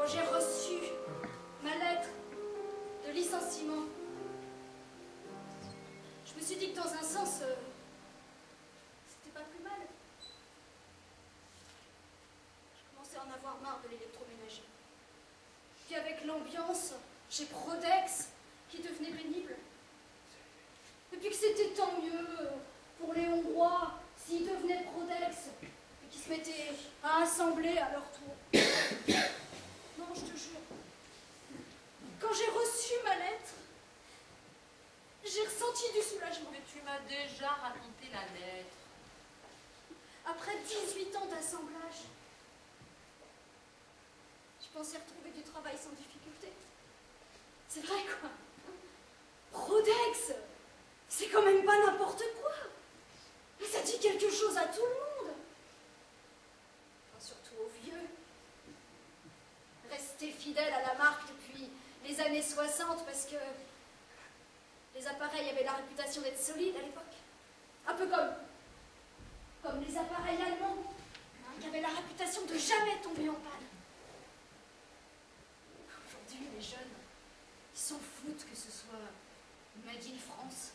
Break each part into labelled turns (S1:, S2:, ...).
S1: j'ai reçu ma lettre de licenciement, je me suis dit que dans un sens, c'était pas plus mal. Je commençais à en avoir marre de l'électroménager. Puis avec l'ambiance chez Prodex qui devenait pénible. Et puis que c'était tant mieux pour les Hongrois s'ils devenaient Prodex et qu'ils se mettaient à assembler à leur tour. Non, je te jure. Quand j'ai reçu ma lettre, j'ai ressenti du soulagement.
S2: Mais tu m'as déjà raconté la lettre.
S1: Après 18 ans d'assemblage, je pensais retrouver du travail sans difficulté. C'est vrai, quoi. Prodex, c'est quand même pas n'importe quoi. Mais ça dit quelque chose à tout le monde. Enfin, surtout aux vieux. Restés fidèles à la marque depuis les années 60 parce que les appareils avaient la réputation d'être solides à l'époque. Un peu comme les appareils allemands, hein, qui avaient la réputation de jamais tomber en panne. Aujourd'hui, les jeunes, ils s'en foutent que ce soit Made in France.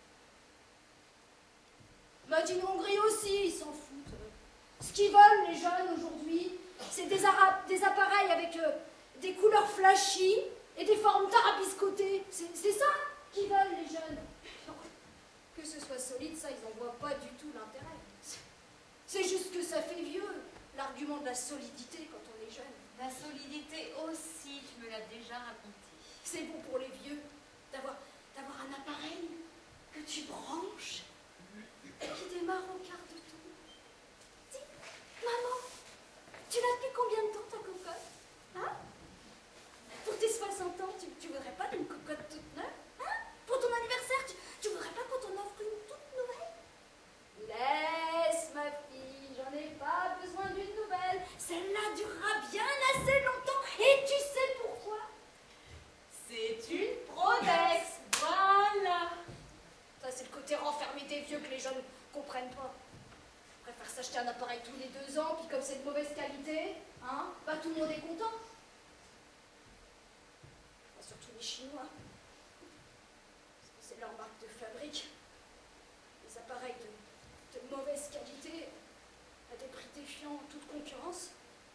S1: Made in Hongrie aussi, ils s'en foutent. Ce qu'ils veulent, les jeunes, aujourd'hui, c'est des appareils avec des couleurs flashy et des formes tarabiscotées. C'est ça qu'ils veulent, les jeunes. Que ce soit solide, ça, ils n'en voient pas du tout l'intérêt. C'est juste que ça fait vieux, l'argument de la solidité quand on est jeune.
S2: La solidité aussi, tu me l'as déjà raconté.
S1: C'est bon pour les vieux d'avoir un appareil que tu branches et qui démarre au quart de tour. Dis, maman, tu l'as depuis combien de temps ta cocotte? Hein? Pour tes 60 ans, tu voudrais pas d'une cocotte toute neuve? Hein? Pour ton anniversaire, tu voudrais pas qu'on t'en offre une toute nouvelle? Laisse, ma fille, j'en ai pas besoin d'une nouvelle. Celle-là durera bien assez longtemps. Et tu sais pourquoi? C'est une Prodex. Voilà. Ça, c'est le côté renfermé des vieux que les jeunes comprennent pas. Ils préfèrent s'acheter un appareil tous les 2 ans, puis comme c'est de mauvaise qualité, hein, bah tout le monde est content. Enfin, surtout les Chinois. Parce que c'est leur marque de fabrique. Les appareils de mauvaise qualité, à des prix défiant toute concurrence.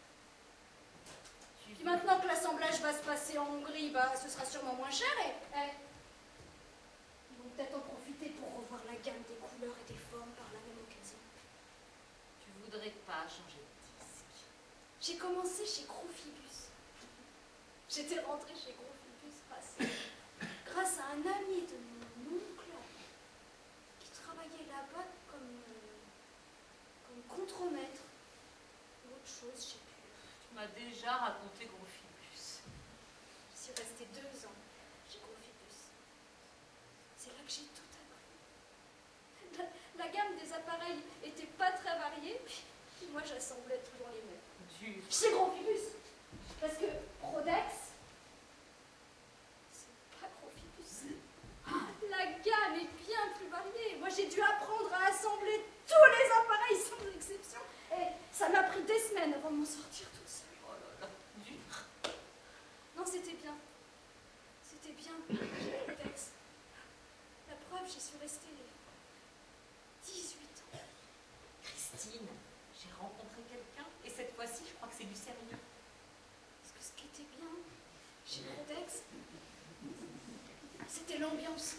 S1: Puis maintenant que l'assemblage va se passer en Hongrie, bah, ce sera sûrement moins cher et ils vont peut-être en profiter pour revoir la gamme des couleurs et des formes par la même occasion.
S2: Tu voudrais pas changer de disque?
S1: J'ai commencé chez Grofibus. J'étais rentrée chez Grofibus grâce à un ami de mon oncle qui travaillait là-bas comme contremaître ou autre chose, je sais plus.
S2: Tu m'as déjà raconté Grofibus.
S1: Je suis restée 2 ans chez Grofibus. C'est là que j'ai tout appris. La gamme des appareils était pas très variée, puis moi j'assemblais toujours les mêmes. Chez Grofibus. Parce que Prodex, c'est pas Grofibus. La gamme est bien plus variée. Moi j'ai dû apprendre à assembler tous les appareils sans exception. Et ça m'a pris des semaines avant de m'en sortir toute seule.
S2: Oh là là, dur.
S1: Non, c'était bien. C'était bien, Prodex. La preuve, j'y suis restée 18 ans.
S2: Christine, j'ai rencontré quelqu'un et cette fois-ci, je crois que c'est du sérieux.
S1: Parce que ce qui était bien chez Prodex, c'était l'ambiance.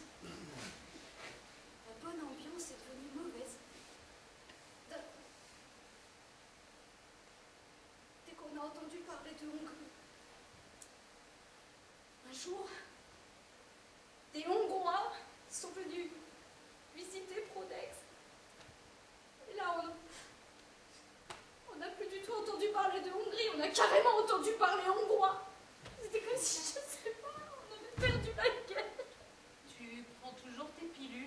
S1: La bonne ambiance est devenue mauvaise. Dès qu'on a entendu parler de Hongrie, un jour, des Hongrois sont venus visiter Prodex. Et là, on n'a plus du tout entendu parler de Hongrie, on a carrément entendu parler hongrois. C'était comme si, je sais pas, on avait perdu la guerre.
S2: Tu prends toujours tes pilules?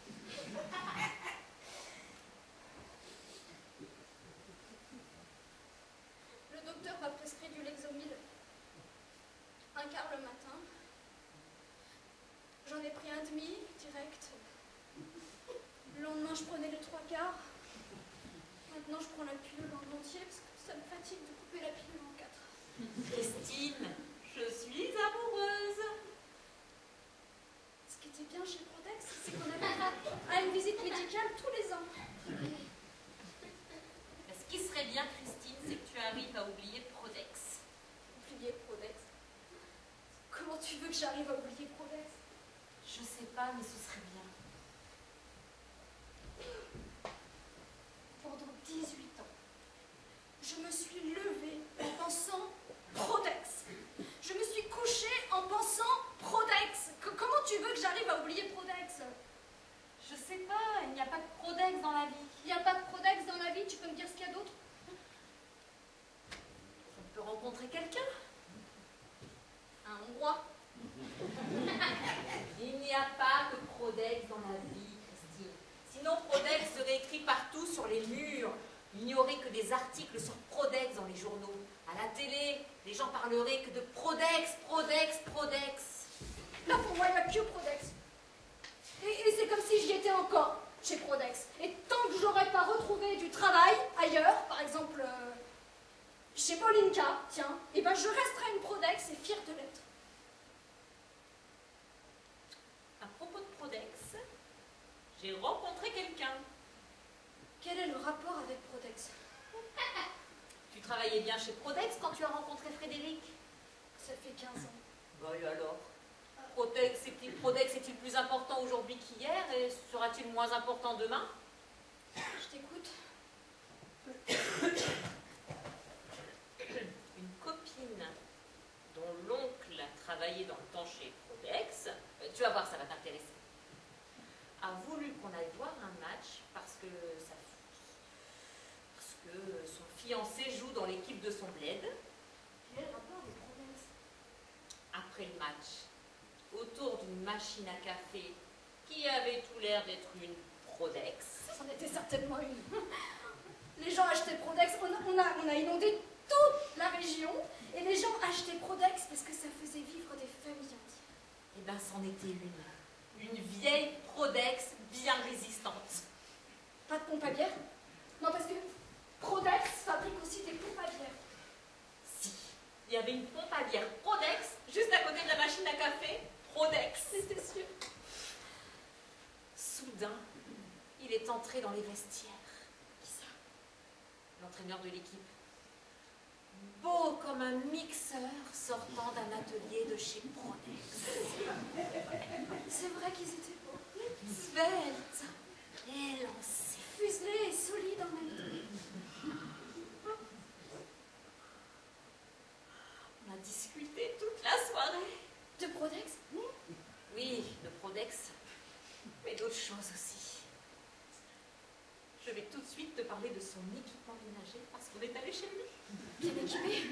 S1: Le docteur m'a prescrit du Lexomil. 1 quart le matin. J'en ai pris 1,5 direct. Le lendemain, je prenais les 3 quarts. Maintenant, je prends la pilule en entier parce que ça me fatigue de couper la pilule en 4.
S2: Christine,
S1: que j'arrive à oublier Prodex?
S2: Je sais pas, mais ce serait bien.
S1: Pendant 18 ans, je me suis levée en pensant Prodex. Je me suis couchée en pensant Prodex. Comment tu veux que j'arrive à oublier Prodex?
S2: Je sais pas, il n'y a pas de Prodex dans la vie.
S1: Il n'y a pas de Prodex dans la vie, tu peux me dire ce qu'il y a d'autre?
S2: On peut rencontrer quelqu'un.
S1: Un Hongrois.
S2: Il n'y a pas de Prodex dans la vie, Christine. Sinon, Prodex serait écrit partout sur les murs. Il n'y aurait que des articles sur Prodex dans les journaux. À la télé, les gens parleraient que de Prodex, Prodex, Prodex.
S1: Là, pour moi, il n'y a que Prodex. Et c'est comme si j'y étais encore, chez Prodex. Et tant que j'aurais pas retrouvé du travail ailleurs, par exemple chez Molinka, tiens, et ben je resterai une Prodex et fière de l'être.
S2: À propos de Prodex, j'ai rencontré quelqu'un.
S1: Quel est le rapport avec Prodex?
S2: Tu travaillais bien chez Prodex quand tu as rencontré Frédéric?
S1: Ça fait 15 ans.
S2: Bah et alors? Prodex est-il plus important aujourd'hui qu'hier et sera-t-il moins important demain?
S1: Je t'écoute.
S2: Une copine dont l'oncle a travaillé dans le temps chez Prodex, tu vas voir, ça va t'intéresser, a voulu qu'on aille voir un match parce que son fiancé joue dans l'équipe de son bled.
S1: Quel est le rapport avec Prodex?
S2: Après le match, autour d'une machine à café qui avait tout l'air d'être une Prodex.
S1: C'en était certainement une. Les gens achetaient Prodex, on a inondé toute la région, et les gens achetaient Prodex parce que ça faisait vivre des familles entières.
S2: Eh bien, c'en était une vieille Prodex bien résistante.
S1: Pas de pompe à bière? Non, parce que Prodex fabrique aussi des pompes à bière.
S2: Si, il y avait une pompe à bière Prodex juste à côté de la machine à café Prodex.
S1: C'était sûr.
S2: Soudain, il est entré dans les vestiaires.
S1: Qui ça?
S2: L'entraîneur de l'équipe. Beau comme un mixeur sortant d'un atelier de chez Prodex.
S1: C'est vrai qu'ils étaient beaux.
S2: Svelte, élancé.
S1: Fuselés et solides en même temps.
S2: On a discuté toute la soirée.
S1: De Prodex?
S2: Oui, de Prodex, mais d'autres choses aussi. Je vais tout de suite te parler de son équipement ménager parce qu'on est allé chez lui.
S1: Bien équipé?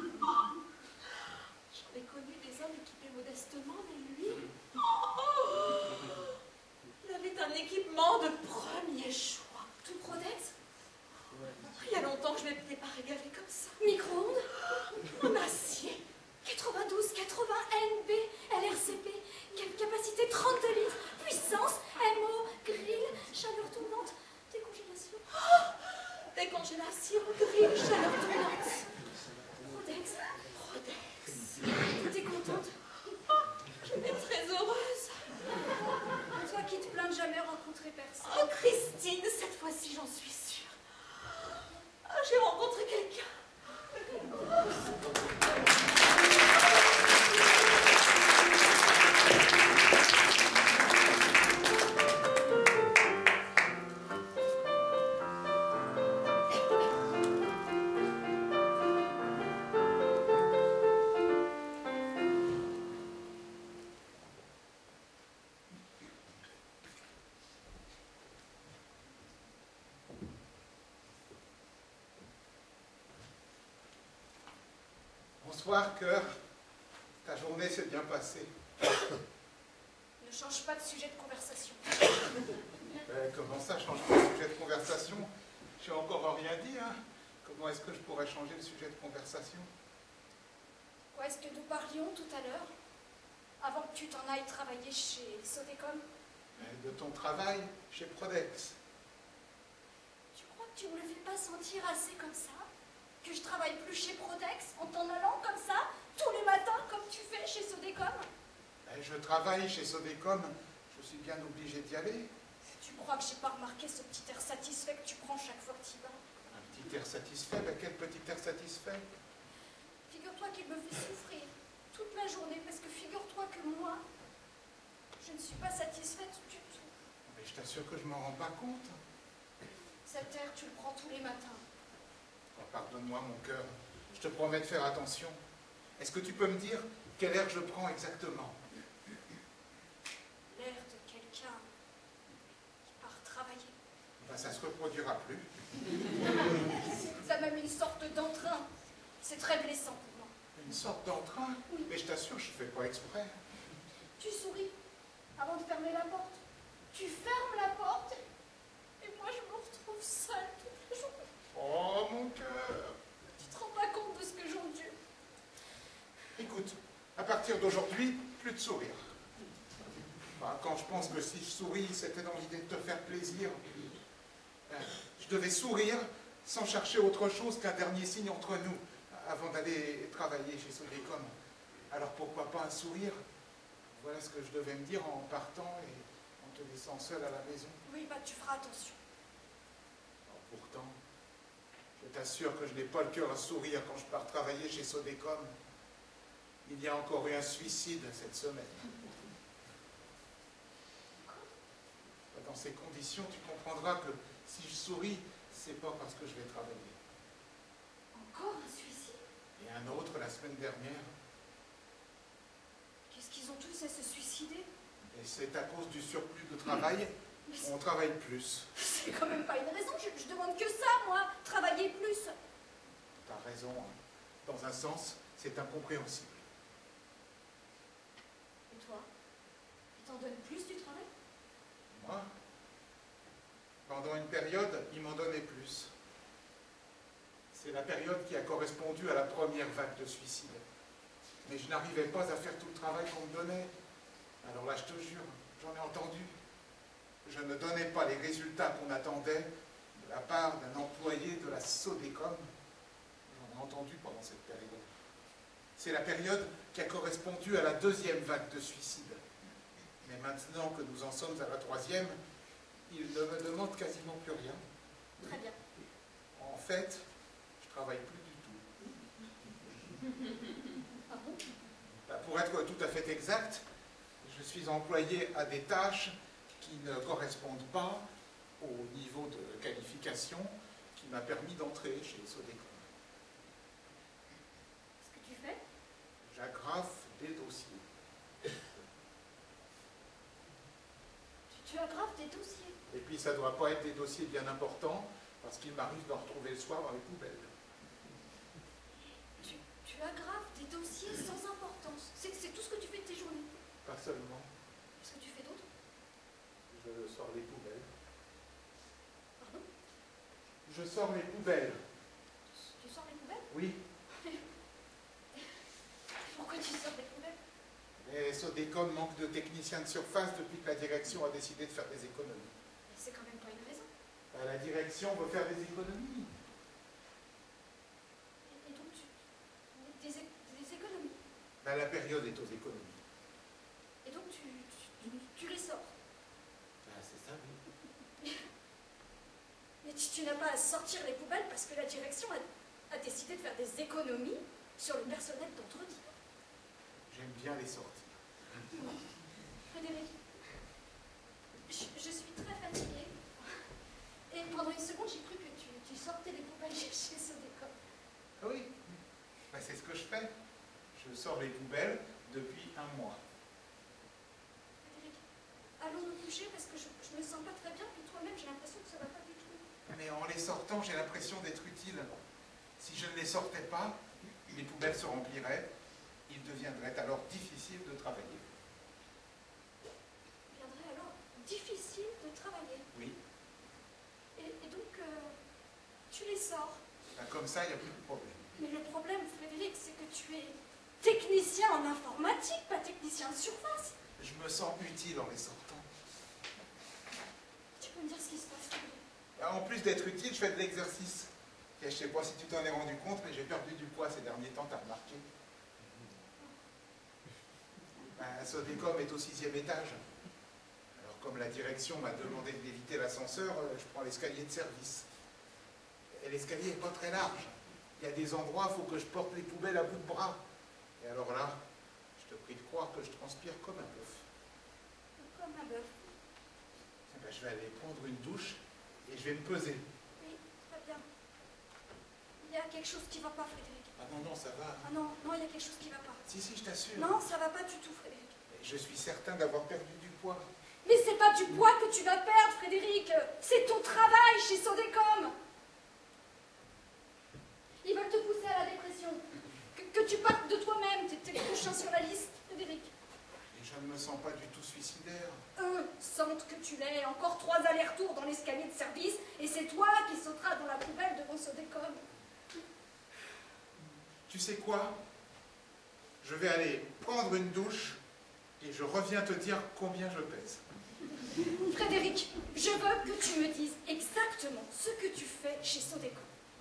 S2: J'en ai connu des hommes équipés modestement, mais lui, il avait un équipement de premier choix.
S1: Tout Prodex?
S2: Il y a longtemps que je ne m'étais pas régalée comme ça.
S1: Micro-ondes?
S2: En acier.
S1: 92, 80 NB, LRCP, capacité 32 litres, puissance, MO, grill, chaleur tournante, décongélation.
S2: Décongélation, grille, chaleur tournante.
S1: Prodex?
S2: Prodex.
S1: T'es contente?
S2: Je vais être très heureuse.
S1: Toi qui te plains de jamais rencontrer personne.
S2: Oh, Christine, cette fois-ci, j'en suis sûre. Ah, j'ai rencontré quelqu'un.
S3: Bonsoir, Cœur. Ta journée s'est bien passée.
S1: Ne change pas de sujet de conversation.
S3: Comment ça, change pas de sujet de conversation? J'ai encore rien dit, hein. Comment est-ce que je pourrais changer le sujet de conversation?
S1: Quoi est-ce que nous parlions tout à l'heure? Avant que tu t'en ailles travailler chez Sodecom?
S3: De ton travail chez Prodex.
S1: Tu crois que tu me le fais pas sentir assez comme ça? Que je travaille plus chez Prodex en t'en allant comme ça, tous les matins, comme tu fais chez Sodecom?
S3: Je travaille chez Sodecom, je suis bien obligé d'y aller.
S1: Tu crois que j'ai pas remarqué ce petit air satisfait que tu prends chaque fois que tu y vas?
S3: Un petit air satisfait? Quel petit air satisfait?
S1: Figure-toi qu'il me fait souffrir toute la journée, parce que figure-toi que moi, je ne suis pas satisfaite du tout.
S3: Mais je t'assure que je m'en rends pas compte.
S1: Cet air, tu le prends tous les matins.
S3: Oh, pardonne-moi, mon cœur. Je te promets de faire attention. Est-ce que tu peux me dire quel air je prends exactement?
S1: L'air de quelqu'un qui part travailler.
S3: Ben, ça se reproduira plus.
S1: Ça m'a mis une sorte d'entrain. C'est très blessant pour moi.
S3: Une sorte d'entrain?
S1: Oui.
S3: Mais je t'assure, je fais pas exprès.
S1: Tu souris avant de fermer la porte. Tu fermes la porte et moi je me retrouve seule toute la journée.
S3: Oh, mon cœur!
S1: Tu te rends pas compte de ce que j'endure.
S3: Écoute, à partir d'aujourd'hui, plus de sourire. Enfin, quand je pense que si je souris, c'était dans l'idée de te faire plaisir, je devais sourire sans chercher autre chose qu'un dernier signe entre nous, avant d'aller travailler chez Sodecom. Alors pourquoi pas un sourire? Voilà ce que je devais me dire en partant et en te laissant seul à la maison.
S1: Oui, bah tu feras attention.
S3: Pourtant, je t'assure que je n'ai pas le cœur à sourire quand je pars travailler chez Sodecom. Il y a encore eu un suicide cette semaine. Dans ces conditions, tu comprendras que si je souris, c'est pas parce que je vais travailler.
S1: Encore un suicide?
S3: Et un autre la semaine dernière.
S1: Qu'est-ce qu'ils ont tous à se suicider?
S3: Et c'est à cause du surplus de travail, on travaille plus.
S1: C'est quand même pas une raison, je demande que ça, moi, travailler plus.
S3: T'as raison, hein. Dans un sens, c'est incompréhensible.
S1: Et toi? Ils t'en donnent plus du travail?
S3: Moi, pendant une période, ils m'en donnaient plus. C'est la période qui a correspondu à la première vague de suicides. Mais je n'arrivais pas à faire tout le travail qu'on me donnait. Alors là, je te jure, j'en ai entendu. Je ne donnais pas les résultats qu'on attendait de la part d'un employé de la Sodecom. J'en ai entendu pendant cette période. C'est la période qui a correspondu à la deuxième vague de suicides. Mais maintenant que nous en sommes à la troisième, ils ne me demandent quasiment plus rien.
S1: Très bien.
S3: En fait, je travaille plus du tout.
S1: Ah bon?
S3: Pour être tout à fait exact, je suis employé à des tâches qui ne correspondent pas au niveau de qualification qui m'a permis d'entrer chez Sodecom.
S1: Ce que tu fais?
S3: J'agrafe des dossiers.
S1: Tu agrafes des dossiers.
S3: Et puis ça ne doit pas être des dossiers bien importants, parce qu'il m'arrive d'en retrouver le soir dans les poubelles.
S1: Tu agrafes des dossiers sans importance. C'est tout ce que tu fais de tes journées.
S3: Pas seulement.
S1: Qu'est-ce que tu fais d'autre?
S3: Je sors les poubelles.
S1: Pardon?
S3: Je sors les poubelles.
S1: Tu sors les poubelles?
S3: Oui.
S1: Pourquoi tu sors des poubelles?
S3: Et Sodecom manque de techniciens de surface depuis que la direction a décidé de faire des économies.
S1: Mais c'est quand même pas une raison.
S3: La direction veut faire des économies.
S1: Et donc des économies.
S3: La période est aux économies.
S1: Et donc tu les sors.
S3: C'est ça, oui.
S1: Mais tu n'as pas à sortir les poubelles parce que la direction a décidé de faire des économies sur le personnel d'entretien.
S3: J'aime bien les sorties.
S1: Frédéric, je suis très fatiguée. Et pendant une seconde, j'ai cru que tu sortais les poubelles chez Sodecom.
S3: Ah oui, c'est ce que je fais. Je sors les poubelles depuis un mois.
S1: Frédéric, allons nous coucher parce que je me sens pas très bien, puis toi-même, j'ai l'impression que ça va pas du tout.
S3: Mais en les sortant, j'ai l'impression d'être utile. Si je ne les sortais pas, les poubelles se rempliraient. Il deviendrait alors difficile de travailler.
S1: Il deviendrait alors difficile de travailler.
S3: Oui.
S1: Et donc, tu les sors.
S3: Comme ça, il n'y a plus de problème.
S1: Mais le problème, Frédéric, c'est que tu es technicien en informatique, pas technicien de surface.
S3: Je me sens utile en les sortant.
S1: Tu peux me dire ce qui se passe, Frédéric?
S3: En plus d'être utile, je fais de l'exercice. Je ne sais pas si tu t'en es rendu compte, mais j'ai perdu du poids ces derniers temps, t'as remarqué? Sodecom est au 6e étage. Alors comme la direction m'a demandé d'éviter l'ascenseur, je prends l'escalier de service. Et l'escalier n'est pas très large. Il y a des endroits, il faut que je porte les poubelles à bout de bras. Et alors là, Je te prie de croire que je transpire comme un bœuf.
S1: Comme un bœuf.
S3: Eh ben, je vais aller prendre une douche et je vais me peser.
S1: Oui, très bien. Il y a quelque chose qui ne va pas, Frédéric.
S3: Ah non, non, ça va.
S1: Ah non, non, il y a quelque chose qui ne va pas.
S3: Si, si, je t'assure.
S1: Non, ça ne va pas du tout, Frédéric.
S3: Je suis certain d'avoir perdu du poids.
S1: Mais c'est pas du poids que tu vas perdre, Frédéric. C'est ton travail chez Sodecom. Ils veulent te pousser à la dépression. Que tu partes de toi-même. T'es le prochain sur la liste, Frédéric.
S3: Et je ne me sens pas du tout suicidaire.
S1: Eux sentent que tu l'es. Encore 3 allers-retours dans l'escalier de service et c'est toi qui sauteras dans la poubelle devant Sodecom.
S3: Tu sais quoi? Je vais aller prendre une douche et je reviens te dire combien je pèse.
S1: Frédéric, je veux que tu me dises exactement ce que tu fais chez Sodecom.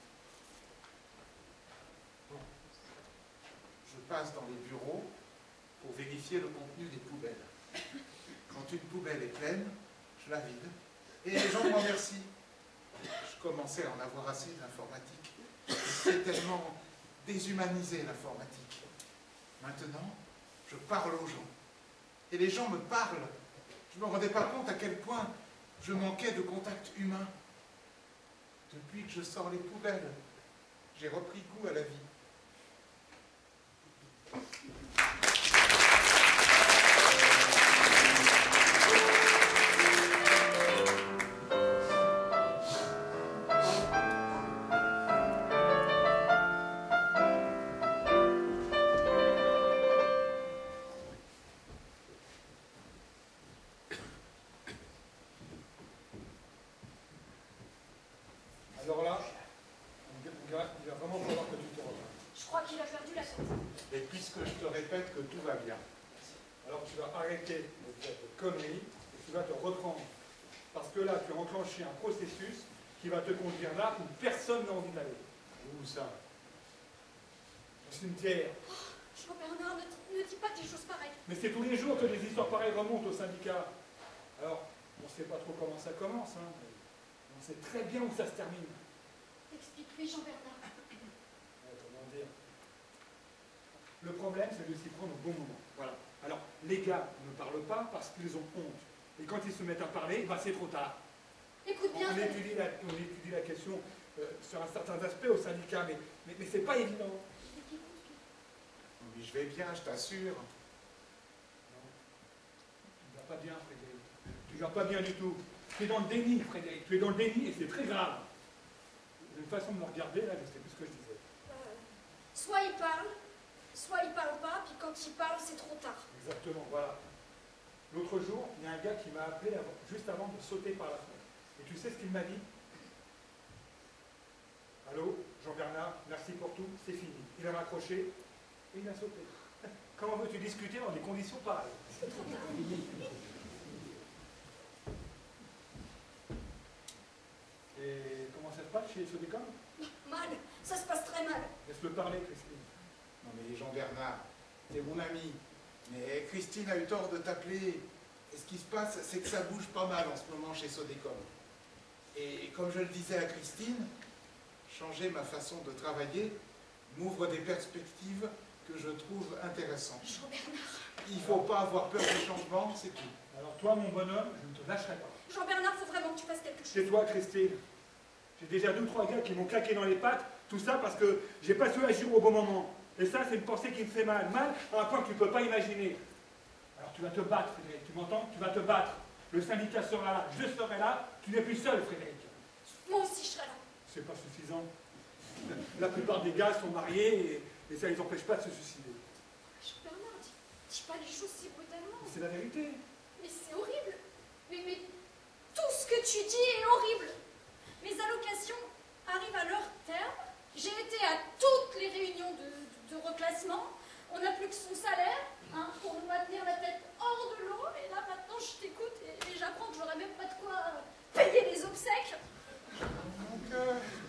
S3: Bon. Je passe dans les bureaux pour vérifier le contenu des poubelles. Quand une poubelle est pleine, je la vide et les gens m'en remercient. Je commençais à en avoir assez de l'informatique. C'est tellement déshumanisé l'informatique. Maintenant, je parle aux gens. Et les gens me parlent. Je ne me rendais pas compte à quel point je manquais de contact humain. Depuis que je sors les poubelles, j'ai repris goût à la vie.
S4: Alors là, il va vraiment falloir que tu te reprennes.
S1: Je crois qu'il a perdu la tête.
S3: Et puisque je te répète que tout va bien,
S4: Alors tu vas arrêter de faire de conneries et tu vas te reprendre. Parce que là, tu as enclenché un processus qui va te conduire là où personne n'a envie d'aller. Où ça? Au cimetière.
S1: Jean-Bernard, ne dis pas des choses pareilles.
S4: Mais c'est tous les jours que des histoires pareilles remontent au syndicat. Alors, on ne sait pas trop comment ça commence, hein, mais on sait très bien où ça se termine.
S1: Explique-lui, Jean-Bernard.
S4: Comment dire? Le problème, c'est de s'y prendre au bon moment. Voilà. Alors, les gars ne parlent pas parce qu'ils ont honte. Et quand ils se mettent à parler, bah, c'est trop tard.
S1: Écoute bien,
S4: On
S1: Frédéric.
S4: étudie la question sur un certain aspect au syndicat, mais c'est pas évident.
S3: oui, je vais bien, je t'assure.
S4: Non. Tu ne vas pas bien, Frédéric. Tu ne vas pas bien du tout. Tu es dans le déni, Frédéric. Tu es dans le déni et c'est très grave. J'ai une façon de me regarder, là, je ne sais plus ce que je disais.
S1: Soit il parle pas, puis quand il parle, c'est trop tard.
S4: Exactement, voilà. L'autre jour, il y a un gars qui m'a appelé juste avant de sauter par la fenêtre. Et tu sais ce qu'il m'a dit? Allô, Jean-Bernard, merci pour tout, c'est fini. Il a raccroché et il a sauté. Comment veux-tu discuter dans des conditions pareilles? Et comment ça se passe chez Sodecom?
S1: Mal, ça se passe très mal.
S4: Laisse-le parler, Christine.
S3: Non mais Jean-Bernard, t'es mon ami. Mais Christine a eu tort de t'appeler. Et ce qui se passe, c'est que ça bouge pas mal en ce moment chez Sodecom. Et comme je le disais à Christine, changer ma façon de travailler m'ouvre des perspectives que je trouve intéressantes.
S1: Jean-Bernard.
S3: Il ne faut pas avoir peur du changement, c'est tout.
S4: Alors toi, mon bonhomme, je ne te lâcherai pas.
S1: Jean-Bernard, faut vraiment que tu fasses quelque chose.
S4: Chez toi, Christine, j'ai déjà 2 ou 3 gars qui m'ont claqué dans les pattes, tout ça parce que j'ai pas su agir au bon moment. Et ça, c'est une pensée qui me fait mal. Mal à un point que tu ne peux pas imaginer. Alors tu vas te battre, Frédéric, tu m'entends? Tu vas te battre. Le syndicat sera là, je serai là, tu n'es plus seul, Frédéric.
S1: Moi aussi, je serai là.
S4: C'est pas suffisant. La plupart des gars sont mariés et ça ne les empêche pas de se suicider.
S1: Jean-Bernard, dis pas les choses si brutalement.
S4: Mais c'est la vérité.
S1: Mais c'est horrible. Mais tout ce que tu dis est horrible. Mes allocations arrivent à leur terme. J'ai été à toutes les réunions de reclassement. On n'a plus que son salaire hein, pour nous maintenir la tête hors de l'eau. Et là, maintenant, je t'écoute et j'apprends que j'aurai même pas de quoi payer les obsèques.
S3: Donc,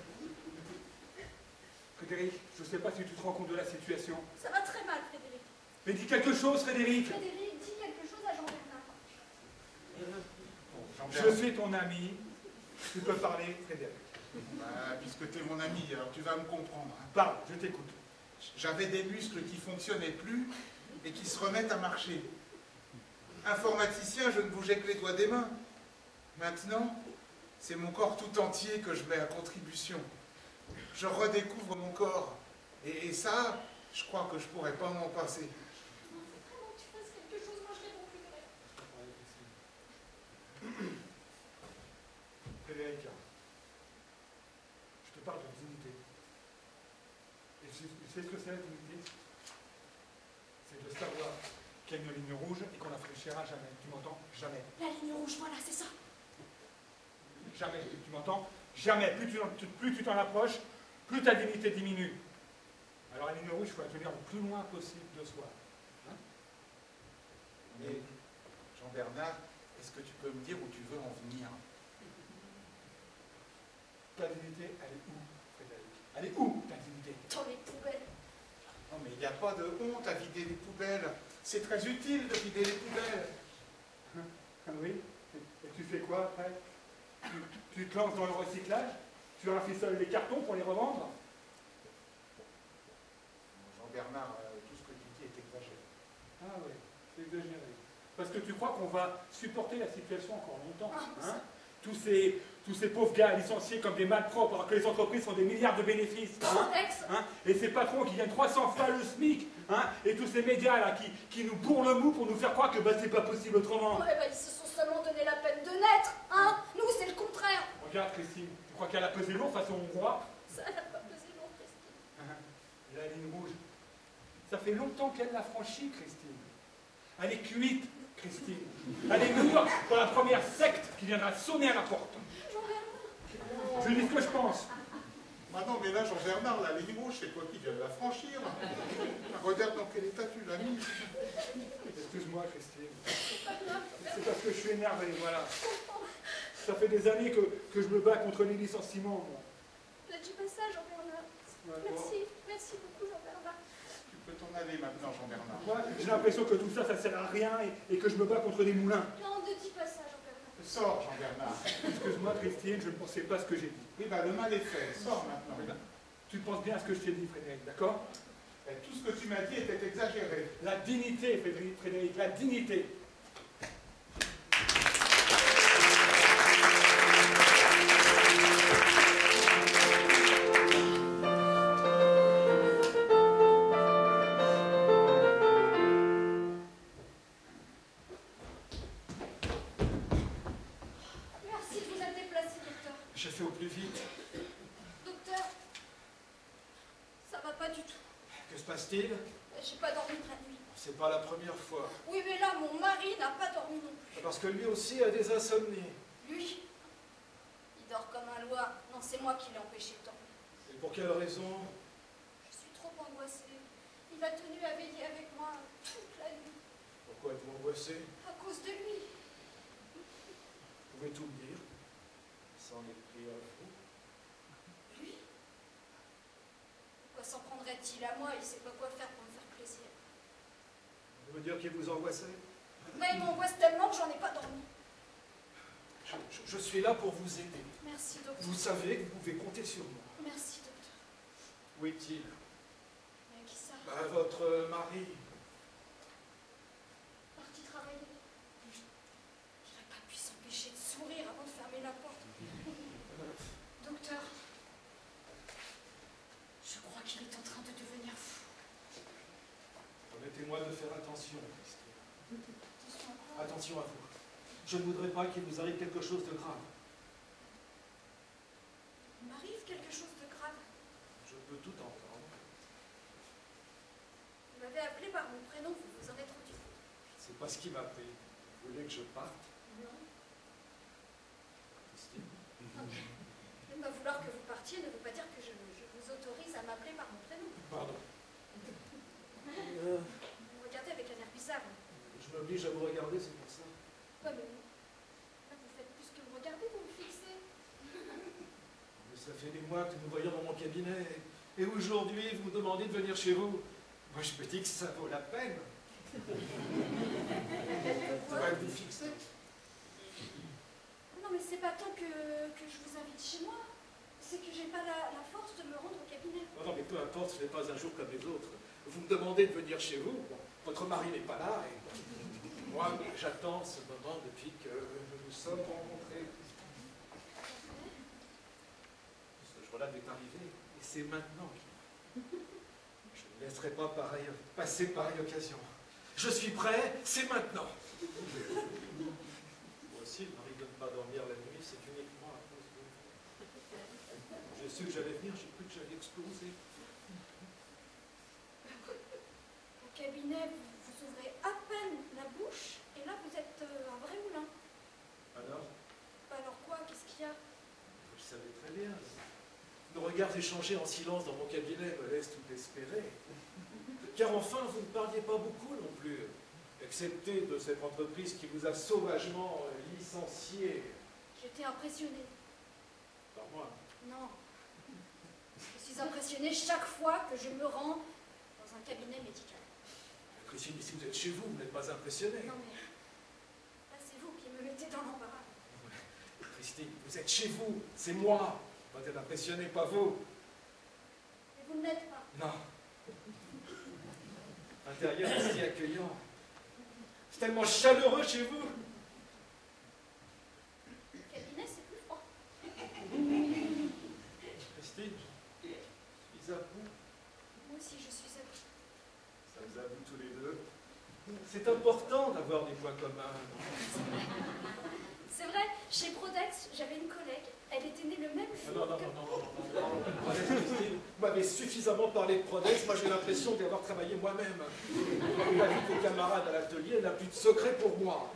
S4: Frédéric, je ne sais pas si tu te rends compte de la situation.
S1: Ça va très mal, Frédéric.
S4: Mais dis quelque chose, Frédéric.
S1: Frédéric, dis quelque chose à Jean-Bernard.
S3: bon,
S4: Je suis ton ami. Tu peux parler, Frédéric.
S3: bah, puisque tu es mon ami, alors tu vas me comprendre. Hein.
S4: Parle, je t'écoute.
S3: J'avais des muscles qui ne fonctionnaient plus et qui se remettent à marcher. Informaticien, je ne bougeais que les doigts des mains. Maintenant, c'est mon corps tout entier que je mets à contribution. Je redécouvre mon corps. Et ça, je crois que je ne pourrais pas m'en passer.
S1: Il faut vraiment que tu fasses quelque chose, moi je réponds plus vrai.
S4: Frédéric, je te parle de dignité. Et tu sais ce que c'est la dignité? C'est de savoir qu'il y a une ligne rouge et qu'on la franchira jamais. Tu m'entends? Jamais.
S1: La ligne rouge, voilà, c'est ça.
S4: Jamais. Tu m'entends? Jamais. Plus tu t'en approches, plus ta dignité diminue. Alors la ligne rouge, il faut la tenir le plus loin possible de soi. Hein?
S3: Mais, Jean-Bernard, est-ce que tu peux me dire où tu veux en venir?
S4: Ta dignité, elle est où, Frédéric? Elle est où, ta dignité?
S1: Dans les poubelles.
S3: Non, mais il n'y a pas de honte à vider les poubelles. C'est très utile de vider les poubelles.
S4: Ah oui? Et tu fais quoi après? Tu te lances dans le recyclage? Tu rafistoles les cartons pour les revendre?
S3: Jean-Bernard, tout ce que tu dis est exagéré.
S4: Ah oui, c'est exagéré. Parce que tu crois qu'on va supporter la situation encore longtemps. Hein? Tous ces pauvres gars licenciés comme des malpropres, alors que les entreprises font des milliards de bénéfices. Hein? Et ces patrons qui gagnent 300 fois le SMIC, hein? Et tous ces médias là qui nous bourrent le mou pour nous faire croire que bah, c'est pas possible autrement.
S1: Ouais, bah ils se sont seulement donné la peine de naître, hein. Nous, c'est le contraire.
S4: Regarde Christine, tu crois qu'elle a pesé lourd façon hongrois?
S1: Ça n'a pas pesé lourd, Christine.
S4: Et la ligne rouge, ça fait longtemps qu'elle l'a franchie, Christine. Elle est cuite, Christine. Elle est mûre pour la première secte qui viendra sonner à la porte. Je dis ce que je pense.
S3: Ah non, mais là, Jean-Bernard, la ligne rouge, c'est toi qui viens de la franchir. Regarde dans quel état tu l'as mis.
S4: Excuse-moi, Christine. C'est parce que je suis énervé, voilà. Ça fait des années que je me bats contre les licenciements, moi.
S1: Ne dis pas ça, Jean-Bernard.
S4: Ouais,
S1: Merci beaucoup, Jean-Bernard.
S3: Tu peux t'en aller maintenant, Jean-Bernard.
S4: moi, j'ai l'impression que tout ça, ça sert à rien et que je me bats contre des moulins.
S1: Non, ne dis pas ça, Jean-Bernard.
S3: Sors, Jean-Bernard.
S4: Excuse-moi, Christine, je ne pensais pas ce que j'ai dit.
S3: Oui, bah le mal est fait. Sors maintenant.
S4: Tu penses bien à ce que je t'ai dit, Frédéric, d'accord?
S3: Et tout ce que tu m'as dit était exagéré.
S4: La dignité, Frédéric, la dignité.
S1: Merci de vous être déplacé, docteur.
S5: J'ai fait au plus vite.
S1: Docteur, ça va pas du tout.
S5: Que se passe-t-il?
S1: J'ai pas dormi de la nuit.
S5: C'est pas la première fois.
S1: Oui, mais là, mon mari n'a pas dormi non plus.
S5: Parce que lui aussi a des insomnies.
S1: Lui, il dort comme un loir. Non, c'est moi qui l'ai empêché de dormir.
S5: Et pour quelle raison?
S1: Je suis trop angoissée. Il a tenu à veiller avec moi toute la nuit.
S5: Pourquoi êtes-vous angoissé?
S1: À cause de lui.
S5: Vous pouvez tout me dire. C'en est pris à vous.
S1: Lui? Pourquoi s'en prendrait-il à moi? Il sait pas quoi faire pour me faire plaisir.
S5: Vous voulez dire qu'il vous angoissait?
S1: Mais il m'angoisse tellement que j'en ai pas dormi.
S5: Je suis là pour vous aider.
S1: Merci, docteur.
S5: Vous savez que vous pouvez compter sur moi.
S1: Merci, docteur.
S5: Où est-il?
S1: Mais qui ça?
S5: Bah, votre mari.
S1: Parti travailler. Il n'a pas pu s'empêcher de sourire avant de fermer la porte. Docteur, je crois qu'il est en train de devenir fou.
S5: Permettez-moi de faire attention, Christine.
S1: Attention à quoi?
S5: Attention à vous. Je ne voudrais pas qu'il vous arrive quelque chose de grave.
S1: Il m'arrive quelque chose de grave.
S5: Je peux tout entendre.
S1: Vous m'avez appelé par mon prénom, vous vous en êtes rendu compte?
S5: C'est pas ce qui m'a pris. Vous voulez que je parte?
S1: Non.
S5: Christine?
S1: Même pas vouloir que vous partiez ne veut pas dire que je vous autorise à m'appeler par mon prénom.
S5: Pardon.
S1: Vous me regardez avec un air bizarre.
S5: Je m'oblige à vous regarder, c'est pour ça.
S1: Ouais, mais là, vous faites plus que me regarder, vous me fixez.
S5: Mais ça fait des mois que nous voyons dans mon cabinet. Et aujourd'hui, vous me demandez de venir chez vous. Moi, je me dis que ça vaut la peine. Vous allez vous fixer.
S1: Non, mais c'est pas tant que je vous invite chez moi. C'est que j'ai pas la force de me rendre au cabinet.
S5: Non, mais peu importe, ce n'est pas un jour comme les autres. Vous me demandez de venir chez vous. Bon, Votre mari n'est pas là et moi, j'attends ce moment depuis que nous nous sommes rencontrés. Ce jour-là est arrivé et c'est maintenant. Je ne laisserai pas passer pareille occasion. Je suis prêt, c'est maintenant. Moi aussi, le mari de ne pas dormir la nuit, c'est uniquement à cause de vous. J'ai su que j'allais venir, j'ai cru que j'allais exploser.
S1: Au cabinet, vous ouvrez à peine la bouche, et là vous êtes un vrai moulin.
S5: Alors,
S1: Alors quoi? Qu'est-ce qu'il y a?
S5: vous le savez très bien. Nos regards échangés en silence dans mon cabinet me laissent tout espérer. Car enfin, vous ne parliez pas beaucoup non plus, excepté de cette entreprise qui vous a sauvagement licencié.
S1: J'étais impressionnée.
S5: Par moi.
S1: Non. Je suis impressionnée chaque fois que je me rends dans un cabinet médical.
S5: Christine, ici vous êtes chez vous, vous n'êtes pas impressionnée.
S1: Non mais, là c'est vous qui me mettez dans l'embarras.
S5: Christine, vous êtes chez vous, c'est moi. Vous êtes impressionné, pas vous.
S1: Mais vous ne l'êtes pas.
S5: Non. L'intérieur est si accueillant. C'est tellement chaleureux chez vous.
S1: Le cabinet c'est plus froid.
S5: Christine, je suis à vous.
S1: Moi aussi je suis à vous.
S5: Ça vous avoue tous les deux. C'est important d'avoir des points communs.
S1: C'est vrai, chez Prodex, j'avais une collègue, elle était née le même jour
S5: Non.
S1: que...
S5: Christine, vous m'avez suffisamment parlé de Prodex, moi j'ai l'impression d'y avoir travaillé moi-même. La vie des camarades à l'atelier n'a plus de secret pour moi.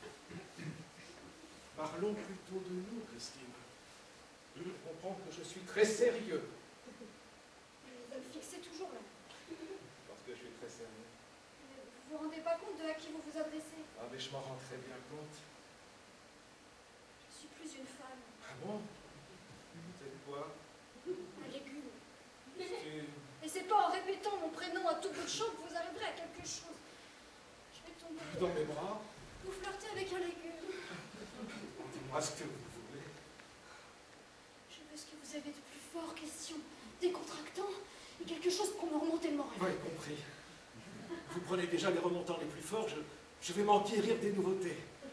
S5: Parlons plutôt de nous, Christine. Je comprends que je suis très sérieux.
S1: Vous me fixez toujours là.
S5: Parce que je suis très sérieux.
S1: Vous vous rendez pas compte de à qui vous vous adressez?
S5: Ah mais je m'en rends très bien compte.
S1: Je suis plus une femme,
S5: Ah bon? Vous êtes quoi?
S1: un légume.
S5: C'est...
S1: Et c'est pas en répétant mon prénom à tout bout de champ que vous arriverez à quelque chose. Je vais tomber.
S5: Dans mes bras?
S1: Vous flirtez avec un légume.
S5: Dites-moi ce que vous voulez.
S1: Je veux ce que vous avez de plus fort, question décontractant et quelque chose pour me remonter le moral.
S5: Vous avez compris. Vous prenez déjà les remontants les plus forts, je vais m'enquérir des nouveautés.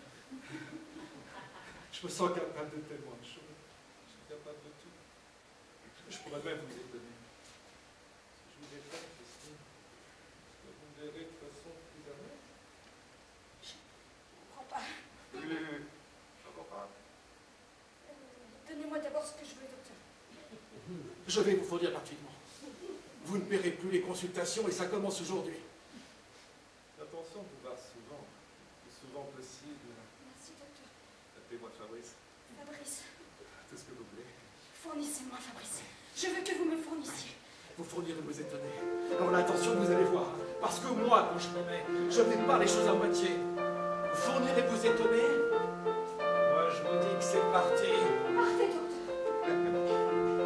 S5: Je me sens capable de tellement de choses. Je suis capable de tout. Je pourrais même vous étonner. Si je vous étonne, Christine, est-ce que vous me verrez de façon plus amère?
S1: Je comprends pas.
S5: Je comprends pas.
S1: Donnez-moi d'abord ce que je veux, docteur.
S5: Je vais vous fournir gratuitement. Vous ne paierez plus les consultations et ça commence aujourd'hui. L'attention vous va souvent, le plus souvent possible.
S1: Merci, docteur.
S5: Appelez-moi Fabrice.
S1: Fabrice,
S5: Tout ce que vous voulez.
S1: fournissez-moi, Fabrice. Je veux que vous me fournissiez.
S5: Vous fournir et vous étonner. Alors l'attention, vous allez voir. Parce que moi, quand je me mets, je ne fais pas les choses à moitié. Vous fournir et vous étonner. Moi, je vous dis que c'est parti.
S1: Partez, docteur.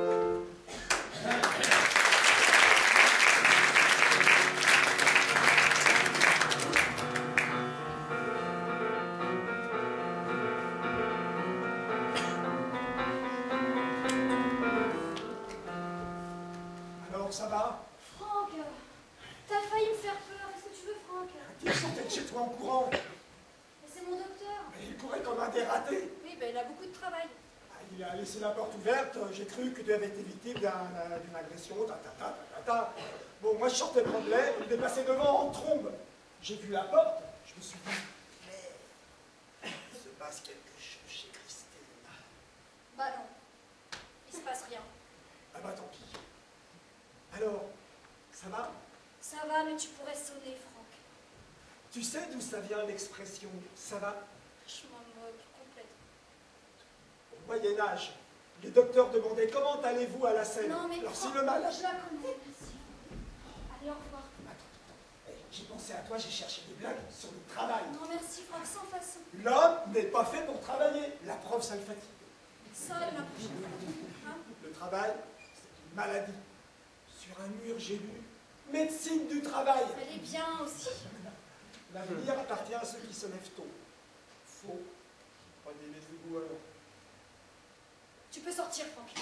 S6: Alors, ça va?
S1: Franck, t'as failli me faire peur. Qu'est-ce que tu veux, Franck?
S6: Tu sortais de chez toi en courant.
S1: Mais c'est mon docteur.
S6: Mais il courait comme un dératé.
S1: Oui, ben il a beaucoup de travail.
S6: Ah, il a laissé la porte ouverte. J'ai cru que tu avais été victime d'une agression. Bon, moi, je sortais prendre l'air. Il est passé devant en trombe. J'ai vu la porte. Je me suis dit, mais il se passe quelque chose chez Christine.
S1: Bah non, il se passe rien.
S6: Ah bah tant pis. Alors, ça va?
S1: Ça va, mais tu pourrais sonner, Franck.
S6: Tu sais d'où ça vient l'expression « ça va » ?
S1: Je m'en moque complètement.
S6: Au Moyen-Âge, les docteurs demandaient « comment allez-vous à la scène ?»
S1: Non, mais
S6: Alors si
S1: Franck,
S6: le malade...
S1: je la connais, merci. Allez, au revoir.
S6: Attends. J'ai pensé à toi, j'ai cherché des blagues sur le travail.
S1: Non, merci, Franck, sans façon.
S6: L'homme n'est pas fait pour travailler. La preuve, ça le fatigue.
S1: Ça, la prochaine fois. Hein?
S6: Le travail, c'est une maladie. Sur un mur, j'ai lu « médecine du travail ».
S1: Elle est bien aussi.
S6: L'avenir appartient à ceux qui se lèvent tôt. Faux. Prenez les égouts alors.
S1: Tu peux sortir, Franck.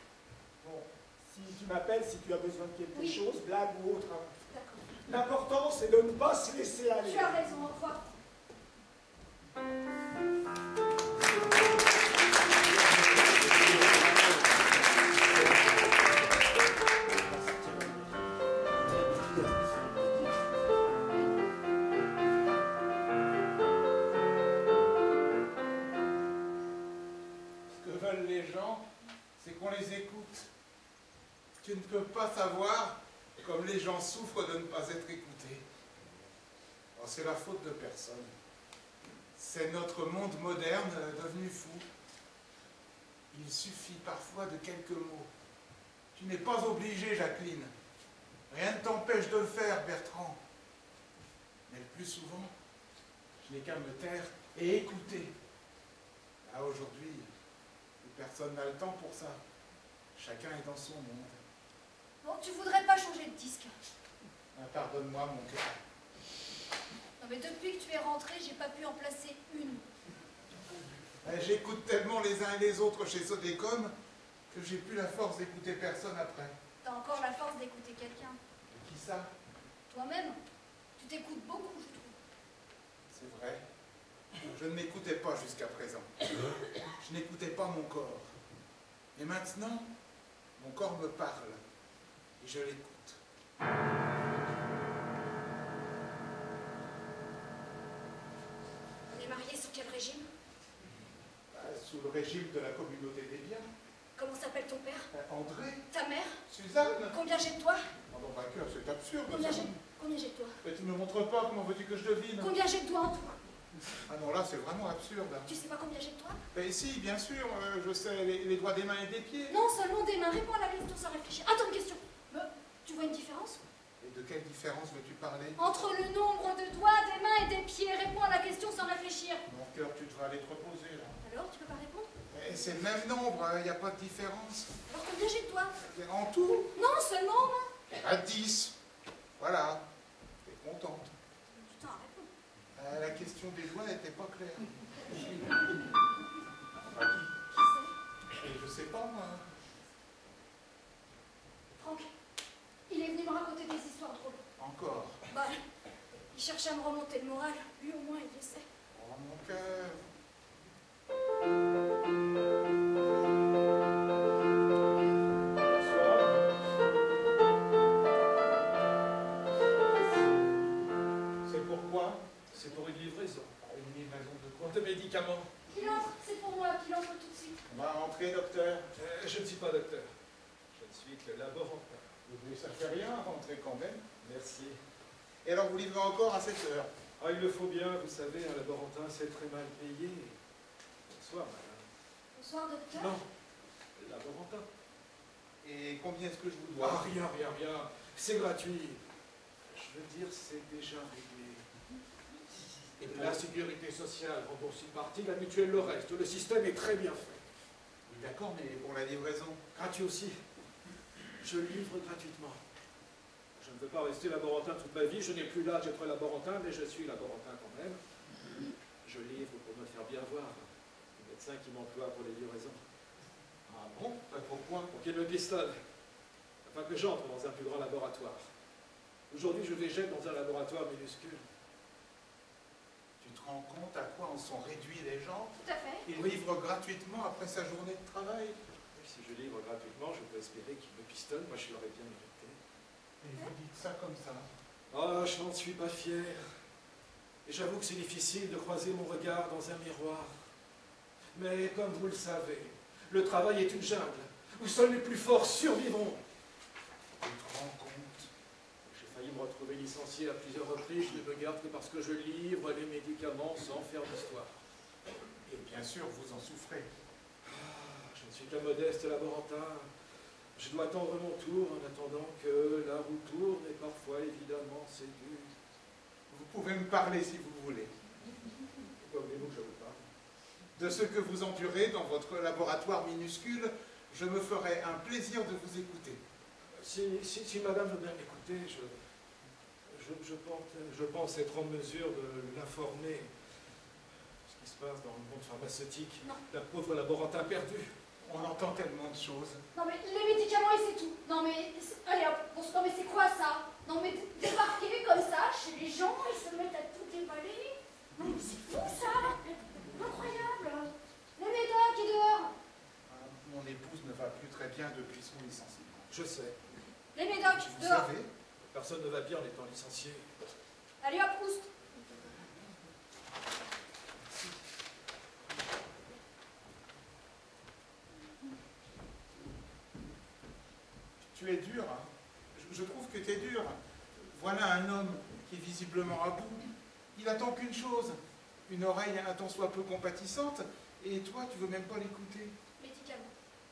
S6: Bon, si tu m'appelles, si tu as besoin de quelque
S1: Oui.
S6: chose, blague ou autre. Hein.
S1: D'accord.
S6: L'important, c'est de ne pas se laisser aller.
S1: Tu as raison, au revoir.
S3: Ce que veulent les gens, c'est qu'on les écoute. Tu ne peux pas savoir comme les gens souffrent de ne pas être écoutés. Oh, c'est la faute de personne. C'est notre monde moderne devenu fou. Il suffit parfois de quelques mots. Tu n'es pas obligé, Jacqueline. Rien ne t'empêche de le faire, Bertrand. Mais le plus souvent, je n'ai qu'à me taire et écouter. Là, aujourd'hui, personne n'a le temps pour ça. Chacun est dans son monde.
S1: Bon, tu voudrais pas changer de disque?
S3: Ah, pardonne-moi, mon cœur.
S1: Non mais depuis que tu es rentré, j'ai pas pu en placer une.
S3: J'écoute tellement les uns et les autres chez Sodecom que j'ai plus la force d'écouter personne après.
S1: T'as encore la force d'écouter quelqu'un.
S3: Qui ça?
S1: Toi-même, tu t'écoutes beaucoup, je trouve.
S3: C'est vrai. Je ne m'écoutais pas jusqu'à présent. Je n'écoutais pas mon corps. Et maintenant, mon corps me parle. Et je l'écoute.
S1: On est mariés sous quel régime?
S3: Sous le régime de la communauté des biens.
S1: Comment s'appelle ton père?
S3: André,
S1: Ta mère?
S3: Suzanne.
S1: Combien j'ai de toi?
S3: Oh bon, bah, cœur, c'est absurde.
S1: Combien
S3: ça.
S1: j'ai de toi?
S3: Mais tu ne me montres pas, comment veux-tu que je devine?
S1: Combien j'ai de toi en tout?
S3: Ah non, là, c'est vraiment absurde.
S1: Tu sais pas combien j'ai de toi?
S3: Mais si, bien sûr, je sais les doigts des mains et des pieds.
S1: Non, seulement des mains. Réponds à la question sans réfléchir. Attends, une question. Tu vois une différence?
S3: Et de quelle différence veux-tu parler?
S1: Entre le nombre de doigts, des mains et des pieds. Réponds à la question sans réfléchir.
S3: Mon cœur, tu devrais aller te reposer, là.
S1: Alors, tu peux pas répondre?
S3: Et c'est le même nombre, il n'y a pas de différence.
S1: Alors combien j'ai de toi?
S3: En tout,
S1: Non, seulement en main.
S3: à 10. Voilà. T'es contente.
S1: Putain, réponds.
S3: La question des doigts n'était pas claire.
S1: Qui c'est?
S3: Et je sais pas, moi.
S1: Franck. Il est venu me raconter des histoires drôles.
S3: Encore.
S1: Bah, il cherche à me remonter le moral. Lui, au moins, il le sait.
S3: Oh, mon cœur. C'est pourquoi?
S5: C'est pour une livraison.
S3: Une livraison de quoi?
S5: De médicaments.
S1: Qu'il entre, c'est pour moi, qu'il entre tout de suite.
S3: On va entrer, docteur.
S5: Je ne suis pas docteur. Je ne suis que laborantin.
S3: Mais ça fait rien, rentrer quand même.
S5: Merci.
S3: Et alors, vous livrez encore à 7 heures?
S5: Ah, il le faut bien, vous savez, un laborantin, c'est très mal payé. Bonsoir, madame.
S1: Bonsoir, docteur.
S5: Non, laborantin.
S3: Et combien est-ce que je vous
S5: Ah,
S3: dois?
S5: rien. C'est gratuit. Je veux dire, c'est déjà réglé.
S3: Et pour
S5: La sécurité sociale rembourse une partie, la mutuelle le reste. Le système est très bien fait.
S3: Oui, d'accord, mais pour la livraison?
S5: Gratuit aussi. Je livre gratuitement. Je ne veux pas rester laborantin toute ma vie. Je n'ai plus l'âge d'être laborantin, mais je suis laborantin quand même. Je livre pour me faire bien voir. Le médecin qui m'emploie pour les livraisons.
S3: Ah bon? Pourquoi?
S5: Pour qu'il me pistonne. Afin que j'entre dans un plus grand laboratoire. Aujourd'hui, je végète dans un laboratoire minuscule.
S3: Tu te rends compte à quoi en sont réduits les gens?
S1: Tout à fait.
S3: Ils livrent gratuitement après sa journée de travail.
S5: Oui, si je livre gratuitement, je peux espérer qu'il me pistonne. Moi, je l'aurais bien mérité.
S3: Et vous dites ça comme ça?
S5: Ah, je n'en suis pas fier. Et j'avoue que c'est difficile de croiser mon regard dans un miroir. Mais comme vous le savez, le travail est une jungle, où seuls les plus forts survivront.
S3: Tu te rends compte?
S5: J'ai failli me retrouver licencié à plusieurs reprises. Je ne me garde que parce que je livre les médicaments sans faire d'histoire.
S3: Et bien sûr, vous en souffrez.
S5: Ah, je ne suis qu'un modeste laborantin. Je dois attendre mon tour en attendant que la roue tourne et parfois, évidemment, c'est dur.
S3: Vous pouvez me parler si vous voulez.
S5: Pourquoi voulez-vous que je vous parle?
S3: De ce que vous endurez dans votre laboratoire minuscule, je me ferai un plaisir de vous écouter.
S5: Si madame veut bien m'écouter, je pense être en mesure de l'informer de ce qui se passe dans le monde pharmaceutique.
S1: Non.
S5: La pauvre laborantin perdue.
S3: On entend tellement de choses.
S1: Non mais les médicaments et c'est tout. Non mais, allez hop, bon, non mais c'est quoi ça? Non mais débarquer comme ça chez
S5: Je sais.
S1: Les médocs,
S3: Vous
S1: dehors.
S3: savez,
S5: Personne ne va bien en étant licencié.
S1: Allez hop, Proust.
S3: tu es dur. Hein. Je trouve que tu es dur. Voilà un homme qui est visiblement à bout. Il attend qu'une chose, une oreille un tant soit peu compatissante, et toi, tu veux même pas l'écouter.
S1: Médicament.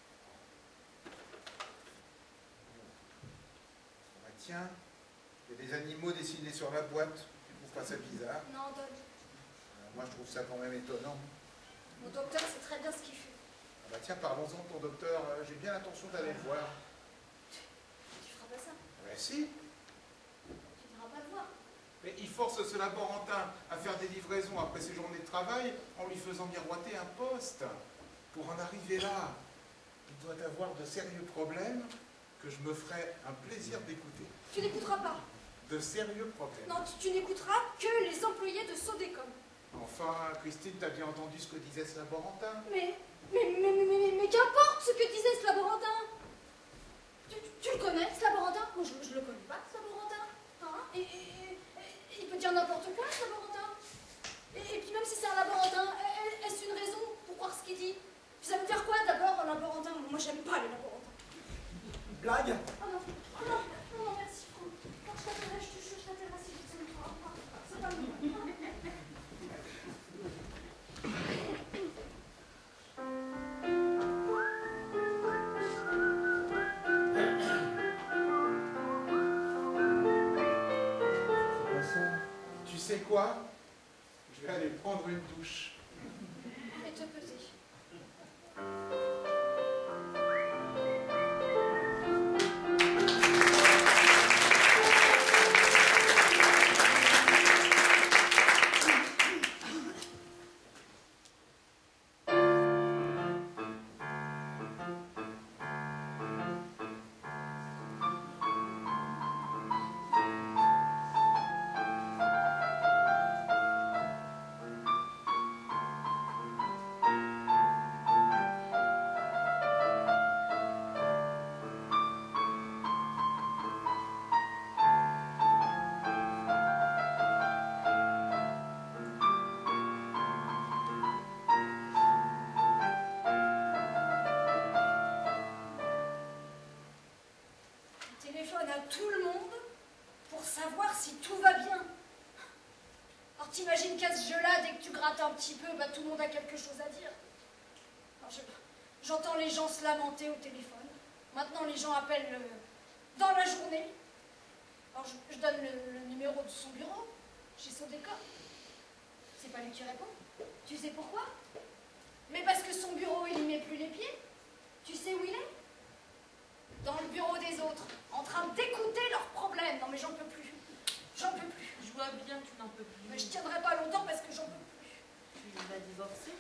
S3: Bah tiens, il y a des animaux dessinés sur la boîte. Tu trouves pas ça bizarre?
S1: Non, donne.
S3: Moi, je trouve ça quand même étonnant.
S1: Mon docteur sait très bien ce qu'il fait.
S3: Ah bah tiens, parlons-en de ton docteur. J'ai bien l'intention d'aller le voir.
S1: Tu feras pas ça.
S3: Ouais, si.
S1: Tu n'iras pas le voir.
S3: Mais il force ce laborantin à faire des livraisons après ses journées de travail en lui faisant miroiter un poste. Pour en arriver là, il doit avoir de sérieux problèmes que je me ferai un plaisir d'écouter.
S1: Tu n'écouteras pas.
S3: De sérieux problèmes.
S1: Non, tu n'écouteras que les employés de Sodecom.
S3: Enfin, Christine, t'as bien entendu ce que disait ce laborantin?
S1: Mais qu'importe ce que disait ce laborantin. Tu le connais, ce laborantin? Moi, je le connais pas, ce laborantin. Hein? Et il peut dire n'importe quoi, ce laborantin. Et puis même si c'est un laborantin, est-ce une raison pour croire ce qu'il dit? Puis ça veut dire quoi d'abord, un laborantin? Moi, j'aime pas les laborantins.
S6: Blague?
S1: Oh non, oh non, non, non, merci, Franck. Quand je t'appellerai, je t'appellerai si je t'aime pas. C'est pas moi.
S3: Tu sais quoi? Je vais aller prendre une douche.
S1: Et te peser. Téléphone à tout le monde pour savoir si tout va bien. Alors t'imagines qu'à ce jeu-là, dès que tu grattes un petit peu, bah, tout le monde a quelque chose à dire. J'entends les gens se lamenter au téléphone. Maintenant, les gens appellent dans la journée. Alors je donne le numéro de son bureau, chez Sodecom. C'est pas lui qui répond. Tu sais pourquoi? Mais parce que son bureau, il y met plus les pieds. Tu sais où il est? Dans le bureau des autres, en train d'écouter leurs problèmes. Non mais j'en peux plus. J'en peux plus.
S2: Je vois bien que tu n'en peux plus.
S1: Mais je tiendrai pas longtemps parce que j'en peux plus.
S2: Tu vas divorcer?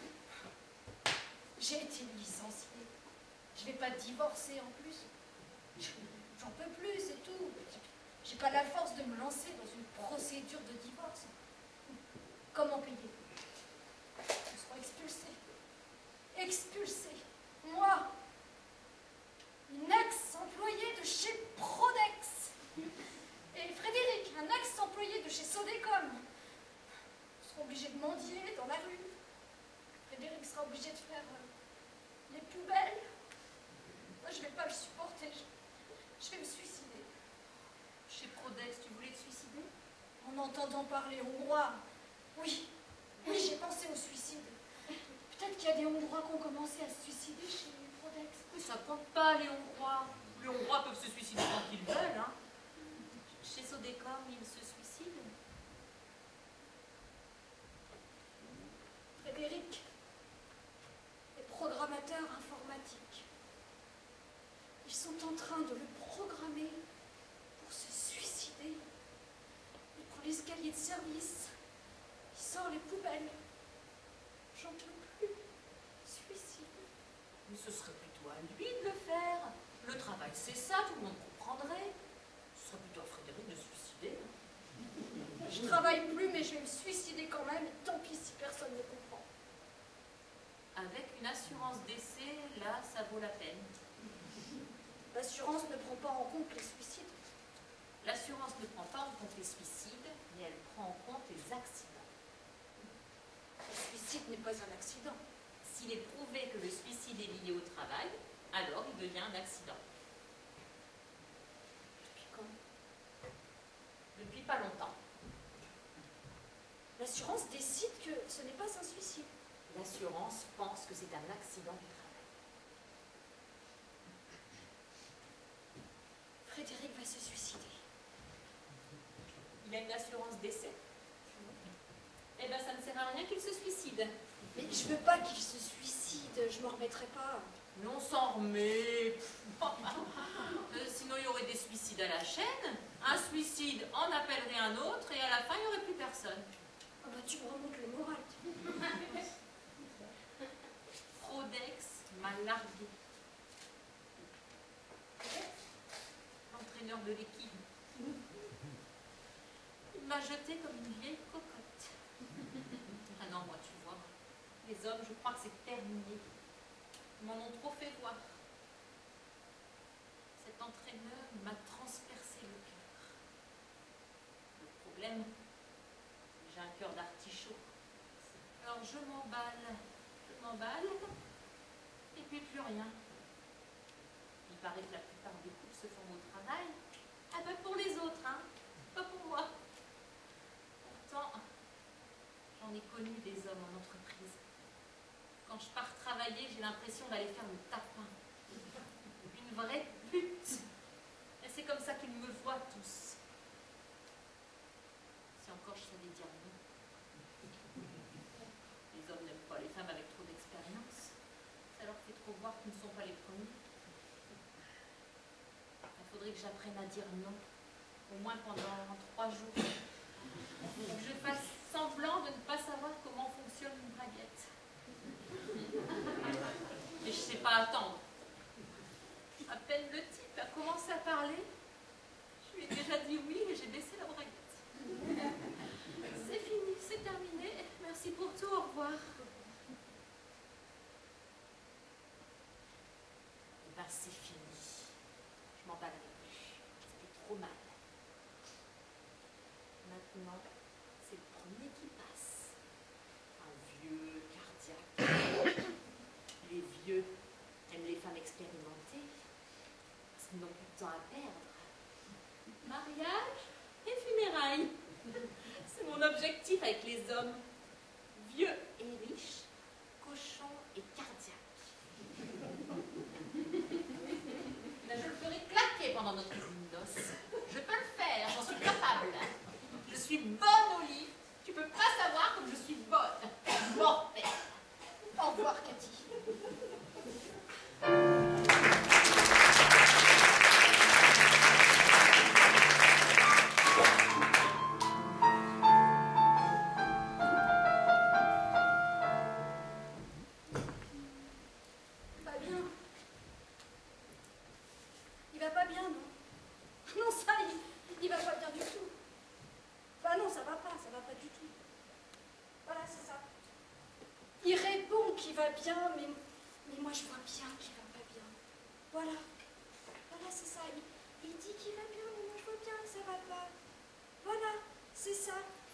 S1: J'ai été licenciée. Je vais pas divorcer en plus. J'en peux plus, c'est tout. J'ai pas la force de me lancer dans une procédure de divorce. Comment payer? Je serai expulsée. Expulsée. Moi, une ex-employée de chez Prodex. Et Frédéric, un ex-employé de chez Sodecom. Ils seront obligés de mendier dans la rue. Frédéric sera obligé de faire les poubelles. Moi, je vais pas le supporter. Je vais me suicider.
S2: Chez Prodex, tu voulais te suicider?
S1: En entendant parler hongrois, oui, j'ai pensé au suicide. Peut-être qu'il y a des Hongrois qui ont commencé à se suicider chez Prodex.
S2: Mais ça compte pas, les Hongrois. Les Hongrois peuvent se suicider quand ils veulent, hein. Chez Sodecom, ils se suicident.
S1: Frédéric est programmateur informatique. Ils sont en train de le programmer pour se suicider. Il prend l'escalier de service. Il sort les poubelles. J'en peux plus. Suicide.
S2: Mais ce serait plutôt à lui de le faire. Le travail, c'est ça, tout le monde comprendrait. Ce serait plutôt à Frédéric de se suicider.
S1: Je travaille plus, mais je vais me suicider quand même. Et tant pis si personne ne comprend.
S2: Avec une assurance d'essai, là, ça vaut la peine.
S1: L'assurance ne prend pas en compte les suicides.
S2: L'assurance ne prend pas en compte les suicides, mais elle prend en compte les accidents.
S1: Le suicide n'est pas un accident.
S2: S'il est prouvé que le suicide est lié au travail, alors il devient un accident.
S1: Depuis quand?
S2: Depuis pas longtemps.
S1: L'assurance décide que ce n'est pas un suicide.
S2: L'assurance pense que c'est un accident du travail.
S1: Frédéric va se suicider.
S2: Il a une assurance décès. Eh bien, ça ne sert à rien qu'il se suicide.
S1: Mais je veux pas qu'il se suicide, je m'en remettrai pas.
S2: Mais on s'en remet. Sinon, il y aurait des suicides à la chaîne. Un suicide en appellerait un autre et à la fin, il n'y aurait plus personne.
S1: Ah bah tu me remontes le moral.
S2: Prodex m'a largué. L'entraîneur de l'équipe. Il m'a jeté comme une vieille cocotte. Ah non, moi, tu vois, les hommes, je crois que c'est terminé. Ils m'en ont trop fait voir. Cet entraîneur m'a transpercé le cœur. Le problème, j'ai un cœur d'artichaut. Alors je m'emballe, et puis plus rien. Il paraît que la plupart des couples se font au travail. Ah ben pour les autres, hein, pas pour moi. Pourtant, j'en ai connu des hommes en entreprise. Quand je pars travailler, j'ai l'impression d'aller faire le tapin. Une vraie pute. Et c'est comme ça qu'ils me voient tous. Si encore je savais dire non. Les hommes n'aiment pas les femmes avec trop d'expérience. Ça leur fait trop voir qu'ils ne sont pas les premiers. Il faudrait que j'apprenne à dire non. Au moins pendant 3 jours. Que je fasse semblant de ne pas savoir comment fonctionne une braguette. Mais je ne sais pas attendre. À peine le type a commencé à parler, je lui ai déjà dit oui et j'ai baissé la braguette. C'est fini, c'est terminé. Merci pour tout, au revoir. Et ben c'est fini. Je m'emballerai plus. C'était trop mal. Maintenant, c'est le premier qui passe. Un vieux cardiaque. Les vieux aiment les femmes expérimentées. Parce qu'ils n'ont plus de temps à perdre. Mariage et funérailles. C'est mon objectif avec les hommes. Vieux et riches, cochons et cardiaques. Ben, je le ferai claquer pendant notre noces. Je peux le faire, j'en suis capable. Je suis bonne au lit. Tu peux pas savoir comme je suis bonne. Mortelle.
S1: Au revoir, Cathy. Pas bien. Il va pas bien, non? Non, ça, il va pas bien du tout. Bah non, ça va pas du tout. Voilà, c'est ça. Il répond qu'il va bien, mais moi je vois bien qu'il va pas bien. Voilà. Voilà, c'est ça. Il dit qu'il va bien, mais moi je vois bien que ça va pas. Voilà, c'est ça.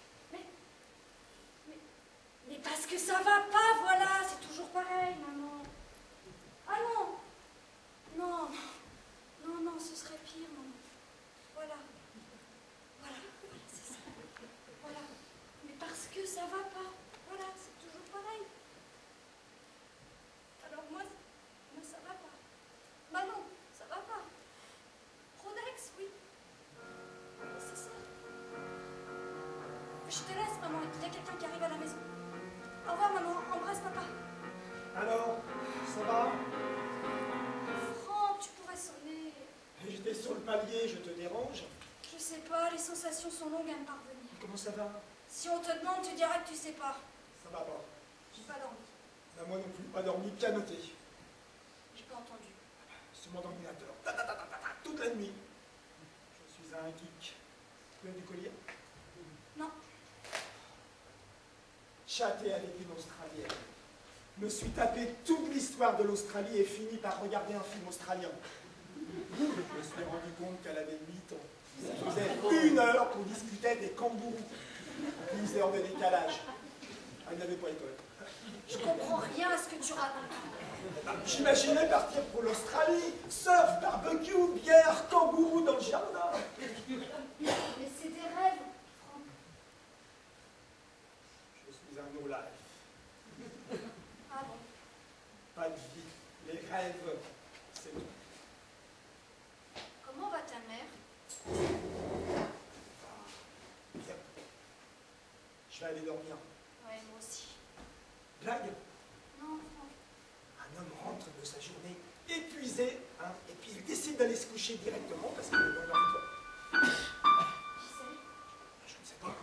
S1: Mais parce que ça va pas, voilà, c'est toujours pareil, maman. Ah non. Non, non, non, ce serait pire, maman. Voilà. Voilà, c'est ça. Voilà. Mais parce que ça va pas. Voilà, c'est toujours pareil. Alors moi ça va pas. Bah non, ça va pas. Prodex, oui. C'est ça. Je te laisse, maman. Il y a quelqu'un qui arrive à la maison. Au revoir, maman. Embrasse papa.
S6: Alors, ça va?
S1: Franck, tu pourrais sonner.
S6: J'étais sur le palier, je te dérange?
S1: Je sais pas, les sensations sont longues à me parvenir.
S6: Comment ça va?
S1: Si on te demande, tu diras que tu sais pas.
S6: Ça va pas.
S1: J'ai pas dormi.
S6: Bah, moi non plus, pas dormi, pianoté.
S1: J'ai pas entendu.
S6: Sur mon ordinateur. Ta, ta, ta, ta, ta, toute la nuit. Je suis un geek. Tu as du collier?
S1: Non.
S6: Chatter avec une Australienne. Me suis tapé toute l'histoire de l'Australie et fini par regarder un film australien. Je me suis rendu compte qu'elle avait 8 ans. Ça faisait 1 heure qu'on discutait des kangourous. Ils étaient en décalage. Elle n'avait pas école.
S1: Je comprends rien à ce que tu racontes.
S6: J'imaginais partir pour l'Australie, surf, barbecue, bière, kangourou dans le jardin.
S1: Mais c'est des rêves, Franck.
S6: Je suis un no-life.
S1: Ah bon?
S6: Pas de vie. Les rêves, c'est tout.
S1: Comment va ta mère?
S6: Bien. Je vais aller dormir.
S1: Ouais, moi aussi.
S6: Blague.
S1: Non, Franck.
S6: Un homme rentre de sa journée épuisé, hein, et puis il décide d'aller se coucher directement parce qu'il est dans leur
S1: Qui c'est?
S6: Je ne sais pas.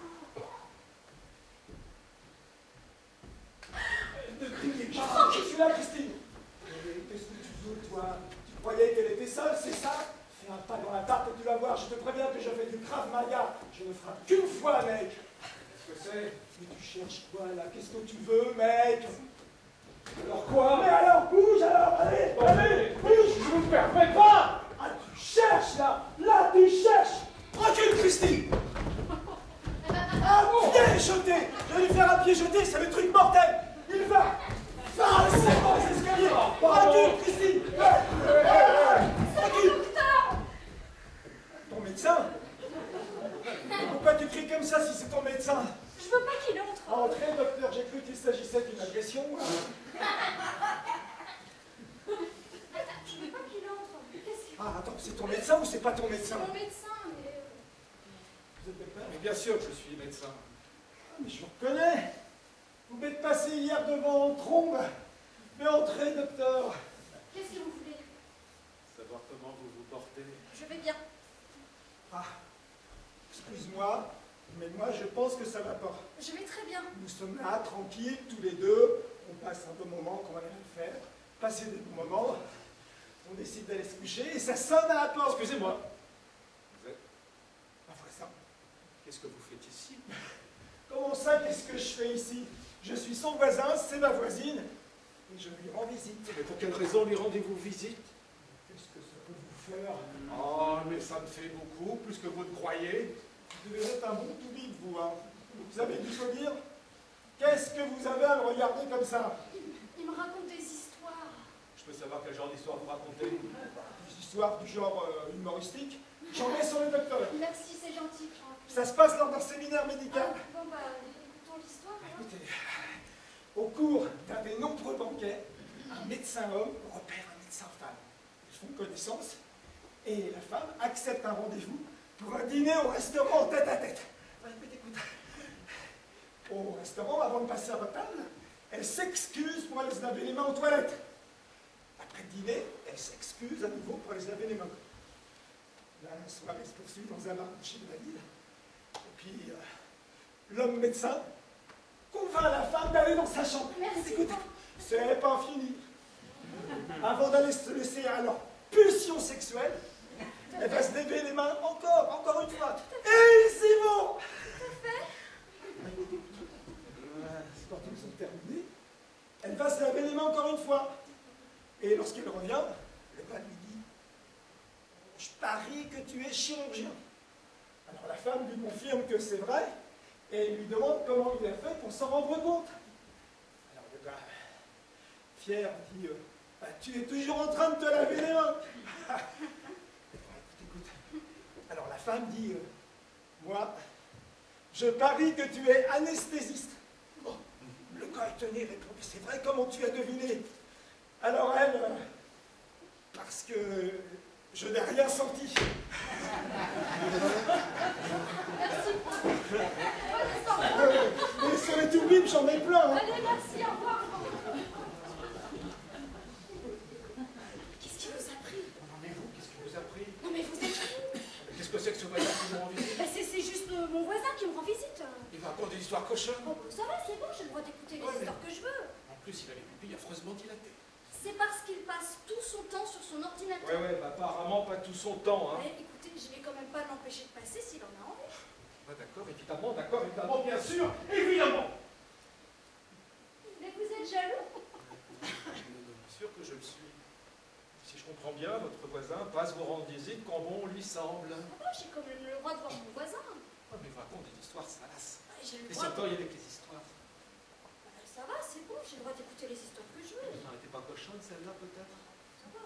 S6: Ne criez pas, je suis là, Christine. Qu'est-ce que tu veux, toi? Tu croyais qu'elle était seule, c'est ça? Fais un pas dans l'appart et tu vas voir, je te préviens que je fais du Krav Maga. Je ne frappe qu'une fois, mec. Qu'est-ce que c'est? Mais tu cherches quoi, là? Qu'est-ce que tu veux, mec? Alors quoi? Mais alors, bouge, alors! Allez, allez, bouge! Je vous permets pas! Ah, tu cherches, là! Là, tu cherches! Recule, Christine! Un pied jeté! Je vais lui faire un pied jeté, c'est le truc mortel! Il va! C'est bon, les escaliers! Recule, Christine! Recule! Ton médecin? Pourquoi tu cries comme ça si c'est ton médecin?
S1: Je veux pas qu'il entre.
S6: Entrez, docteur, j'ai cru qu'il s'agissait d'une agression.
S1: Je veux pas qu'il entre. Qu'est-ce que...
S6: Ah, attends, c'est ton médecin ou c'est pas ton
S1: C'est
S6: médecin?
S1: mon médecin, mais...
S6: Vous êtes docteur?
S5: Mais bien sûr que je suis médecin.
S6: Ah, mais je vous reconnais. Vous m'êtes passé hier devant en trombe. Mais entrez, docteur.
S1: Qu'est-ce que vous voulez?
S5: Savoir comment vous vous portez.
S1: Je vais bien.
S6: Ah, excuse-moi, mais moi je pense que ça va pas.
S1: Je vais très bien.
S6: Nous sommes là, tranquilles, tous les deux. On passe un bon moment, comme on aime le faire. Passer des bons moments. On décide d'aller se coucher et ça sonne à la porte.
S5: Excusez-moi. Vous êtes...
S6: Ah, voilà ça.
S5: Qu'est-ce que vous faites ici?
S6: Comment ça, qu'est-ce que je fais ici? Je suis son voisin, c'est ma voisine, et je lui rends visite.
S5: Mais pour quelle raison lui rendez-vous visite?
S6: Qu'est-ce que ça peut vous faire?
S3: Oh, mais ça me fait beaucoup, plus que vous ne croyez.
S6: Vous devez être un bon tout vide, vous, hein. Vous avez du dire? Qu'est-ce que vous avez à me regarder comme ça?
S1: Il me raconte des histoires.
S5: Je peux savoir quel genre d'histoire vous racontez?
S6: Des histoires du genre humoristique. J'en ai sur le docteur.
S1: Merci, c'est gentil, Franck.
S6: Ça se passe lors d'un séminaire médical.
S1: Bon, bah, écoutons l'histoire, alors.
S6: Écoutez, au cours d'un des nombreux banquets, un médecin homme repère un médecin femme. Ils font connaissance et la femme accepte un rendez-vous pour un dîner au restaurant tête à tête. Écoute, au restaurant, avant de passer à votre table, elle s'excuse pour aller se laver les mains aux toilettes. Après le dîner, elle s'excuse à nouveau pour aller se laver les mains. La soirée se poursuit dans un marché de la ville. Et puis, l'homme médecin convainc la femme d'aller dans sa chambre.
S1: Merci.
S6: Écoutez, c'est pas fini. Avant d'aller se laisser à leur pulsion sexuelle, elle va se laver les mains encore une fois. Et ils y vont. Quand ils sont terminés, elle va se laver les mains encore une fois. Et lorsqu'elle revient, le gars lui dit: je parie que tu es chirurgien. Alors la femme lui confirme que c'est vrai et lui demande comment il a fait pour s'en rendre compte. Alors le gars, fier, dit: bah, tu es toujours en train de te laver les mains. Écoute. Alors la femme dit: moi, je parie que tu es anesthésiste. Oh, le gars étonné répond: mais c'est vrai, comment tu as deviné? Alors elle, parce que je n'ai rien senti.
S1: Merci.
S6: Mais sur les tout bip, j'en ai plein. Hein.
S1: Allez, merci, au revoir. Qu'est-ce qui vous a pris?
S5: Mais vous, qu'est-ce qui vous a pris?
S1: Non, mais vous êtes fou.
S5: Qu'est-ce que c'est que ce voyage qui vous rend visite?
S1: Bah, c'est juste mon voisin qui me rend visite.
S5: Il me raconte des histoires cochonnes.
S1: Oh, ça va, c'est bon, j'ai le droit d'écouter les histoires que je veux.
S5: En plus, il a les pupilles affreusement dilatées.
S1: C'est parce qu'il passe tout son temps sur son ordinateur.
S5: Ouais, bah, apparemment pas tout son temps, hein.
S1: Mais écoutez, je vais quand même pas l'empêcher de passer s'il en a envie.
S5: Ah, d'accord, évidemment, bien sûr, évidemment.
S1: Mais vous êtes jaloux?
S5: Bien sûr que je le suis. Si je comprends bien, votre voisin voisin passe vous rendre visite quand bon lui semble.
S1: Ah bah, j'ai quand même le droit de voir mon voisin.
S5: Oh, mais vous racontez des histoires salaces.
S1: Ah, j'ai le
S5: Et
S1: droit
S5: surtout, il y avec les histoires.
S1: Bah, ça va, c'est bon, j'ai le droit d'écouter les histoires que je veux.
S5: Non, elle n'était pas cochonne celle-là peut-être?
S1: Ça va.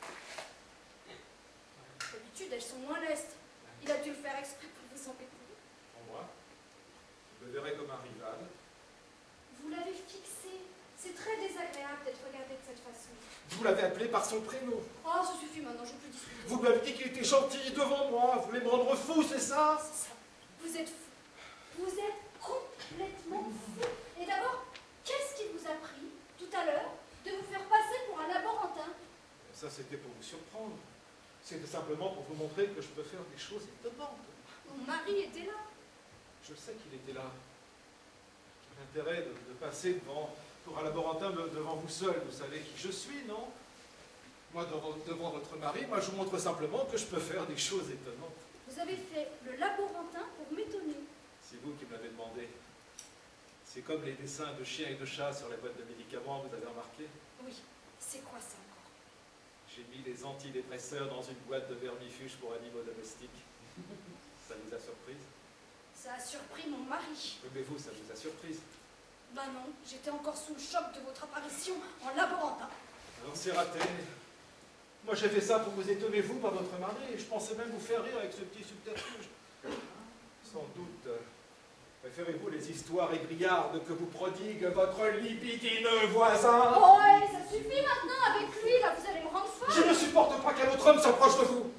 S1: D'habitude, elles sont moins lestes. Il a dû le faire exprès pour vous embêter.
S5: En moi, je me verrais comme un rival.
S1: Vous l'avez fixé. C'est très désagréable d'être regardé de cette façon.
S5: Vous l'avez appelé par son prénom.
S1: Oh, ça suffit maintenant, je peux plus discuter.
S5: Vous m'avez dit qu'il était gentil devant moi. Vous voulez me rendre fou, c'est ça?
S1: C'est ça. Vous êtes fou. Vous êtes complètement fou. Et d'abord, qu'est-ce qui vous a pris, tout à l'heure, de vous faire passer pour un laborantin?
S5: Ça, c'était pour vous surprendre. C'était simplement pour vous montrer que je peux faire des choses étonnantes.
S1: Mon mari était là.
S5: Je sais qu'il était là. Quel intérêt de passer pour un laborantin devant vous seul. Vous savez qui je suis, non? Moi, devant votre mari, moi, je vous montre simplement que je peux faire des choses étonnantes.
S1: Vous avez fait le laborantin pour m'étonner.
S5: C'est vous qui me l'avez demandé. C'est comme les dessins de chiens et de chats sur les boîtes de médicaments, vous avez remarqué?
S1: Oui, c'est quoi ça encore?
S5: J'ai mis les antidépresseurs dans une boîte de vermifuges pour animaux domestiques. Ça vous a surprise?
S1: Ça a surpris mon mari.
S5: Oui, mais vous, ça vous a surprise?
S1: Bah non, j'étais encore sous le choc de votre apparition en laborantin.
S5: Alors c'est raté. Moi j'ai fait ça pour vous étonner, vous, pas votre mari. Je pensais même vous faire rire avec ce petit subterfuge. Sans doute, préférez-vous les histoires égrillardes que vous prodigue votre libidineux voisin?
S1: Oh ouais, ça suffit maintenant avec lui, là, vous allez me rendre folle.
S5: Je ne supporte pas qu'un autre homme s'approche de vous.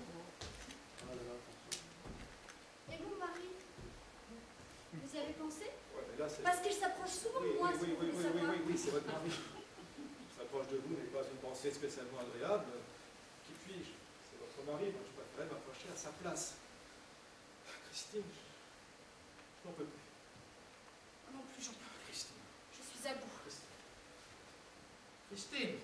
S1: Et mon mari? Vous y avez pensé?
S5: Ouais, mais là, c'est...
S1: Parce qu'il s'approche souvent de moi, si vous voulez savoir.
S5: Oui, c'est votre mari. S'approche de vous n'est pas une pensée spécialement agréable. Qui puis-je? C'est votre mari, moi je préférerais m'approcher à sa place. Christine, je n'en peux plus.
S1: Moi non plus, j'en peux plus.
S5: Christine.
S1: Je suis à bout.
S5: Christine.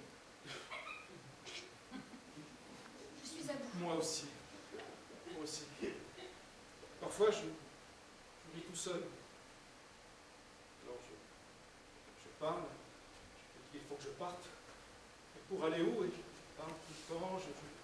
S1: Je suis à bout.
S5: Moi aussi. Moi aussi. Parfois, je vis tout seul. Alors, je parle. Je dis qu'il faut que je parte. Et pour aller où? Et je parle tout le temps.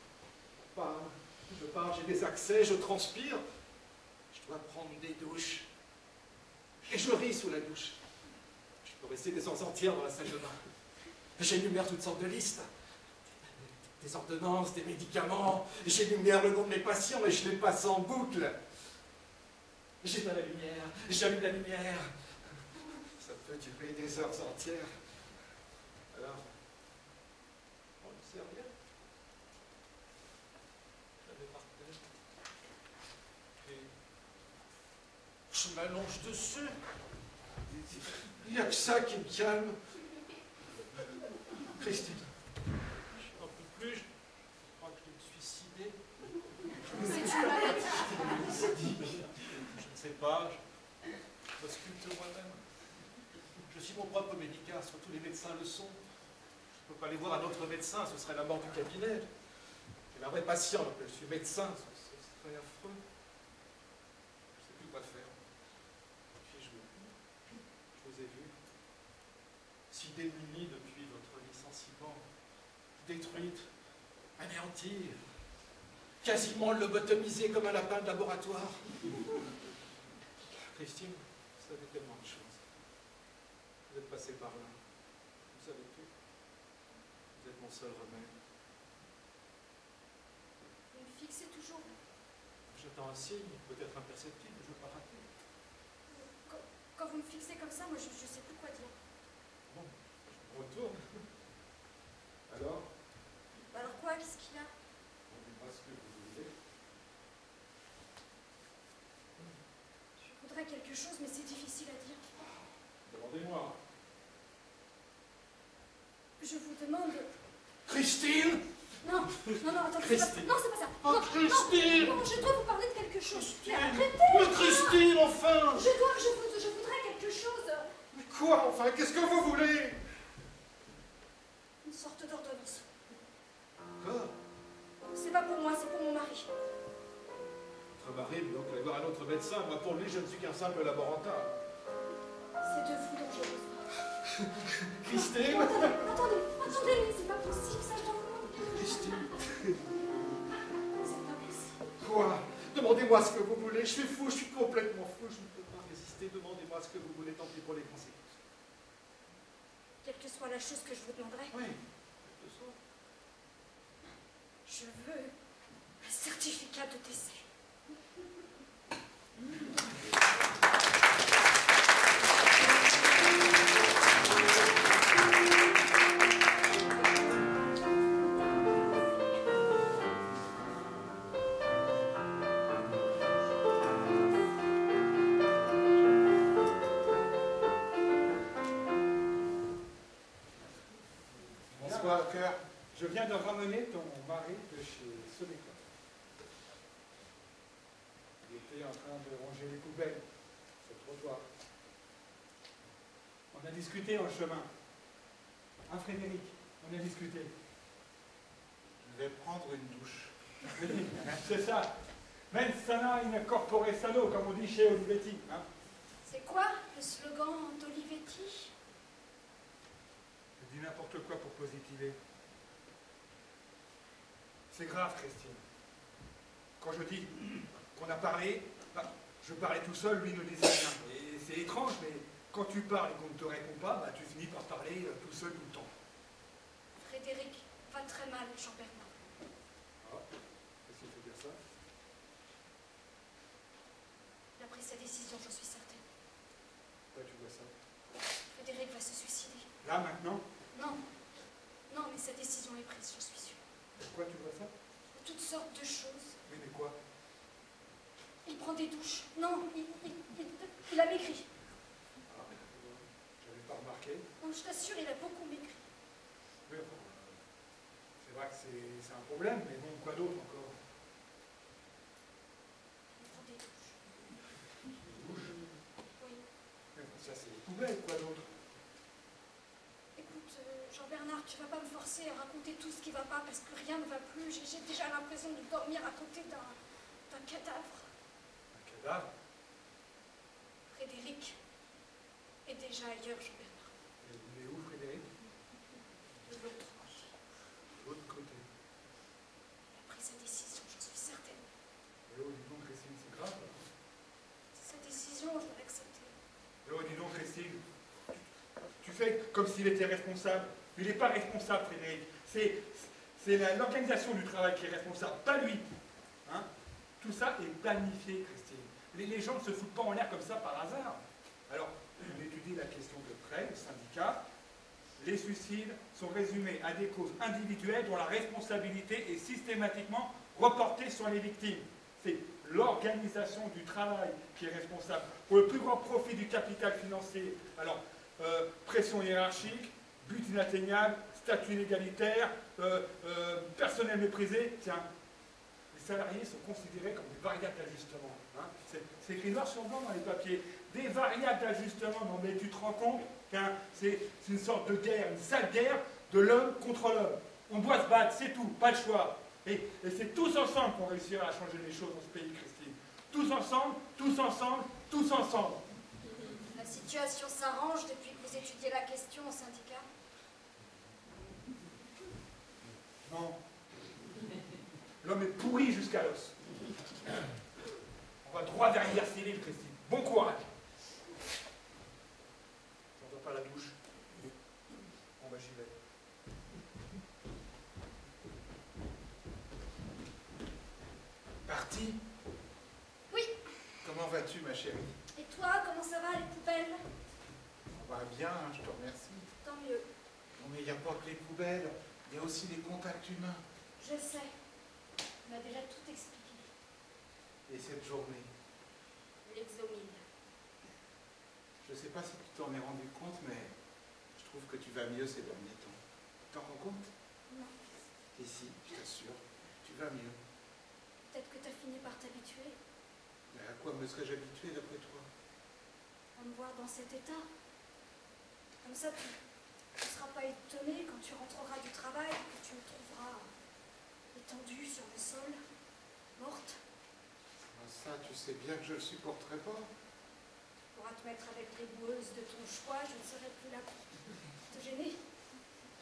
S5: Je parle, j'ai des accès, je transpire. Je dois prendre des douches. Et je ris sous la douche. Je peux rester des heures entières dans la salle de bain. J'énumère toutes sortes de listes. Des ordonnances, des médicaments. J'énumère le nom de mes patients et je les passe en boucle. J'éteins la lumière, j'allume la lumière. Ça peut durer des heures entières. Alors, on ne sait rien. Je vais par terre. Et je m'allonge dessus. Il n'y a que ça qui me calme. Christine, je n'en peux plus. Je crois que je vais me suicider.
S1: C'est une maladie.
S5: Je ne sais pas. Je m'ausculte moi-même. Je suis mon propre médicament, surtout les médecins le sont. Je ne peux pas aller voir un autre médecin, ce serait la mort du cabinet. C'est un vrai patient, donc je suis médecin, ce serait affreux. Je ne sais plus quoi faire. Puis je vous ai vu, si démunie depuis votre licenciement, détruite, anéantie, quasiment lobotomisée comme un lapin de laboratoire. Christine, vous savez tellement de choses. Vous êtes passé par là. Vous savez tout. Vous êtes mon seul remède.
S1: Vous me fixez toujours.
S5: J'attends un signe, peut-être imperceptible, je ne veux pas rater.
S1: Quand vous me fixez comme ça, moi je sais plus quoi dire.
S5: Bon, je me retourne. Alors,
S1: Bah alors quoi, qu'est-ce qu'il y a?
S5: on ne dit pas ce que vous voulez.
S1: Je voudrais quelque chose, mais c'est difficile à dire.
S5: Demandez-moi.
S1: Je vous demande...
S5: Christine!
S1: Non, attendez,
S5: Christine.
S1: non, c'est pas ça.
S5: Oh,
S1: Non,
S5: Christine!
S1: non, je dois vous parler de quelque chose. Mais
S5: Christine!
S1: arrêtez!
S5: Mais Christine, enfin!
S1: Je voudrais quelque chose.
S5: Mais quoi, enfin? Qu'est-ce que vous voulez?
S1: Une sorte d'ordonnance.
S5: Quoi?
S1: C'est pas pour moi, c'est pour mon mari.
S5: Votre mari veut donc aller voir un autre médecin. Moi, pour lui, je ne suis qu'un simple laborantin.
S1: C'est de vous dont j'ai besoin.
S5: Christine!
S1: Attendez, c'est pas possible, ça, je dois vous demander.
S5: Christine!
S6: quoi? Demandez-moi ce que vous voulez. Je suis fou, je suis complètement fou. Je ne peux pas résister. Demandez-moi ce que vous voulez, tant pis pour les conséquences.
S1: Quelle que soit la chose que je vous demanderai,
S6: Oui, quel que soit.
S1: je veux un certificat de décès.
S3: Bonsoir, cœur.
S4: Je viens de ramener ton mari de chez Sonéca. Il était en train de ranger les poubelles sur le trottoir. On a discuté en chemin. Hein, Frédéric? On a discuté.
S3: Je vais prendre une douche.
S4: Oui, c'est ça. Mens sana in corpore sano, comme on dit chez Olivetti. Hein.
S1: C'est quoi le slogan d'Olivetti?
S4: Je dis n'importe quoi pour positiver. C'est grave, Christine. Quand je dis qu'on a parlé, bah, je parlais tout seul, lui ne disait rien. Et c'est étrange, mais quand tu parles et qu'on ne te répond pas, bah, tu finis par parler tout seul tout le temps.
S1: Frédéric va très mal, Jean-Bernard.
S4: Ah, qu'est-ce qu'il faut dire ça?
S1: Il a pris sa décision, j'en suis certaine.
S4: Pourquoi tu vois ça?
S1: Frédéric va se suicider.
S4: Là, maintenant?
S1: Non. Non, mais sa décision est prise, j'en suis sûre.
S4: Pourquoi tu vois ça?
S1: Toutes sortes de choses.
S4: Oui, mais quoi?
S1: Il prend des douches. Non, il a maigri.
S4: Ah, j'avais pas remarqué.
S1: Non, je t'assure, il a beaucoup maigri.
S4: Oui, enfin, c'est vrai que c'est un problème, mais bon, quoi d'autre encore?
S1: Il prend des douches.
S4: Des douches?
S1: Oui.
S4: Mais ça, c'est les poubelles, quoi d'autre?
S1: Écoute, Jean-Bernard, tu vas pas me forcer à raconter tout ce qui va pas parce que rien ne va plus. J'ai déjà l'impression de dormir à côté d'un cadavre.
S4: Un cadavre?
S1: Frédéric est déjà ailleurs, Jean-Bernard.
S4: Et il est où, Frédéric?
S1: De l'autre.
S4: De l'autre côté.
S1: Il a pris sa décision, j'en suis certaine.
S4: Et oh, dis donc, Christine, c'est grave.
S1: C'est sa décision, je vais l'accepter.
S4: Et oh, dis donc, Christine, tu fais comme s'il était responsable. Il n'est pas responsable, Frédéric. C'est l'organisation du travail qui est responsable, pas lui. Hein? Tout ça est planifié, Christine. Les gens ne se foutent pas en l'air comme ça par hasard. Alors, on étudie la question de près, le syndicat. Les suicides sont résumés à des causes individuelles dont la responsabilité est systématiquement reportée sur les victimes. C'est l'organisation du travail qui est responsable. Pour le plus grand profit du capital financier, alors, pression hiérarchique, but inatteignable, statut inégalitaire, personnel méprisé, tiens, les salariés sont considérés comme des variables d'ajustement. Hein. C'est écrit noir sur blanc dans les papiers. Des variables d'ajustement, non mais tu te rends compte qu'un c'est une sorte de guerre, une sale guerre de l'homme contre l'homme. On doit se battre, c'est tout, pas le choix. Et c'est tous ensemble qu'on réussira à changer les choses dans ce pays, Christine. Tous ensemble, tous ensemble, tous ensemble.
S1: La situation s'arrange depuis que vous étudiez la question au syndicat.
S4: Non. L'homme est pourri jusqu'à l'os. On va droit vers la guerre civile, Christine. Bon courage. J'entends pas la douche. Bon, bah, j'y vais.
S3: Parti?
S1: Oui.
S3: Comment vas-tu, ma chérie?
S1: Et toi, comment ça va, les poubelles?
S3: On va bien, hein, je te remercie.
S1: Tant mieux.
S3: Non, mais il n'y a pas que les poubelles, il y a aussi les contacts humains.
S1: Je sais. Tu m'as déjà tout expliqué.
S3: Et cette journée,
S1: L'exomile.
S3: je ne sais pas si tu t'en es rendu compte, mais je trouve que tu vas mieux ces derniers temps. T'en rends compte?
S1: Non.
S3: Et si, je t'assure, tu vas mieux.
S1: Peut-être que tu as fini par t'habituer
S3: Mais à quoi me serais-je habitué d'après toi?
S1: à me voir dans cet état. Comme ça, tu ne seras pas étonné quand tu rentreras du travail, que tu me trouveras étendue sur le sol, morte.
S3: Ah, ça, tu sais bien que je ne le supporterai pas.
S1: Tu pourras te mettre avec les boueuses de ton choix, je ne serai plus là pour te gêner.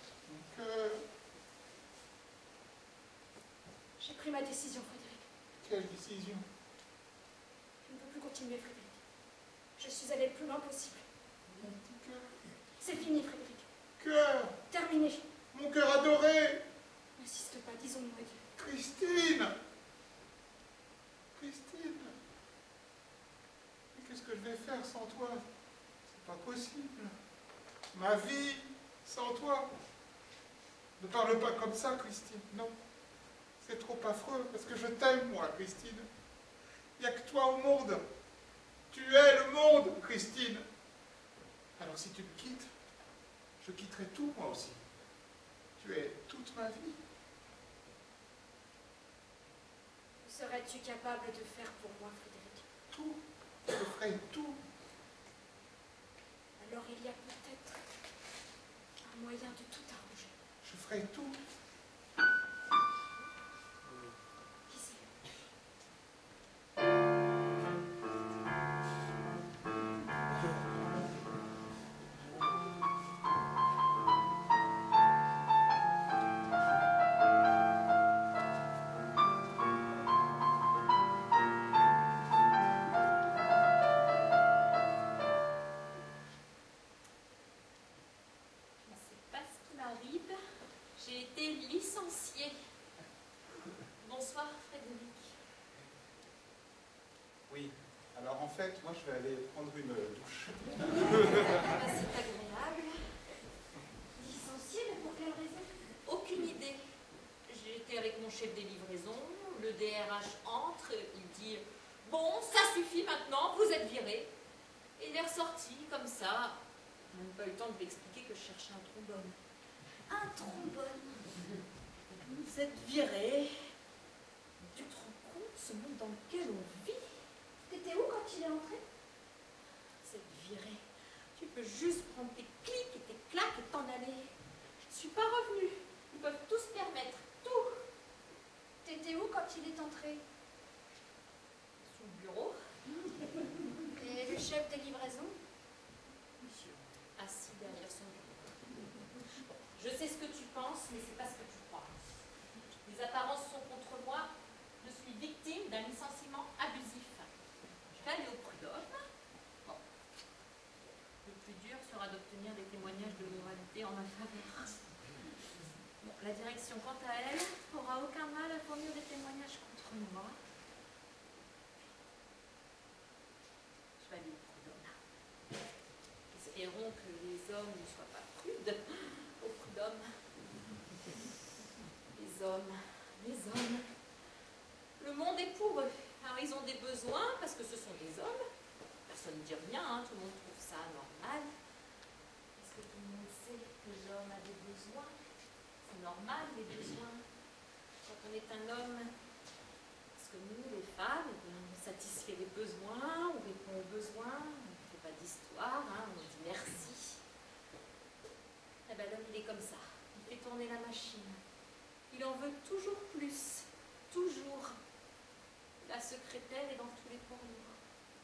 S3: Donc,
S1: J'ai pris ma décision, Frédéric.
S3: Quelle décision?
S1: Je ne peux plus continuer, Frédéric. Je suis allée le plus loin possible. C'est fini, Frédéric.
S3: Cœur!
S1: Terminé.
S3: Mon cœur adoré!
S1: N'insiste pas, disons-nous adieu.
S3: Christine! Christine! Mais qu'est-ce que je vais faire sans toi? C'est pas possible. Ma vie sans toi. Ne parle pas comme ça, Christine. Non. C'est trop affreux, parce que je t'aime, moi, Christine. Il n'y a que toi au monde. Tu es le monde, Christine. Alors si tu me quittes, je quitterai tout, moi aussi. Tu es toute ma vie.
S1: Serais-tu capable de faire pour moi, Frédéric?
S3: Tout. Je ferai tout.
S1: Alors il y a peut-être un moyen de tout arranger.
S3: Je ferai tout.
S1: Ici.
S2: J'ai été licenciée. Bonsoir, Frédéric.
S3: Oui. Alors en fait, moi je vais aller prendre une douche.
S2: C'est agréable.
S1: Licencié, mais pour quelle raison?
S2: Aucune idée. J'étais avec mon chef des livraisons, le DRH entre, il dit « Bon, ça suffit maintenant, vous êtes viré ». Et il est ressorti comme ça. Je n'ai même pas eu le temps de lui expliquer que je cherchais un trombone.
S1: Un trombone.
S2: Vous êtes viré. Tu te rends compte ce monde dans lequel on vit?
S1: T'étais où quand il est entré?
S2: Vous êtes viré. Tu peux juste prendre tes clics et tes claques et t'en aller. Je ne suis pas revenue. Ils peuvent tout se permettre. Tout.
S1: T'étais où quand il est entré?
S2: Sur le bureau.
S1: Et le chef des livraisons?
S2: Assis derrière son bureau. Je sais ce que tu penses, mais c'est pas ce que tu crois. Les apparences sont contre moi. Je suis victime d'un licenciement abusif. Je vais aller au prud'homme. Bon. Le plus dur sera d'obtenir des témoignages de moralité en ma faveur. Bon, la direction, quant à elle, n'aura aucun mal à fournir des témoignages contre moi. Je vais aller au prud'homme. Espérons que les hommes ne soient pas prudes au prud'homme. Les hommes. Le monde est pour eux. Alors ils ont des besoins parce que ce sont des hommes. Personne ne dit rien, hein, tout le monde trouve ça normal. Est-ce que tout le monde sait que l'homme a des besoins? C'est normal, les besoins. Quand on est un homme, parce que nous, les femmes, on satisfait les besoins, on répond aux besoins, on ne fait pas d'histoire, hein, on dit merci. Eh bien, l'homme, il est comme ça. Il fait tourner la machine. Il en veut toujours plus. Toujours. La secrétaire est dans tous les pornos.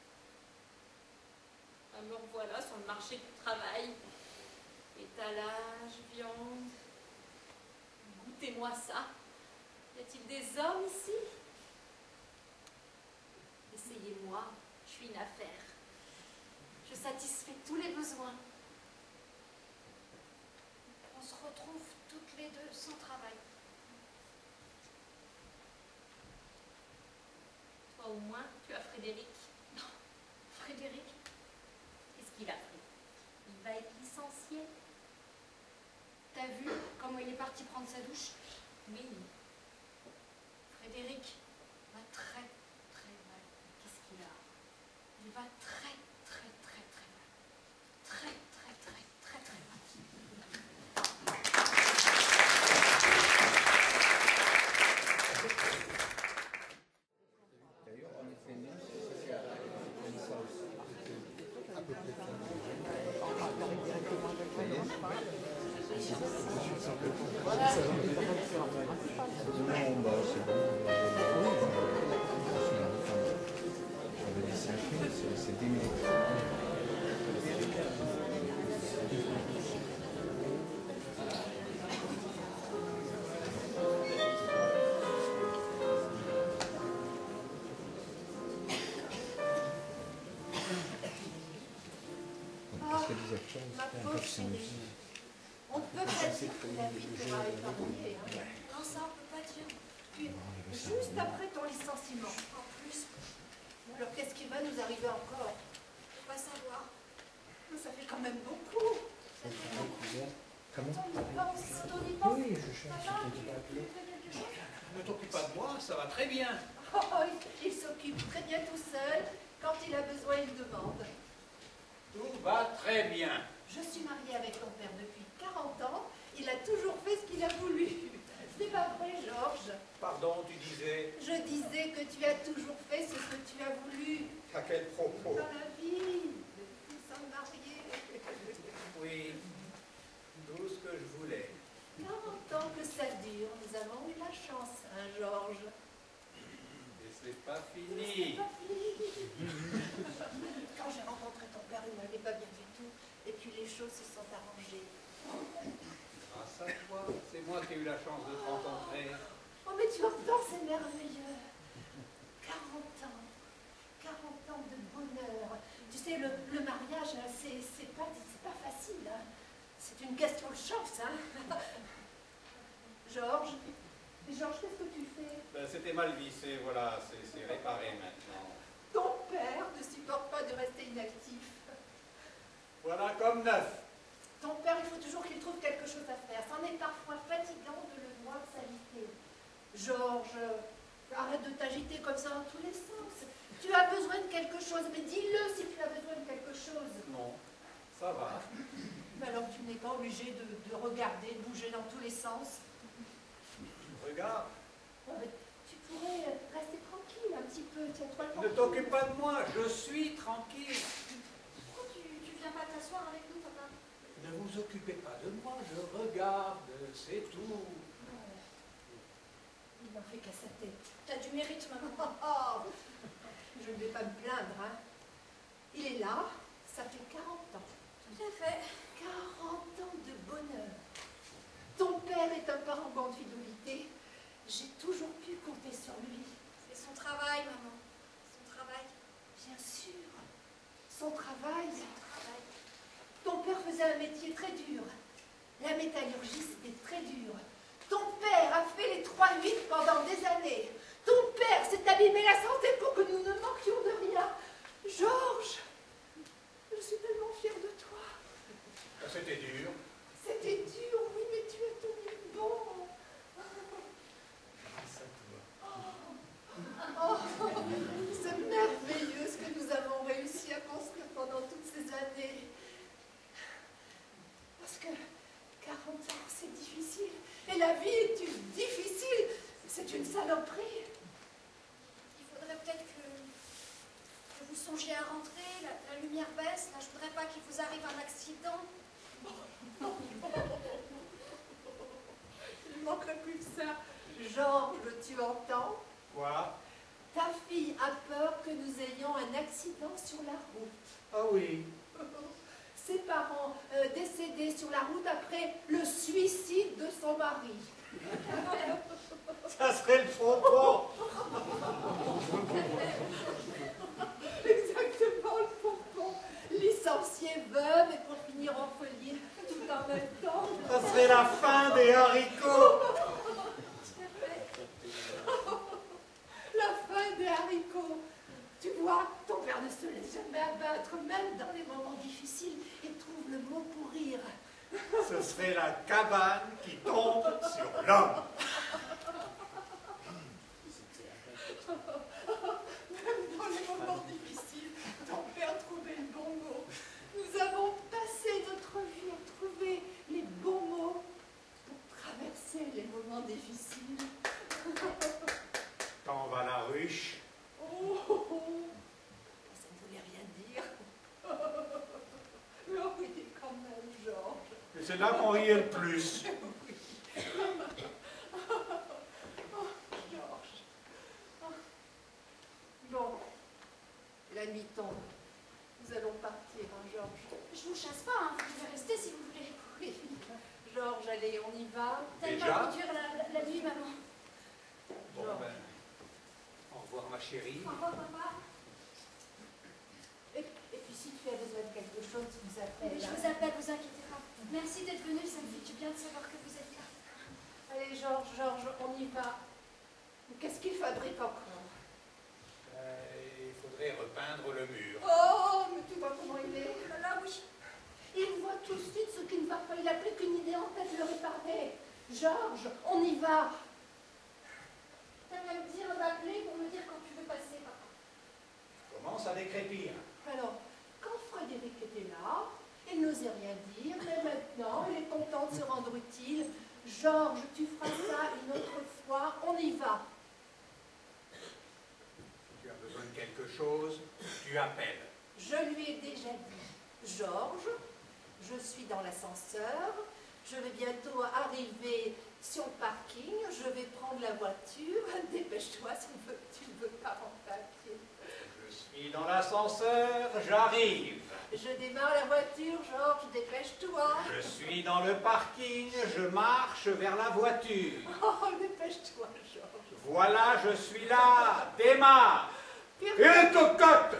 S2: Alors voilà, sur le marché du travail. Étalage, viande. Goûtez-moi ça. Y a-t-il des hommes ici? Essayez-moi. Je suis une affaire. Je satisfais tous les besoins.
S1: On se retrouve toutes les deux sans travail.
S2: Toi au moins, tu as Frédéric.
S1: Non, Frédéric,
S2: Qu'est-ce qu'il a fait? Il va être licencié?
S1: t'as vu comment il est parti prendre sa douche?
S2: Oui.
S1: Frédéric va très très mal.
S2: Qu'est-ce qu'il a?
S1: Il va très très très très mal. Très très très très très mal.
S7: D'ailleurs, en effet, nous, c'est la licence. À peu près. Non, bah, c'est bon. J'avais dit 5 minutes, c'est 10 minutes.
S1: Ma pauvre chérie, on ne peut pas dire que la vie t'aura épargné. Hein. Non, ça on ne peut pas dire. Puis, juste après ton licenciement, en plus. Alors qu'est-ce qui va nous arriver encore? Je ne peux pas savoir. Mais ça fait quand même beaucoup. Ça fait beaucoup.
S7: Comment?
S1: Quand on y pense,
S7: Oui, je cherche.
S1: maman, tu fais quelque chose?
S8: Ne t'occupe pas de moi, ça va très bien.
S1: Oh, il s'occupe très bien tout seul. Quand il a besoin, il demande.
S8: Tout va très bien.
S1: Je suis mariée avec ton père depuis 40 ans. Il a toujours fait ce qu'il a voulu. C'est pas vrai, Georges?
S8: Pardon, tu disais.
S1: Je disais que tu as toujours fait ce que tu as voulu.
S3: À quel propos?
S1: Dans la vie, nous sommes mariés.
S8: Oui, tout ce que je voulais.
S1: 40 ans que ça dure, nous avons eu la chance, hein, Georges?
S8: Et c'est pas fini.
S1: C'est pas fini. Quand j'ai rencontré ton père, il m'avait pas bien du tout. Et puis les choses se sont arrangées.
S8: Grâce à toi, c'est moi qui ai eu la chance de te rencontrer.
S1: Oh, mais tu entends, c'est merveilleux. 40 ans. 40 ans de bonheur. Tu sais, le mariage, c'est pas facile. Hein. C'est une question de chance. Hein. Georges, qu'est-ce que tu fais?
S8: Ben, c'était mal vissé, voilà, c'est réparé maintenant.
S1: Ton père ne supporte pas de rester inactif.
S8: Voilà comme neuf.
S1: Ton père, il faut toujours qu'il trouve quelque chose à faire. C'en est parfois fatigant de le voir s'agiter. Georges, arrête de t'agiter comme ça dans tous les sens. Tu as besoin de quelque chose, mais dis-le si tu as besoin de quelque chose.
S8: Non, ça va.
S1: Mais alors tu n'es pas obligé de regarder, de bouger dans tous les sens.
S8: Regarde,
S1: Tu pourrais rester tranquille un petit peu. Tiens-toi le
S8: ne t'occupe pas de moi, je suis tranquille.
S1: Pourquoi tu viens pas t'asseoir avec nous, papa?
S8: Ne vous occupez pas de moi, je regarde, c'est tout.
S1: Il n'en fait qu'à sa tête. T'as du mérite, maman. Je ne vais pas me plaindre, hein. Il est là, ça fait 40 ans. Tout à fait. 40 ans de bonheur. Ton père est un parent en fidélité. J'ai toujours pu compter sur lui.
S9: C'est son travail, maman. Son travail.
S1: Bien sûr. Son travail. Ton père faisait un métier très dur. La métallurgie, c'était très dur. Ton père a fait les 3-8 pendant des années. Ton père s'est abîmé la santé pour que nous ne manquions de rien. Georges, je suis tellement fière de toi.
S8: C'était dur.
S1: C'était dur, oui, mais tu es tenu bon.
S8: Grâce à toi.
S1: Oh, c'est merveilleux ce que nous avons réussi à construire pendant toutes ces années. Parce que 40 ans, c'est difficile. Et la vie est difficile. C'est une saloperie.
S9: Il faudrait peut-être que vous songiez à rentrer. La lumière baisse. Là, je voudrais pas qu'il vous arrive un accident.
S1: Il ne manquerait plus que ça. Georges, tu entends?
S8: Quoi?
S1: Ta fille a peur que nous ayons un accident sur la route.
S8: Ah oui.
S1: Ses parents décédés sur la route après le suicide de son mari.
S8: Ça serait le fond.
S1: Exactement, le pompon. Licencié, veuve et pour finir orpheline tout en même temps.
S8: Ça serait la fin des haricots.
S1: La fin des haricots. Tu vois, ton père ne se laisse jamais abattre, même dans les moments difficiles, et trouve le mot pour rire.
S8: Ce serait la cabane qui tombe sur l'homme.
S1: Même dans les moments difficiles, ton père trouvait le bon mot. Nous avons passé notre vie à trouver les bons mots pour traverser les moments difficiles.
S8: T'en vas la ruche.
S1: Oh, oh, oh. Ça ne voulait rien dire. Mais oui, quand même, Georges.
S8: Et c'est là qu'on riait le plus.
S1: Georges. Bon, la nuit tombe. Nous allons partir, hein, Georges.
S9: Je vous chasse pas, hein. Vous pouvez rester si vous voulez.
S1: Oui. Georges, allez, on y va.
S9: T'aimes
S8: Déjà
S9: pas conduire la nuit, maman?
S8: Bon, ben, au revoir ma chérie.
S9: Au revoir, papa.
S1: Et puis si
S10: si tu as besoin de quelque chose, tu nous appelles.
S9: Je vous appelle, vous inquiétez pas. Merci d'être venu, ça me fait du bien de savoir que vous êtes là.
S10: Allez, Georges, on y va. Qu'est-ce qu'il fabrique encore?
S8: Il faudrait repeindre le mur.
S10: Oh, mais tu vois comment il est.
S9: Oh là là, oui.
S10: Il voit tout de suite ce qui ne va pas. Il n'a plus qu'une idée en tête, le réparer. Georges, on y va.
S9: T'as qu'à me dire, m'appeler pour me dire quand tu veux passer, papa.
S8: Commence à décrépir.
S10: Alors, quand Frédéric était là, il n'osait rien dire, mais maintenant, il est content de se rendre utile. Georges, tu feras ça une autre fois, on y va.
S8: Si tu as besoin de quelque chose, tu appelles.
S10: Je lui ai déjà dit, Georges, je suis dans l'ascenseur, je vais bientôt arriver sur le parking, je vais prendre la voiture, dépêche-toi si tu ne veux pas rentrer à pied.
S8: Je suis dans l'ascenseur, j'arrive.
S10: Je démarre la voiture, Georges, dépêche-toi.
S8: Je suis dans le parking, je marche vers la voiture.
S10: Oh, dépêche-toi, Georges.
S8: Voilà, je suis là, démarre.
S10: Et
S8: cocotte.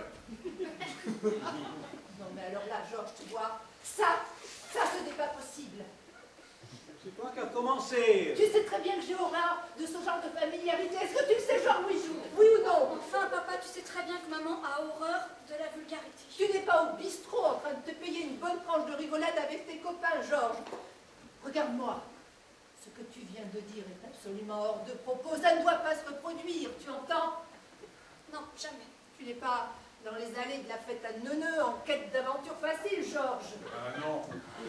S10: Non, mais alors là, Georges, tu vois, ça, ce n'est pas possible.
S8: C'est toi qui as commencé.
S10: Tu sais très bien que j'ai horreur de ce genre de familiarité. Est-ce que tu le sais, Georges, oui ou non?
S9: Enfin, papa, tu sais très bien que maman a horreur de la vulgarité.
S10: Tu n'es pas au bistrot en train de te payer une bonne tranche de rigolade avec tes copains, Georges. Regarde-moi. Ce que tu viens de dire est absolument hors de propos. Ça ne doit pas se reproduire, tu entends?
S9: Non, jamais.
S10: Tu n'es pas dans les allées de la fête à Neuneu en quête d'aventure facile, Georges.
S3: Ah non.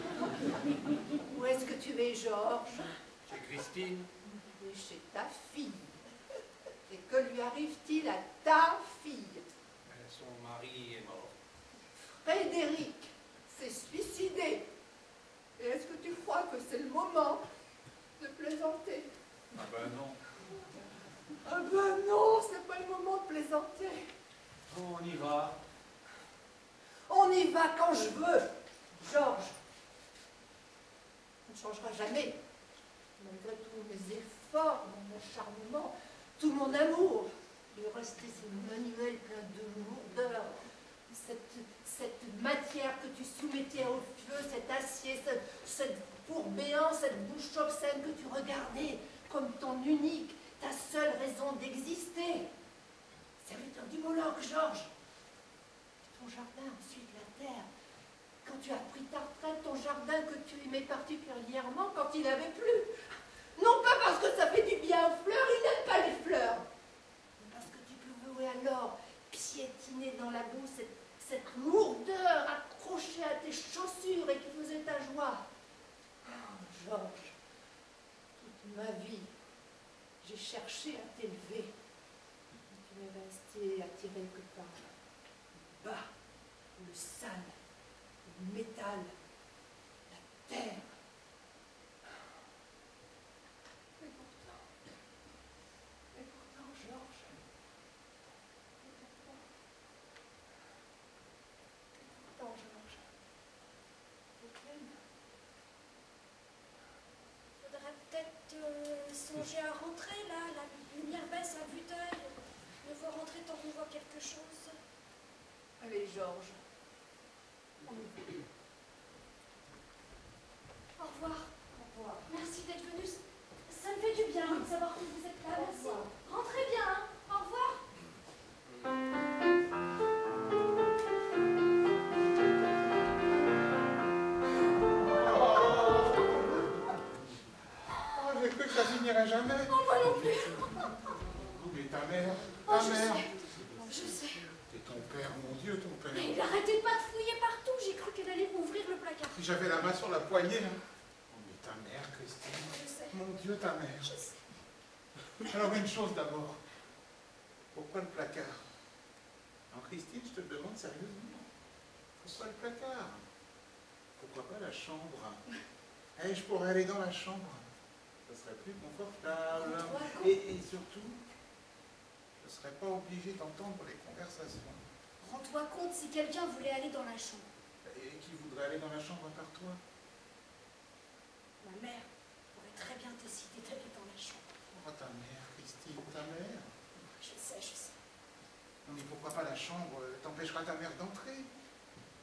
S10: Où est-ce que tu es, Georges?
S8: Chez Christine.
S10: Tu es chez ta fille. Et que lui arrive-t-il à ta fille?
S8: Son mari est mort.
S10: Frédéric s'est suicidé. Et est-ce que tu crois que c'est le moment de plaisanter?
S3: Ah ben non.
S10: Ah ben non, c'est pas le moment de plaisanter.
S8: On y va.
S10: On y va quand je veux. Georges, on ne changera jamais. Malgré tous mes efforts, mon acharnement, tout mon amour, il restait ce manuel plein de lourdeur, cette matière que tu soumettais au feu, cet acier, cette pourbéance, cette bouche obscène que tu regardais comme ton unique, ta seule raison d'exister. Serviteur du Moloch, Georges. Ton jardin, ensuite la terre. Quand tu as pris ta retraite, ton jardin que tu aimais particulièrement quand il n'avait plus. Non pas parce que ça fait du bien aux fleurs, il n'aime pas les fleurs. Mais parce que tu pouvais alors piétiner dans la boue cette lourdeur accrochée à tes chaussures et qui faisait ta joie. Oh, Georges, toute ma vie, j'ai cherché à t'élever. Tu es resté attiré que par le bas, le sale, le métal, la terre. Et pourtant, Georges, je t'aime.
S9: Faudrait peut-être songer à rentrer, là. La lumière baisse à vue d'œil. Il faut rentrer tant qu'on voit quelque chose.
S10: Allez, Georges.
S9: Au revoir.
S10: Au revoir.
S9: Merci d'être venu. Ça me fait du bien de savoir que vous êtes là.
S10: Au
S9: Merci.
S10: revoir.
S9: Rentrez bien. Hein. Au revoir.
S3: Oh, j'ai cru que ça finirait jamais.
S9: Oh, moi non plus.
S3: Mais ta mère,
S9: Oh,
S3: ta
S9: je
S3: mère.
S9: sais. Je sais.
S3: Et ton père, mon Dieu, ton père.
S9: Mais il arrêtait pas de fouiller partout. J'ai cru qu'elle allait ouvrir le placard.
S3: Si j'avais la main sur la poignée. Hein. Oh, mais ta mère, Christine.
S9: Je sais.
S3: Mon Dieu, ta mère.
S9: Je sais.
S3: Alors, une chose d'abord. Pourquoi le placard? Alors, Christine, je te le demande sérieusement. Pourquoi le placard? Pourquoi pas la chambre? Eh, je pourrais aller dans la chambre. Ça serait plus confortable. Et surtout, je ne serais pas obligé d'entendre les conversations.
S9: Rends-toi compte si quelqu'un voulait aller dans la chambre.
S3: Et qui voudrait aller dans la chambre à part toi?
S9: Ma mère pourrait très bien décider d'aller dans la chambre.
S3: Oh, ta mère, Christine, ta mère.
S9: Je sais, je sais.
S3: Non, mais pourquoi pas la chambre t'empêchera ta mère d'entrer?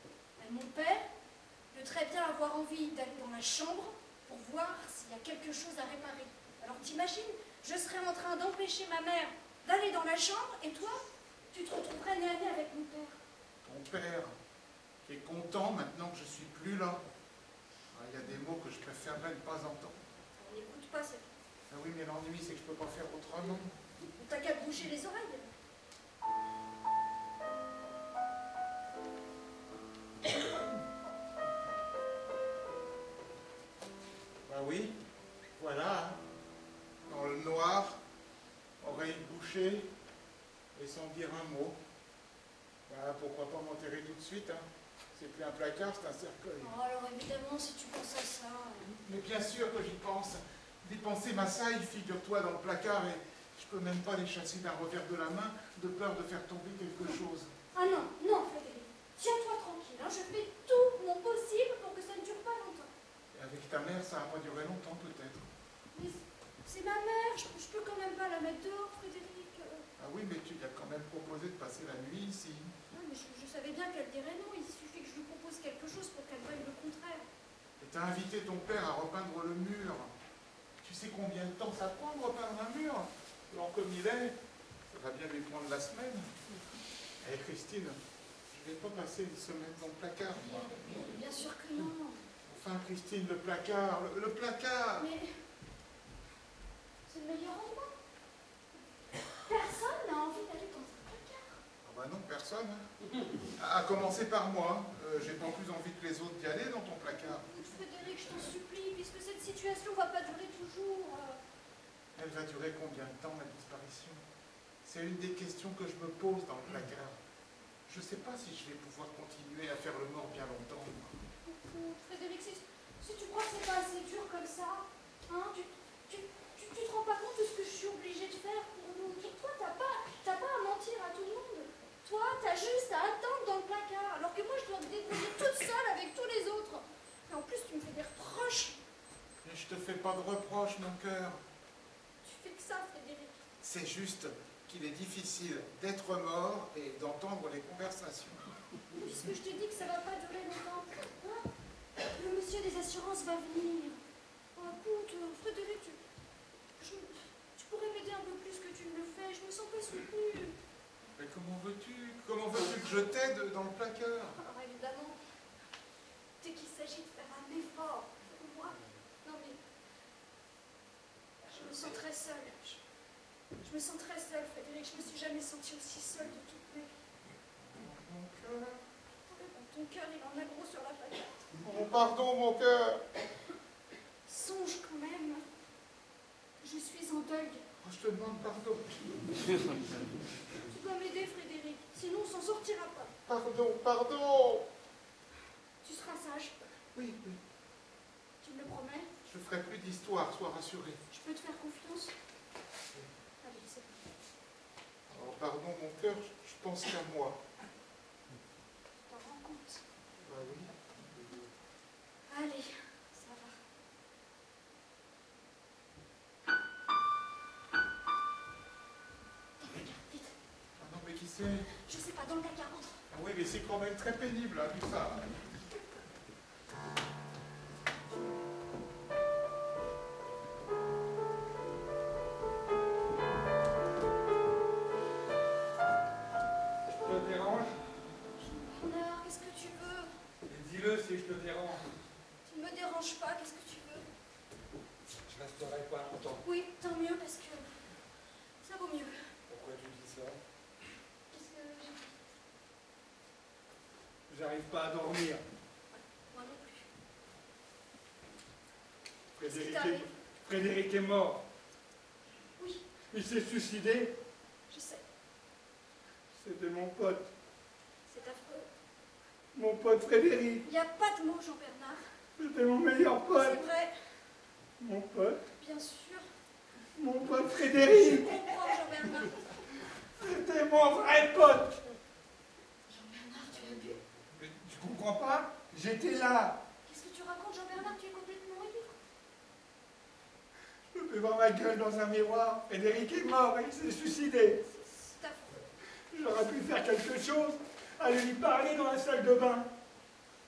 S9: Mon père peut très bien avoir envie d'aller dans la chambre pour voir s'il y a quelque chose à réparer. Alors t'imagines, je serais en train d'empêcher ma mère d'aller dans la chambre et toi, tu te retrouverais nez à nez avec mon père.
S3: Ton père, qui est content maintenant que je suis plus là. Ah, il y a des mots que je préférerais ne pas entendre.
S9: On n'écoute pas ça.
S3: Ah oui, mais l'ennui, c'est que je peux pas faire autrement.
S9: T'as qu'à te boucher les oreilles.
S3: Bah oui, voilà. Hein. Dans le noir, oreille bouchée, et sans dire un mot. Bah pourquoi pas m'enterrer tout de suite, hein. C'est plus un placard, c'est un cercueil.
S9: Oh, alors évidemment, si tu penses à ça...
S3: Mais bien sûr que j'y pense. Dépenser ma saille, figure-toi, dans le placard, et je peux même pas les chasser d'un revers de la main, de peur de faire tomber quelque chose.
S9: Ah non, non, Frédéric, tiens-toi tranquille, hein, je fais tout mon possible pour que ça ne dure pas longtemps.
S3: Et avec ta mère, ça va pas durer longtemps, peut-être.
S9: Mais c'est ma mère, je peux quand même pas la mettre dehors, Frédéric.
S3: Ah oui, mais tu lui as quand même proposé de passer la nuit ici.
S9: Non, mais je savais bien qu'elle dirait non, il suffit que je lui propose quelque chose pour qu'elle veuille le contraire.
S3: Et t'as invité ton père à repeindre le mur. Tu sais combien de temps ça prend de repeindre un mur? Lent comme il est, ça va bien lui prendre la semaine. Eh Christine, je vais pas passer une semaine dans le placard, moi.
S9: Bien sûr que non.
S3: Enfin Christine, le placard, le placard.
S9: Mais c'est le meilleur endroit. Personne n'a envie d'aller dans un placard.
S3: Ah bah non, personne. Hein. À commencer par moi. J'ai pas plus envie que les autres d'y aller dans ton placard.
S9: Frédéric, je t'en supplie, puisque cette situation va pas durer toujours.
S3: Elle va durer combien de temps, la disparition? C'est une des questions que je me pose dans le placard. Je sais pas si je vais pouvoir continuer à faire le mort bien longtemps.
S9: Frédéric, si tu crois que c'est pas assez dur comme ça, hein, tu te rends pas compte de ce que je suis obligée de faire pour nous. Toi, t'as pas à mentir à tout le monde. Toi, t'as juste à attendre dans le placard, alors que moi, je dois me débrouiller toute seule avec tous les autres. Et en plus, tu me fais des reproches.
S3: Mais je te fais pas de reproches, mon cœur.
S9: Tu fais que ça, Frédéric.
S3: C'est juste qu'il est difficile d'être mort et d'entendre les conversations.
S9: Puisque je te dis que ça va pas durer longtemps. Hein, le monsieur des assurances va venir. Oh, écoute, Frédéric, tu pourrais m'aider un peu plus que tu ne le fais. Je me sens pas soutenue.
S3: Mais comment veux-tu? Comment veux-tu que je t'aide dans le placard?
S9: Alors évidemment, dès qu'il s'agit de faire un effort pour moi, non mais, je me sens très seule. Je me sens très seule, Frédéric. Je me suis jamais sentie aussi seule de toute ma vie.
S3: Mon cœur?
S9: Ton cœur, il en a gros sur la patate.
S3: Oh, pardon, mon cœur.
S9: Songe quand même que je suis en deuil.
S3: Oh, je te demande pardon.
S9: Tu dois m'aider, Frédéric. Sinon, on s'en sortira pas.
S3: Pardon, pardon.
S9: Tu seras sage.
S3: Oui, oui.
S9: Tu me le promets?
S3: Je ferai plus d'histoire, sois rassuré.
S9: Je peux te faire confiance? Allez, c'est bon.
S3: Oh, pardon, mon cœur, je pense qu'à moi.
S9: Tu t'en rends compte?
S3: Bah oui.
S9: Allez, ça va. Dans le placard, vite.
S3: Ah non, mais qui c'est?
S9: Je sais pas, dans le placard, entre.
S3: Ah oui, mais c'est quand même très pénible, hein, tout ça.
S4: Je te dérange?
S9: Bernard, qu'est-ce que tu veux?
S4: Et dis-le si je te dérange.
S9: Tu ne me déranges pas, qu'est-ce que tu veux?
S4: Je resterai pas longtemps.
S9: Oui, tant mieux, parce que ça vaut mieux.
S4: Pourquoi tu dis ça?
S9: Qu'est-ce que j'ai dit?
S4: J'arrive pas à dormir.
S9: Moi non plus.
S4: Frédéric est mort.
S9: Oui,
S4: Il s'est suicidé.
S9: je sais.
S4: C'était mon pote.
S9: C'est affreux.
S4: Mon pote Frédéric.
S9: Il n'y a pas de mots, Jean-Bernard.
S4: C'était mon meilleur pote.
S9: C'est vrai,
S4: Mon pote.
S9: bien sûr.
S4: Mon pote
S9: Je
S4: Frédéric.
S9: comprends, Jean-Bernard.
S4: C'était mon vrai pote.
S9: Jean-Bernard, tu as bu.
S4: Mais tu comprends pas? J'étais là.
S9: Qu'est-ce que tu racontes, Jean-Bernard? Tu es complètement ivre.
S4: Je peux voir ma gueule dans un miroir. Frédéric est mort et il s'est suicidé.
S9: C'est affreux.
S4: J'aurais pu faire quelque chose. Aller lui parler dans la salle de bain.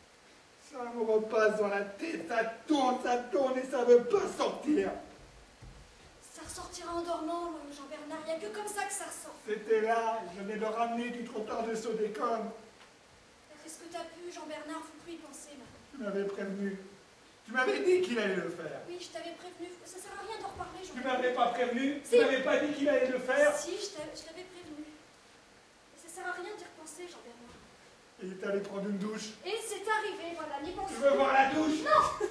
S4: repasse dans la tête, ça tourne et ça veut pas sortir.
S1: Ça ressortira en dormant, Jean-Bernard. Il n'y a que comme ça que ça ressort.
S4: C'était là, je venais de le ramener du trottoir de Sodécom.
S1: Est-ce que t'as pu, Jean-Bernard, faut plus y penser, là.
S4: Tu m'avais prévenu. Tu m'avais dit qu'il allait le faire.
S1: Oui, je t'avais prévenu. Ça sert à rien d'en reparler,
S4: Tu
S1: Jean-Bernard.
S4: m'avais pas prévenu.
S1: Si.
S4: Tu m'avais pas dit qu'il allait le faire.
S1: Si, je t'avais prévenu. Mais ça sert à rien d'y repenser, Jean-Bernard.
S4: Il est allé prendre une douche.
S1: Et c'est arrivé, voilà, n'y pense
S4: Tu
S1: pas.
S4: veux voir la douche?
S1: Non.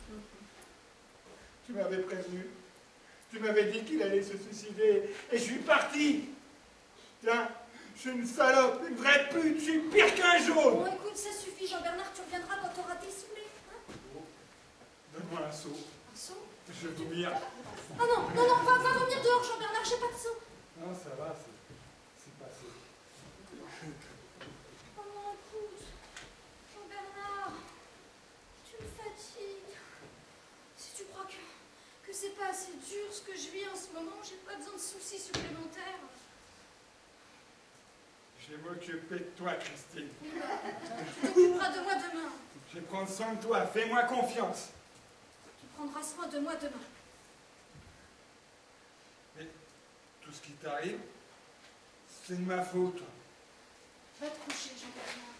S4: Tu m'avais prévenu. Tu m'avais dit qu'il allait se suicider. Et je suis parti. Tiens, je suis une salope, une vraie pute. Je suis pire qu'un jaune.
S1: Bon, écoute, ça suffit, Jean-Bernard. Tu reviendras quand t'auras dessoulé. Hein?
S4: Donne-moi un seau.
S1: Un seau?
S4: Je vais vomir.
S1: Ah non, non, non, va vomir dehors, Jean-Bernard. J'ai pas de seau.
S4: Non, ça va, c'est passé.
S1: Oh non, écoute. Jean-Bernard, tu me fatigues. Si tu crois que c'est pas assez dur ce que je vis en ce moment, j'ai pas besoin de soucis supplémentaires.
S4: Je vais m'occuper de toi, Christine.
S1: Tu t'occuperas de moi demain.
S4: Je vais prendre soin de toi. Fais-moi confiance.
S1: Tu prendras soin de moi demain.
S4: Mais tout ce qui t'arrive, c'est de ma faute.
S1: Va te coucher, Jean-Bernard.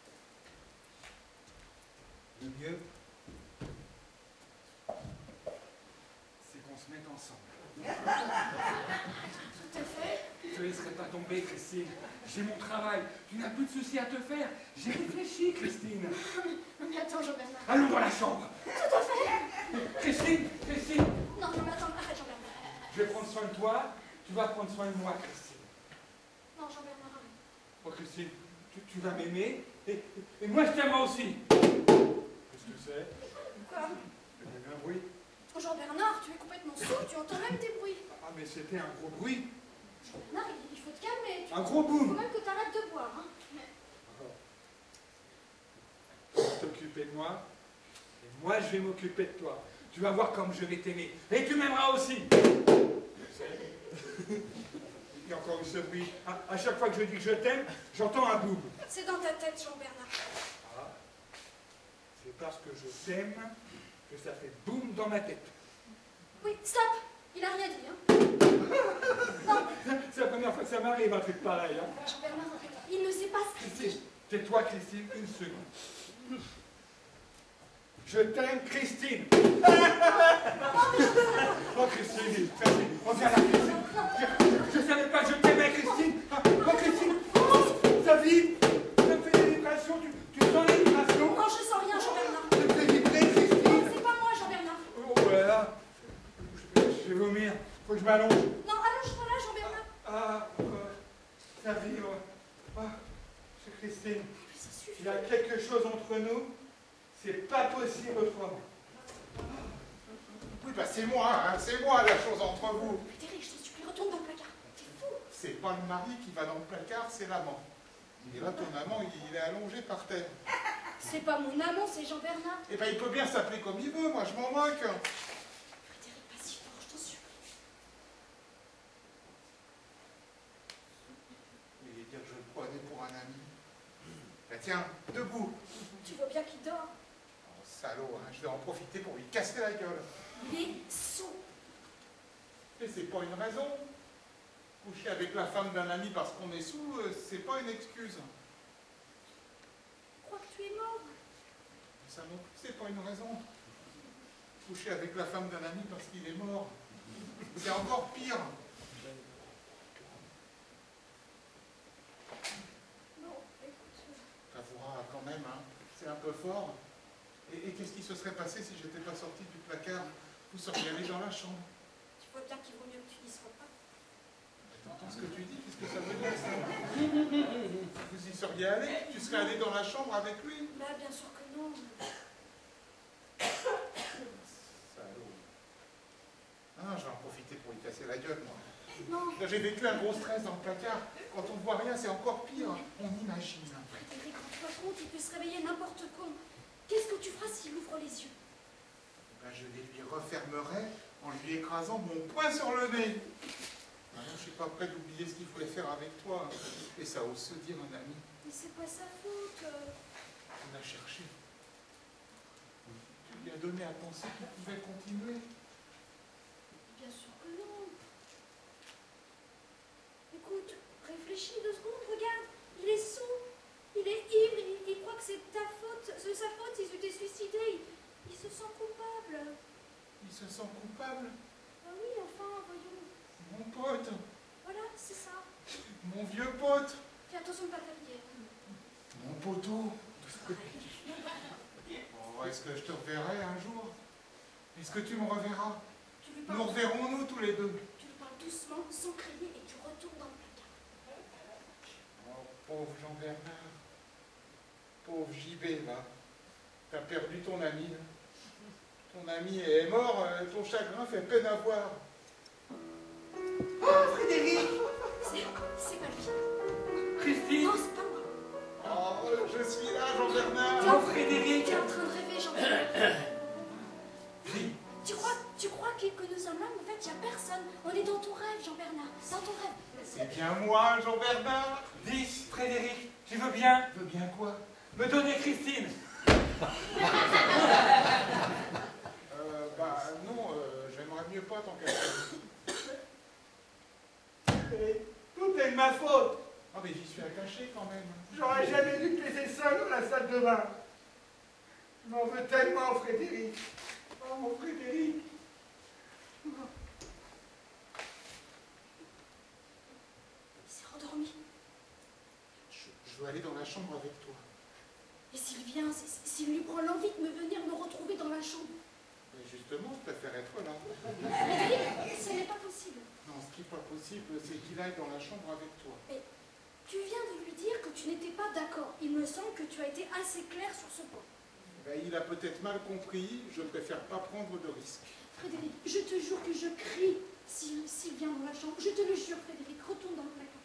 S4: Le mieux, c'est qu'on se mette ensemble.
S1: Tout à fait.
S4: Je te laisserai pas tomber, Christine. J'ai mon travail. Tu n'as plus de soucis à te faire. J'ai réfléchi, Christine.
S1: Mais attends, Jean-Bernard.
S4: Allons dans la chambre.
S1: Tout à fait.
S4: Christine.
S1: Non, non, mais attends, arrête, Jean-Bernard.
S4: Je vais prendre soin de toi. Tu vas prendre soin de moi, Christine.
S1: Non, Jean-Bernard, arrête.
S4: Oh, Christine, tu vas m'aimer. Et moi, je t'aime aussi. Qu'est-ce que c'est?
S1: Quoi?
S4: Il y avait un bruit.
S1: Oh, Jean-Bernard, tu es complètement sourd, tu entends même des bruits.
S4: Ah, mais c'était un gros bruit.
S1: Jean-Bernard, il faut te calmer.
S4: Un gros
S1: Il
S4: boom.
S1: faut même que tu arrêtes de boire. Hein.
S4: Tu vas t'occuper de moi. Et moi, je vais m'occuper de toi. Tu vas voir comme je vais t'aimer. Et tu m'aimeras aussi. Il y a encore eu ce bruit. À chaque fois que je dis que je t'aime, j'entends un boum.
S1: C'est dans ta tête, Jean-Bernard.
S4: Ah, c'est parce que je t'aime que ça fait boum dans ma tête.
S1: Oui, stop. Il a rien dit, hein. Non.
S4: C'est la première fois que ça m'arrive, un truc pareil. Hein.
S1: Jean-Bernard, il ne sait pas ce qu'il dit.
S4: Tais-toi, Christine, une seconde. Je t'aime, Christine. Oh, Christine, on vient là, Christine. Je savais pas que je t'aimais, Christine. Oh, Christine, ça vibre. Ça me fait des vibrations. Tu sens les vibrations?
S1: Non, je sens rien, Jean-Bernard.
S4: Ça me fait vibrer, Christine.
S1: Non, c'est pas moi, Jean-Bernard.
S4: Oh, voilà. Je vais vomir. Faut que je m'allonge.
S1: Non, allonge-toi là, Jean-Bernard.
S4: Ah, ça vibre. Oh, c'est Christine.
S1: Ça suffit.
S4: Il y a quelque chose entre nous. C'est pas possible autrement.
S3: Oui, bah c'est moi, hein, c'est moi la chose entre vous.
S1: Thierry, je te supplie, retourne dans le placard. T'es fou.
S3: C'est pas le mari qui va dans le placard, c'est l'amant. Et là, ton amant, il est allongé par terre.
S1: C'est pas mon amant, c'est Jean-Bernard.
S3: Eh ben, il peut bien s'appeler comme il veut, moi je m'en moque.
S1: Thierry, pas si fort, je t'en supplie.
S3: Il allait dire que je le prenais pour un ami. Bah tiens, debout.
S1: Tu vois bien qu'il dort.
S3: Oh, salaud, hein, je vais en profiter pour lui casser la gueule.
S1: Il est sourd.
S3: Et c'est pas une raison. Coucher avec la femme d'un ami parce qu'on est sous, c'est pas une excuse.
S1: Je crois que tu es mort.
S3: Ça non plus, c'est pas une raison. Coucher avec la femme d'un ami parce qu'il est mort. C'est encore pire.
S1: Non, écoute.
S3: T'avoueras quand même, hein, c'est un peu fort. Et qu'est-ce qui se serait passé si j'étais pas sorti du placard? Vous seriez allé dans la chambre.
S1: Tu vois bien qu'il vaut mieux que tu n'y sois pas.
S3: T'entends ce que tu dis? Qu'est-ce que ça veut dire, ça? Vous y seriez allé? Tu serais allé dans la chambre avec lui?
S1: Bah, bien sûr que non.
S3: Salaud. Ah, je vais en profiter pour lui casser la gueule, moi.
S1: Non.
S3: Là, j'ai vécu un gros stress dans le placard. Quand on ne voit rien, c'est encore pire. On imagine.
S1: Frédéric, rends-toi compte, il peut se réveiller n'importe quand. Qu'est-ce que tu feras s'il ouvre les yeux?
S3: Ben, je les lui refermerai en lui écrasant mon poing sur le nez. Maintenant, je ne suis pas prêt d'oublier ce qu'il fallait faire avec toi. Et ça ose se dire un ami.
S1: Mais c'est pas sa faute.
S3: On a cherché. donné à penser qu'il pouvait continuer.
S9: Bien sûr que non. Écoute, réfléchis 2 secondes, regarde, il est saoul, il est ivre, il croit que c'est ta faute, c'est sa faute si tu t'es suicidé, il se sent coupable.
S3: Il se sent coupable.
S9: Ah oui, enfin, voyons.
S3: Mon pote,
S9: Voilà, c'est ça.
S3: mon vieux pote,
S9: Fais attention de pas faire hier.
S3: mon poteau. Oh, est-ce que je te reverrai un jour? Est-ce que tu me reverras?
S9: Tu lui
S3: Nous
S9: parles,
S3: reverrons-nous tous les deux?
S9: tu lui parles doucement, sans crier, et tu retournes dans le placard.
S3: Oh, pauvre Jean-Bernard. Pauvre JB, va. T'as perdu ton ami. Là. Ton ami est mort, ton chagrin fait peine à voir.
S10: Oh, Frédéric!
S9: C'est pas lui.
S4: Christine!
S9: Non, c'est pas moi.
S3: Oh, je suis là, Jean-Bernard.
S4: Oh, Frédéric!
S9: T'es en train de rêver, Jean-Bernard. Tu crois que nous sommes là, mais en fait, il n'y a personne. On est dans ton rêve, Jean-Bernard. Dans ton rêve.
S3: C'est bien moi, Jean-Bernard.
S4: Dis, Frédéric, tu veux bien
S3: Tu veux bien quoi?
S4: me donner Christine?
S3: Bah non, j'aimerais mieux pas tant qu'à faire.
S4: Et tout est de ma faute.
S3: Ah mais j'y suis attaché quand même.
S4: J'aurais jamais dû te laisser seul dans la salle de bain. Je m'en veux tellement, Frédéric. Oh, mon Frédéric.
S9: Il s'est rendormi.
S3: Je veux aller dans la chambre avec toi.
S9: Et s'il vient, s'il lui prend l'envie de me venir me retrouver dans la chambre.
S3: Mais justement, je préfère être là.
S9: Frédéric, ce n'est pas possible.
S3: Non, ce qui n'est pas possible, c'est qu'il aille dans la chambre avec toi.
S9: Mais tu viens de lui dire que tu n'étais pas d'accord. Il me semble que tu as été assez clair sur ce point.
S3: Ben, il a peut-être mal compris, je préfère pas prendre de risques.
S9: Frédéric, je te jure que je crie s'il vient dans la chambre. Je te le jure, Frédéric, retourne dans le placard.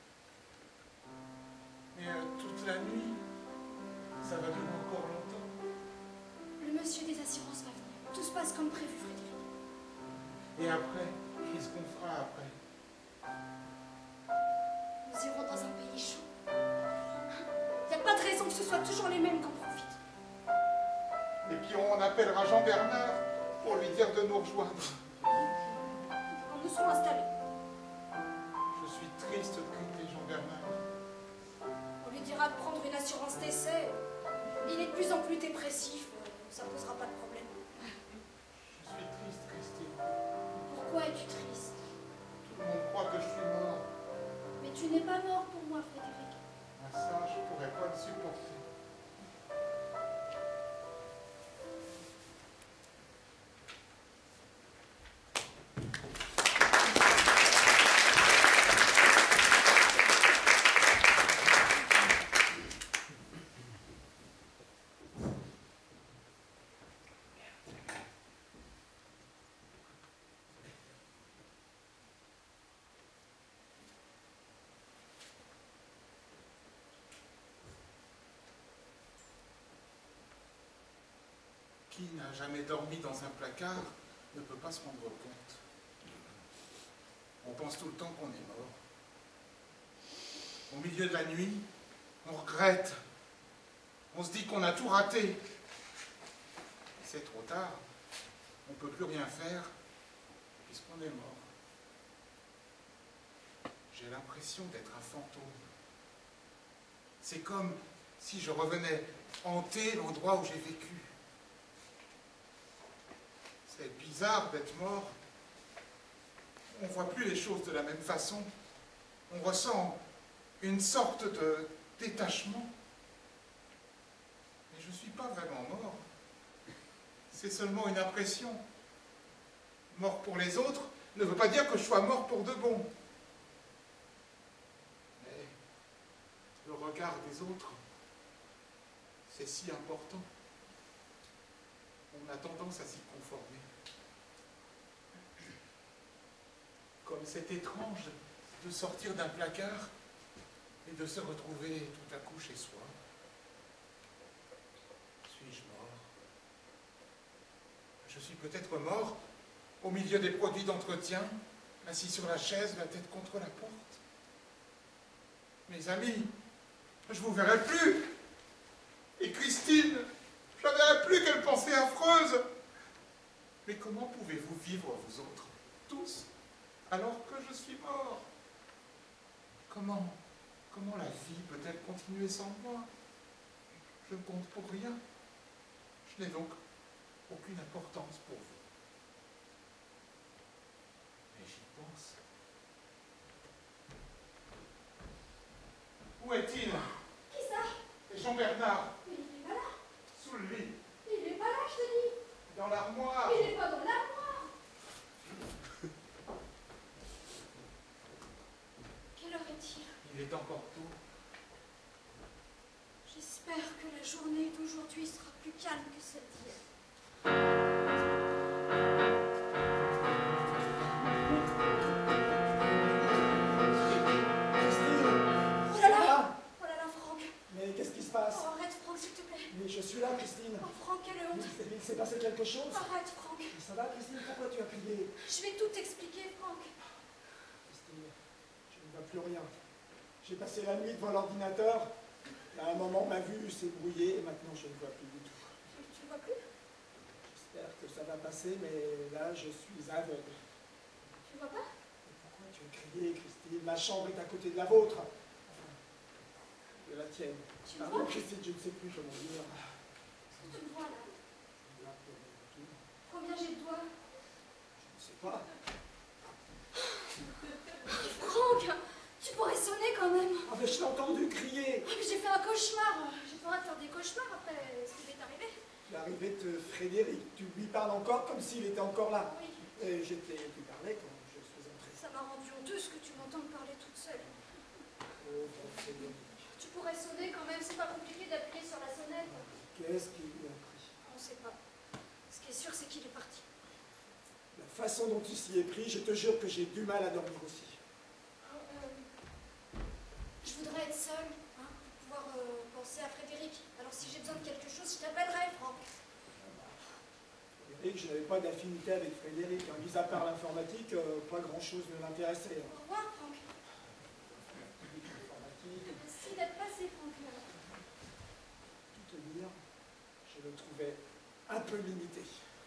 S3: Mais toute la nuit, ça va durer encore longtemps.
S9: Le monsieur des assurances va venir. Tout se passe comme prévu, Frédéric.
S3: Et après, qu'est-ce qu'on fera après?
S9: Nous irons dans un pays chaud. Il n'y a pas de raison que ce soit toujours les mêmes qui en profitent.
S3: Et puis on appellera Jean-Bernard pour lui dire de nous rejoindre.
S9: Quand nous serons installés,
S3: Je suis triste de quitter Jean-Bernard.
S9: on lui dira de prendre une assurance d'essai. Il est de plus en plus dépressif. Ça ne posera pas de problème.
S3: Je suis triste, Christine.
S9: Pourquoi es-tu triste?
S3: Tout le monde croit que je suis mort.
S9: Mais tu n'es pas mort pour moi, Frédéric.
S3: Ah, ça, je pourrais pas le supporter. Qui n'a jamais dormi dans un placard ne peut pas se rendre compte. On pense tout le temps qu'on est mort. Au milieu de la nuit, on regrette. On se dit qu'on a tout raté. C'est trop tard. On ne peut plus rien faire puisqu'on est mort. J'ai l'impression d'être un fantôme. C'est comme si je revenais hanter l'endroit où j'ai vécu. C'est bizarre d'être mort. On ne voit plus les choses de la même façon. On ressent une sorte de détachement. Mais je ne suis pas vraiment mort. C'est seulement une impression. Mort pour les autres ne veut pas dire que je sois mort pour de bon. Mais le regard des autres, c'est si important. On a tendance à s'y conformer. Comme c'est étrange de sortir d'un placard et de se retrouver tout à coup chez soi. Suis-je mort? Je suis peut-être mort au milieu des produits d'entretien, assis sur la chaise, la tête contre la porte. Mes amis, je vous verrai plus. Et Christine, je la verrai plus, quelle pensée affreuse. comment pouvez-vous vivre, vous autres, tous, alors que je suis mort? Comment la vie peut-elle continuer sans moi? Je ne compte pour rien. Je n'ai donc aucune importance pour vous. Mais j'y pense. Où est-il?
S9: Qui ça?
S3: C'est Jean-Bernard,
S9: Mais il est pas là.
S3: sous le lit,
S9: Il est pas là, je te dis.
S3: dans l'armoire.
S9: Il est pas dans l'armoire. Quelle heure est-il?
S3: Il est encore tôt.
S1: J'espère que la journée d'aujourd'hui sera plus calme que celle d'hier.
S6: Christine,
S1: Oh là là!
S6: là?
S1: Oh là là, Franck!
S6: Mais qu'est-ce qui se passe?
S1: Oh, arrête, Franck, s'il te plaît!
S6: Mais je suis là, Christine.
S1: Oh, Franck, quelle honte!
S6: Il s'est passé quelque chose?
S1: Arrête, Franck!
S6: Mais ça va, Christine? Pourquoi tu as crié?
S1: Je vais tout t'expliquer, Franck.
S6: Christine, je ne vois plus rien. J'ai passé la nuit devant l'ordinateur. À un moment, ma vue s'est brouillée et maintenant, je ne vois plus du tout.
S1: Tu ne vois plus?
S6: J'espère que ça va passer, mais là, je suis aveugle.
S1: Tu vois pas?
S6: Mais pourquoi tu as crié, Christine? Ma chambre est à côté de la vôtre. Enfin, de la tienne.
S1: Tu me
S6: Pardon,
S1: vois?
S6: Christine, je ne sais plus comment dire.
S1: Est-ce que tu me vois là?
S6: Là, pour rien du tout.
S1: Combien j'ai de doigts?
S6: Je ne sais pas.
S1: Franck! Tu pourrais sonner quand même!
S6: Ah, mais je t'ai entendu crier.
S1: Ah, mais j'ai fait un cauchemar! J'ai pas le droit de faire des cauchemars après ce qui m'est arrivé.
S6: L'arrivée de Frédéric, tu lui parles encore comme s'il était encore là.
S1: Oui,
S6: Et je t'ai parlé quand je suis entré.
S1: ça m'a rendu honteuse que tu m'entends parler toute seule.
S6: Oh, bon, Frédéric,
S1: Tu pourrais sonner quand même, c'est pas compliqué d'appuyer sur la sonnette.
S6: qu'est-ce qu'il lui a pris?
S1: On sait pas. Ce qui est sûr, c'est qu'il est parti.
S6: La façon dont il s'y est pris, je te jure que j'ai du mal à dormir aussi.
S1: Je voudrais être seule, hein, pour pouvoir penser à Frédéric. Alors si j'ai besoin de quelque chose, je t'appellerai, Franck.
S6: Frédéric, je n'avais pas d'affinité avec Frédéric. Hein. Mis à part l'informatique, pas grand-chose ne l'intéressait.
S1: Au revoir, Franck.
S6: L'informatique,
S1: Merci d'être passé, Franck.
S6: tout te dire, je le trouvais un peu limité.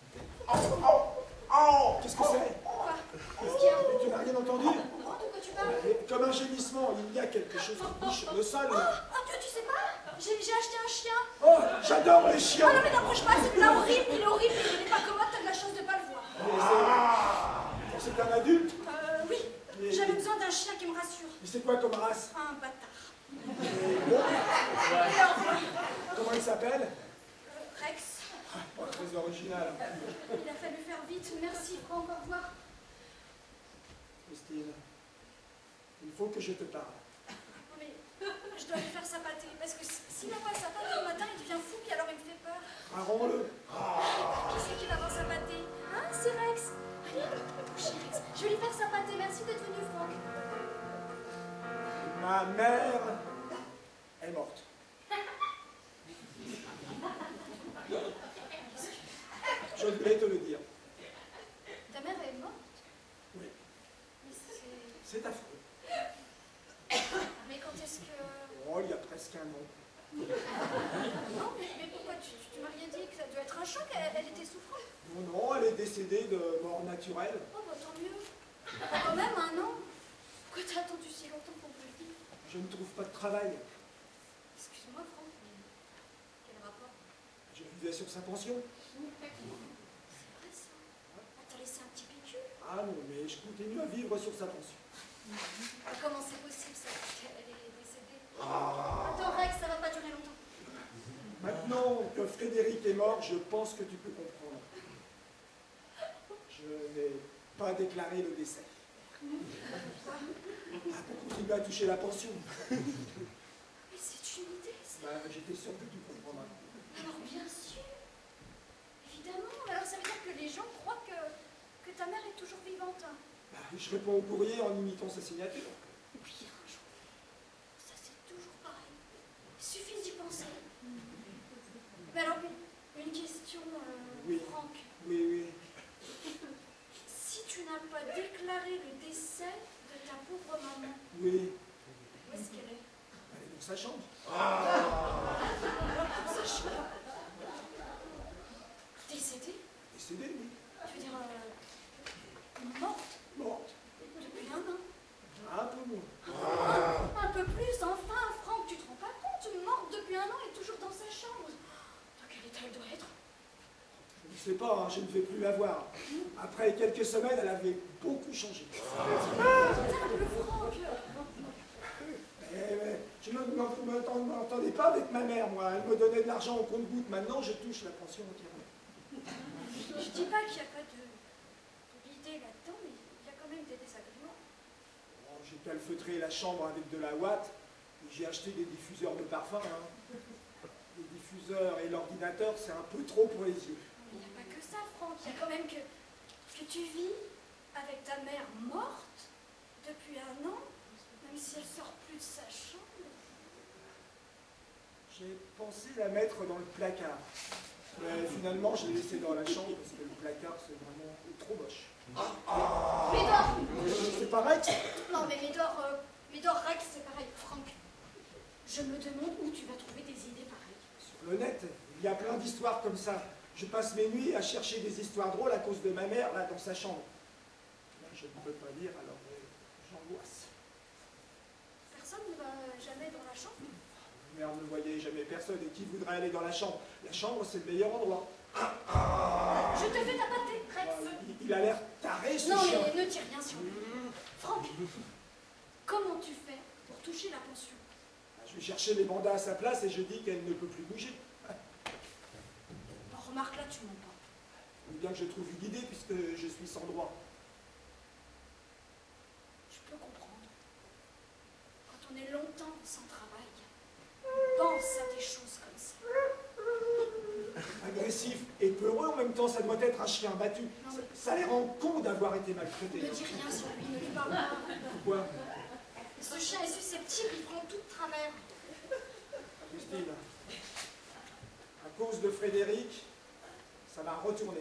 S6: Qu'est-ce que c'est?
S1: Quoi? Qu'est-ce qu'il y a?
S6: Mais tu n'as rien entendu?
S1: Non, de quoi tu parles?
S6: Mais comme un gémissement, il y a quelque chose qui bouge sur le sol. Là.
S1: Oh, tu sais pas? J'ai acheté un chien.
S6: Oh, j'adore les
S1: Oh
S6: chiens.
S1: non, mais n'approche pas, c'est là horrible, il est horrible, il n'est pas commode, t'as de la chance de pas le voir.
S6: Mais c'est un adulte.
S1: Oui,
S6: Mais-
S1: j'avais besoin d'un chien qui me rassure.
S6: Mais c'est quoi comme race?
S1: Un bâtard.
S6: Bon,
S1: Et enfin,
S6: comment il s'appelle?
S1: Rex.
S6: Pas très original.
S1: Il a fallu faire vite. Merci, Franck, au revoir.
S6: Christine, il faut que je te parle.
S1: Non, mais je dois lui faire sa pâtée, parce que s'il envoie sa pâtée le matin, il devient fou, puis alors il me fait peur.
S6: Parons-le.
S1: Qui c'est qui va avoir sa pâtée? Hein, c'est Rex. Allez, couchez Rex. Je vais lui faire sa pâtée. Merci d'être venu, Franck.
S6: Ma mère est morte. Je voulais te le dire.
S1: Ta mère est morte?
S6: Oui,
S1: Mais
S6: c'est affreux.
S1: Mais quand est-ce que...
S6: Oh, il y a presque un an.
S1: Non, mais pourquoi tu m'as rien dit que ça doit être un choc? Elle était souffrante.
S6: Non, non, elle est décédée de mort naturelle.
S1: Oh, bah tant mieux. Quand même un an. Pourquoi t'as attendu si longtemps pour me le dire?
S6: Je ne trouve pas de travail.
S1: Excuse-moi, Franck, mais quel rapport?
S6: Je vivais sur sa pension.
S1: C'est vrai ça? On t'a laissé un petit pécule?
S6: Ah non, mais je continue à vivre sur sa pension.
S1: Comment c'est possible ça? Elle est décédée. Attends, Rex, ça va pas durer longtemps.
S6: Maintenant que Frédéric est mort, je pense que tu peux comprendre. Je n'ai pas déclaré le décès. Ah, pour continuer à toucher la pension.
S1: Mais c'est une idée, ça.
S6: Bah, j'étais sûr que tu comprendras.
S1: Alors bien sûr. Évidemment. Alors ça veut dire que les gens croient que ta mère est toujours vivante. Hein.
S6: Bah, je réponds au courrier en imitant sa signature.
S1: Oui, un jour. Ça c'est toujours pareil. Il suffit d'y penser. Mais alors, une question,
S6: Oui.
S1: Franck.
S6: Oui, oui.
S1: Si tu n'as pas déclaré le décès de ta pauvre maman,
S6: Oui.
S1: où est-ce qu'elle est?
S6: Elle est dans sa chambre.
S1: Dans sa chambre. Décédée?
S6: Décédée, oui.
S1: Tu veux dire
S6: Je sais pas, hein, je ne vais plus la voir. Après quelques semaines, elle avait beaucoup changé. Je ne m'entendais pas avec ma mère, moi. Elle me donnait de l'argent au compte-gouttes. Maintenant, je touche la pension entièrement.
S1: Je dis pas qu'il n'y a pas d'idée là-dedans, mais il y a quand même des désagréments.
S6: Oh, j'ai calfeutré la chambre avec de la ouate. J'ai acheté des diffuseurs de parfum. Hein. Les diffuseurs et l'ordinateur, c'est un peu trop pour les yeux.
S1: Mais il n'y a pas que ça, Franck. Il y a quand même que tu vis avec ta mère morte depuis 1 an, même si elle sort plus de sa chambre.
S6: J'ai pensé la mettre dans le placard. Mais finalement, je l'ai laissée dans la chambre parce que le placard, c'est vraiment trop moche.
S1: Médor
S6: C'est pas Rex?
S1: Non, mais Médor, Rex, c'est pareil. Franck, je me demande où tu vas trouver des idées pareilles.
S6: Sur le net, il y a plein d'histoires comme ça. Je passe mes nuits à chercher des histoires drôles à cause de ma mère, là, dans sa chambre. Là, je ne peux pas lire, alors j'angoisse.
S1: Personne ne va jamais dans la chambre?
S6: Ma mère ne voyait jamais personne, et qui voudrait aller dans la chambre? La chambre, c'est le meilleur endroit.
S1: Je te fais tapater, Rex.
S6: Il a l'air taré, ce
S1: non,
S6: chien.
S1: mais ne dis rien sur lui. Franck, comment tu fais pour toucher la pension?
S6: Je vais chercher les mandats à sa place et je dis qu'elle ne peut plus bouger.
S1: Bon, remarque, là, tu mens pas.
S6: Il faut bien que je trouve une idée puisque je suis sans droit.
S1: Je peux comprendre. Quand on est longtemps sans travail, on pense à des choses comme ça.
S6: Agressif et peureux, en même temps, ça doit être un chien battu.
S1: Non, mais...
S6: Ça les rend cons d'avoir été maltraités.
S1: Ne dis rien sur lui, ne lui parle pas.
S6: Pourquoi?
S1: Ce chien est susceptible, il prend tout de travers.
S6: Christine, à cause de Frédéric, ça m'a retourné.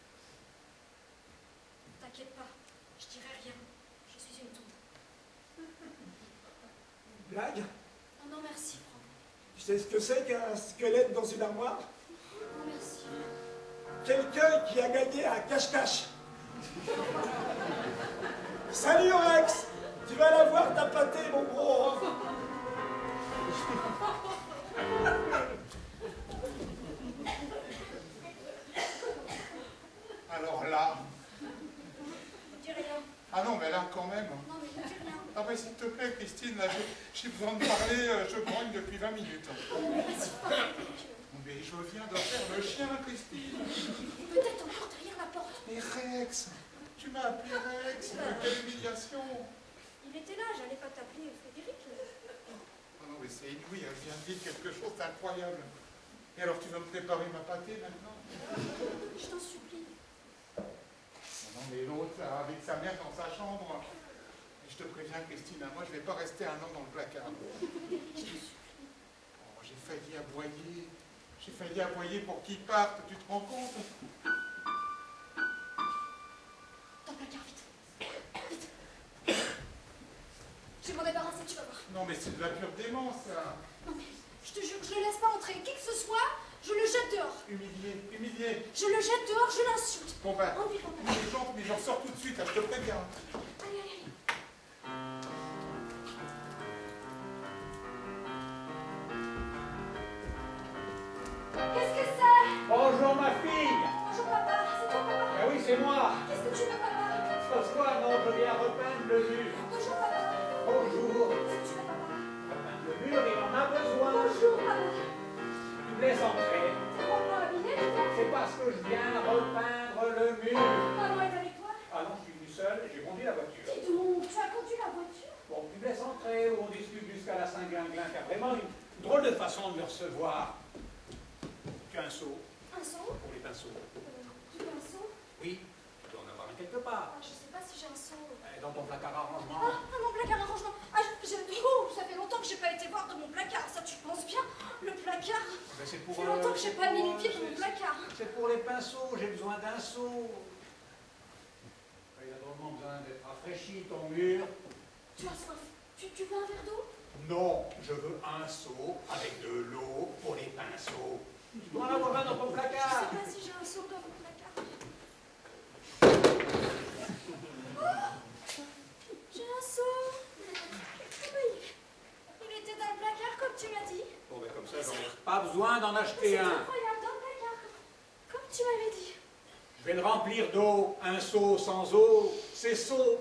S1: T'inquiète pas, je dirai rien. Je suis une tombe.
S6: Blague?
S1: Non, non, merci, Franck.
S6: Tu sais ce que c'est qu'un squelette dans une armoire?
S1: Non, merci.
S6: Quelqu'un qui a gagné à cache-cache. Salut Rex! Tu vas la voir tapater, mon gros.
S3: Alors là...
S1: Ne dis rien.
S3: Ah non, mais là, quand même...
S1: Non, mais ne dis rien.
S3: Ah mais s'il te plaît, Christine, là, j'ai besoin de parler, je grogne depuis 20 minutes.
S1: Vas-y, parle.
S3: Mais je viens de faire le chien, Christine.
S1: Peut-être encore derrière la porte.
S3: Mais Rex, tu m'as appelé Rex, quelle humiliation.
S1: Il était là, j'allais pas t'appeler Frédéric.
S3: Oh non, mais c'est inouï, elle vient de dire quelque chose d'incroyable. Et alors, tu vas me préparer ma pâtée maintenant?
S1: Je t'en supplie.
S3: Non, mais l'autre, avec sa mère dans sa chambre. Et je te préviens, Christine, moi, je vais pas rester 1 an dans le placard. Oh, j'ai failli aboyer. J'ai failli aboyer pour qu'il parte, tu te rends compte?
S1: Dans le placard, vite. Vite. Je vais m'en débarrasser, tu vas voir.
S3: Non, mais c'est de la pure démence, ça.
S1: Non, mais je te jure que je le laisse pas entrer. Qui que ce soit, je le jette dehors.
S3: Humilié, humilié.
S1: Je le jette dehors, je l'insulte.
S3: Bon ben,
S1: Envie,
S3: mais j'en sors tout de suite, là, je te préviens.
S1: Allez, allez, allez. Qu'est-ce que c'est?
S8: Bonjour ma fille.
S1: Bonjour papa, c'est toi papa?
S8: Ah oui, c'est moi.
S1: Qu'est-ce que tu veux papa?
S8: François, non, je viens repeindre le mur.
S1: Bonjour papa.
S8: Bonjour.
S1: Qu'est-ce que tu veux papa?
S8: Repeindre le mur, il en a besoin.
S1: Bonjour papa.
S8: Tu me laisses entrer.
S1: T'es complètement habillé, toi?
S8: C'est parce que je viens repeindre le mur.
S1: Maman est avec toi?
S8: Ah non, je suis venu seul, j'ai conduit la voiture.
S1: Dis donc, tu as conduit la voiture?
S8: Bon, tu me laisses entrer, on discute jusqu'à la Saint-Glinglin, car vraiment une drôle de façon de me recevoir. Tu as un seau
S1: Un seau?
S8: pour les pinceaux.
S1: Tu veux un seau?
S8: Oui, tu dois en avoir un quelque part.
S1: Ah, je sais pas si j'ai un seau.
S8: Dans ton placard à rangement.
S1: Ah, mon placard à rangement. Ah, oh, ça fait longtemps que j'ai pas été voir dans mon placard. Ça, tu penses bien? Le placard.
S8: Ben, c'est
S1: Ça
S8: pour,
S1: fait longtemps que j'ai pas mis les pieds dans
S8: c'est-
S1: mon placard.
S8: C'est pour les pinceaux, j'ai besoin d'un seau. Il a drôlement besoin d'être rafraîchi, ton mur.
S1: Tu as soif. Tu veux un verre d'eau?
S8: Non, je veux un seau avec de l'eau pour les pinceaux. Tu dois en avoir un dans ton
S1: Je
S8: placard.
S1: sais pas si j'ai un seau dans mon placard. Oh, j'ai un seau. Oui. Il était dans le placard comme tu m'as dit.
S8: Bon, ben comme ça, j'en ai pas besoin d'en
S1: C'est
S8: acheter un.
S1: incroyable, dans le placard. Comme tu m'avais dit.
S8: vais le remplir d'eau. Un seau sans eau, c'est seau.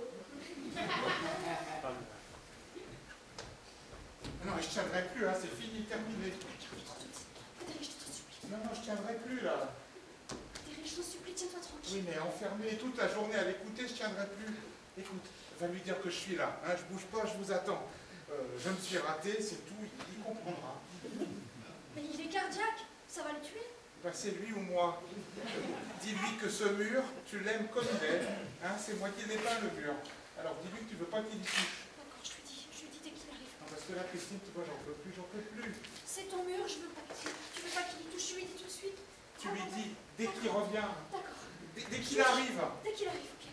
S3: Non, je tiendrai plus, hein, c'est fini, terminé.
S1: Frédéric, je te supplie.
S3: Non, je tiendrai plus, là.
S1: Frédéric, je te supplie, tiens-toi tranquille.
S3: Oui, mais enfermé toute la journée à l'écouter, je tiendrai plus. Écoute, va lui dire que je suis là, hein, je bouge pas, je vous attends. Je me suis raté, c'est tout, il comprendra.
S1: Mais il est cardiaque, ça va le tuer.
S3: Ben, c'est lui ou moi. Dis-lui que ce mur, tu l'aimes comme il est. Hein, c'est moi qui l'ai peint, le mur. Alors dis-lui que tu veux pas qu'il y touche.
S1: D'accord, je lui dis dès qu'il arrive.
S3: Non, parce que là, Christine, tu vois, j'en peux plus.
S1: C'est ton mur, je veux pas qu'il tu veux pas qu'il y touche, je lui dis tout de suite.
S3: Tu lui dis, dès qu'il revient,
S1: D'accord.
S3: dès qu'il arrive.
S1: Dès qu'il arrive, ok.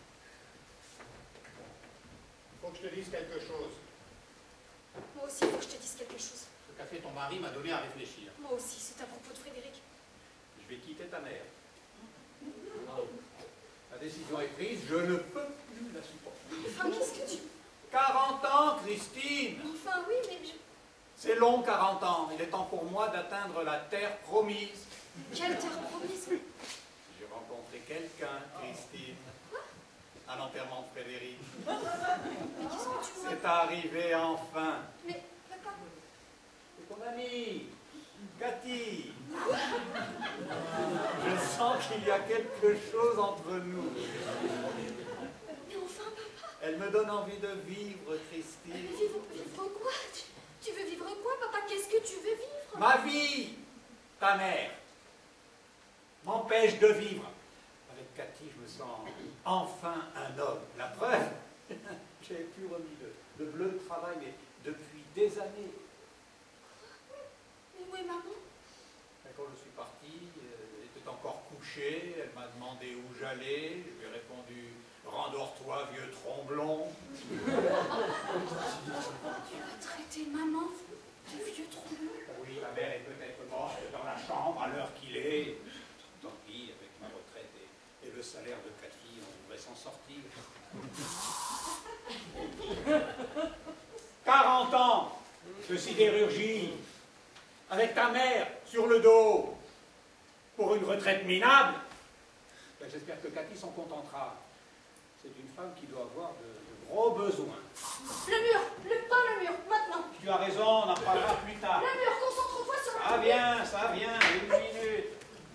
S8: Faut que je te dise quelque chose.
S1: Moi aussi, il faut que je te dise quelque chose.
S8: Ce qu'a fait ton mari m'a donné à réfléchir.
S1: Moi aussi, c'est à propos de Frédéric.
S8: Je vais quitter ta mère. La décision est prise, je ne peux plus la supporter.
S1: Enfin, qu'est-ce que tu...
S8: 40 ans, Christine!
S1: Enfin, oui, mais je...
S8: C'est long, 40 ans. Il est temps pour moi d'atteindre la terre promise.
S1: Quelle terre promise.
S8: J'ai rencontré quelqu'un, Christine, à l'enterrement de Frédéric.
S1: Mais qu'est-ce que tu vois?
S8: C'est arrivé enfin.
S1: Mais, papa...
S8: C'est ton ami, Cathy. Je sens qu'il y a quelque chose entre nous.
S1: Mais enfin, papa...
S8: Elle me donne envie de vivre,
S1: Mais
S8: Christine.
S1: vivre quoi? Tu veux vivre quoi, papa? Qu'est-ce que tu veux vivre?
S8: Ma vie, ta mère, m'empêche de vivre. Avec Cathy, je me sens enfin un homme. La preuve, j'ai plus remis le bleu de travail, mais depuis des années.
S1: Mais où est maman?
S8: Et quand je suis parti, elle était encore couchée, elle m'a demandé où j'allais, je lui ai répondu « Rendors-toi, vieux tromblon ».
S1: Tu as traité maman de vieux tromblon?
S8: Oui, ma mère est peut-être morte dans la chambre à l'heure qu'il est. Tant pis, avec ma retraite et le salaire de Cathy, on devrait s'en sortir. 40 ans de sidérurgie, avec ta mère sur le dos, pour une retraite minable. Ben, j'espère que Cathy s'en contentera. C'est une femme qui doit avoir de gros besoins.
S1: Le mur! Pas le mur, maintenant!
S8: Tu as raison, on en parlera plus tard.
S1: Le mur, concentre-toi sur le
S8: Ça vient, une minute.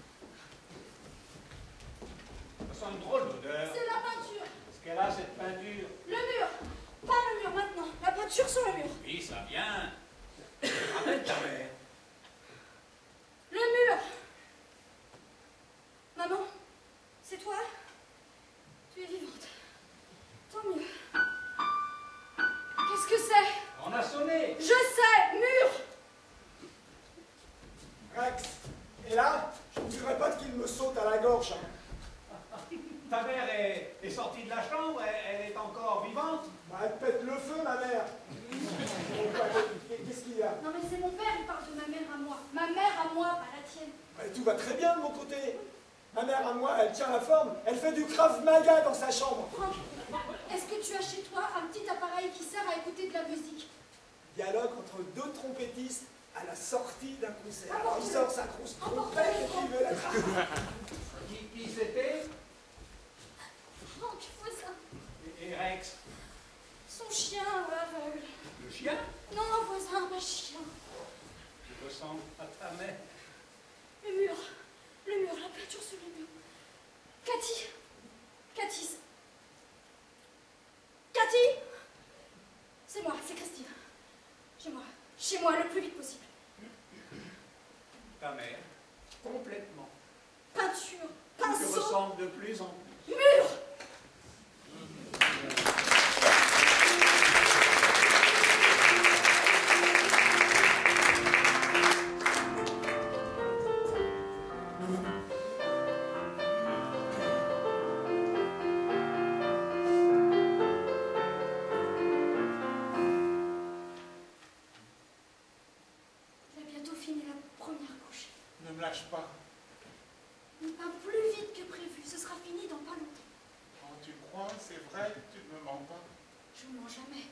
S8: Ça sent une drôle d'odeur.
S1: C'est la peinture!
S8: Qu'est-ce qu'elle a, cette peinture?
S1: Le mur! Pas le mur, maintenant! La peinture sur le mur!
S8: Oui, ça vient. Rappelle ta mère.
S1: Le mur! Maman, c'est toi? Tu es vivante. Tant mieux. Qu'est-ce que c'est?
S8: On a sonné.
S1: Je sais! Mur!
S6: Rex, et là, je ne voudrais pas qu'il me saute à la gorge. Hein.
S8: Ta mère est sortie de la chambre, elle est encore vivante.
S6: Bah, elle pète le feu, ma mère. Qu'est-ce qu'il y a?
S1: Non mais c'est mon père, il parle de ma mère à moi. Ma mère à moi, pas la tienne.
S6: Bah, tout va très bien de mon côté. Ma mère à moi, elle tient la forme. Elle fait du Krav Maga dans sa chambre.
S1: Franck, est-ce que tu as chez toi un petit appareil qui sert à écouter de la musique?
S6: Dialogue entre deux trompettistes à la sortie d'un concert.
S1: Ah,
S6: Alors il sort sa grosse trompette et puis il veut la tracer.
S8: Qui c'était?
S1: Franck, voisin.
S8: Et Rex.
S1: Son chien aveugle.
S8: Le chien?
S1: Non, voisin, pas chien.
S8: Tu ressembles à ta mère.
S1: Le mur, la peinture sur le mur. Cathy, c'est moi, c'est Christine. Chez moi, le plus vite possible.
S8: Ta mère, complètement.
S1: Peinture,
S8: Tu
S1: pinceau,
S8: ressembles de plus en plus.
S1: mur. Il a bientôt fini la première couche.
S3: Ne me lâche pas.
S1: Mais pas plus vite que prévu, ce sera fini dans pas longtemps.
S3: Oh, tu crois, c'est vrai, tu ne me mens pas.
S1: Je ne mens jamais.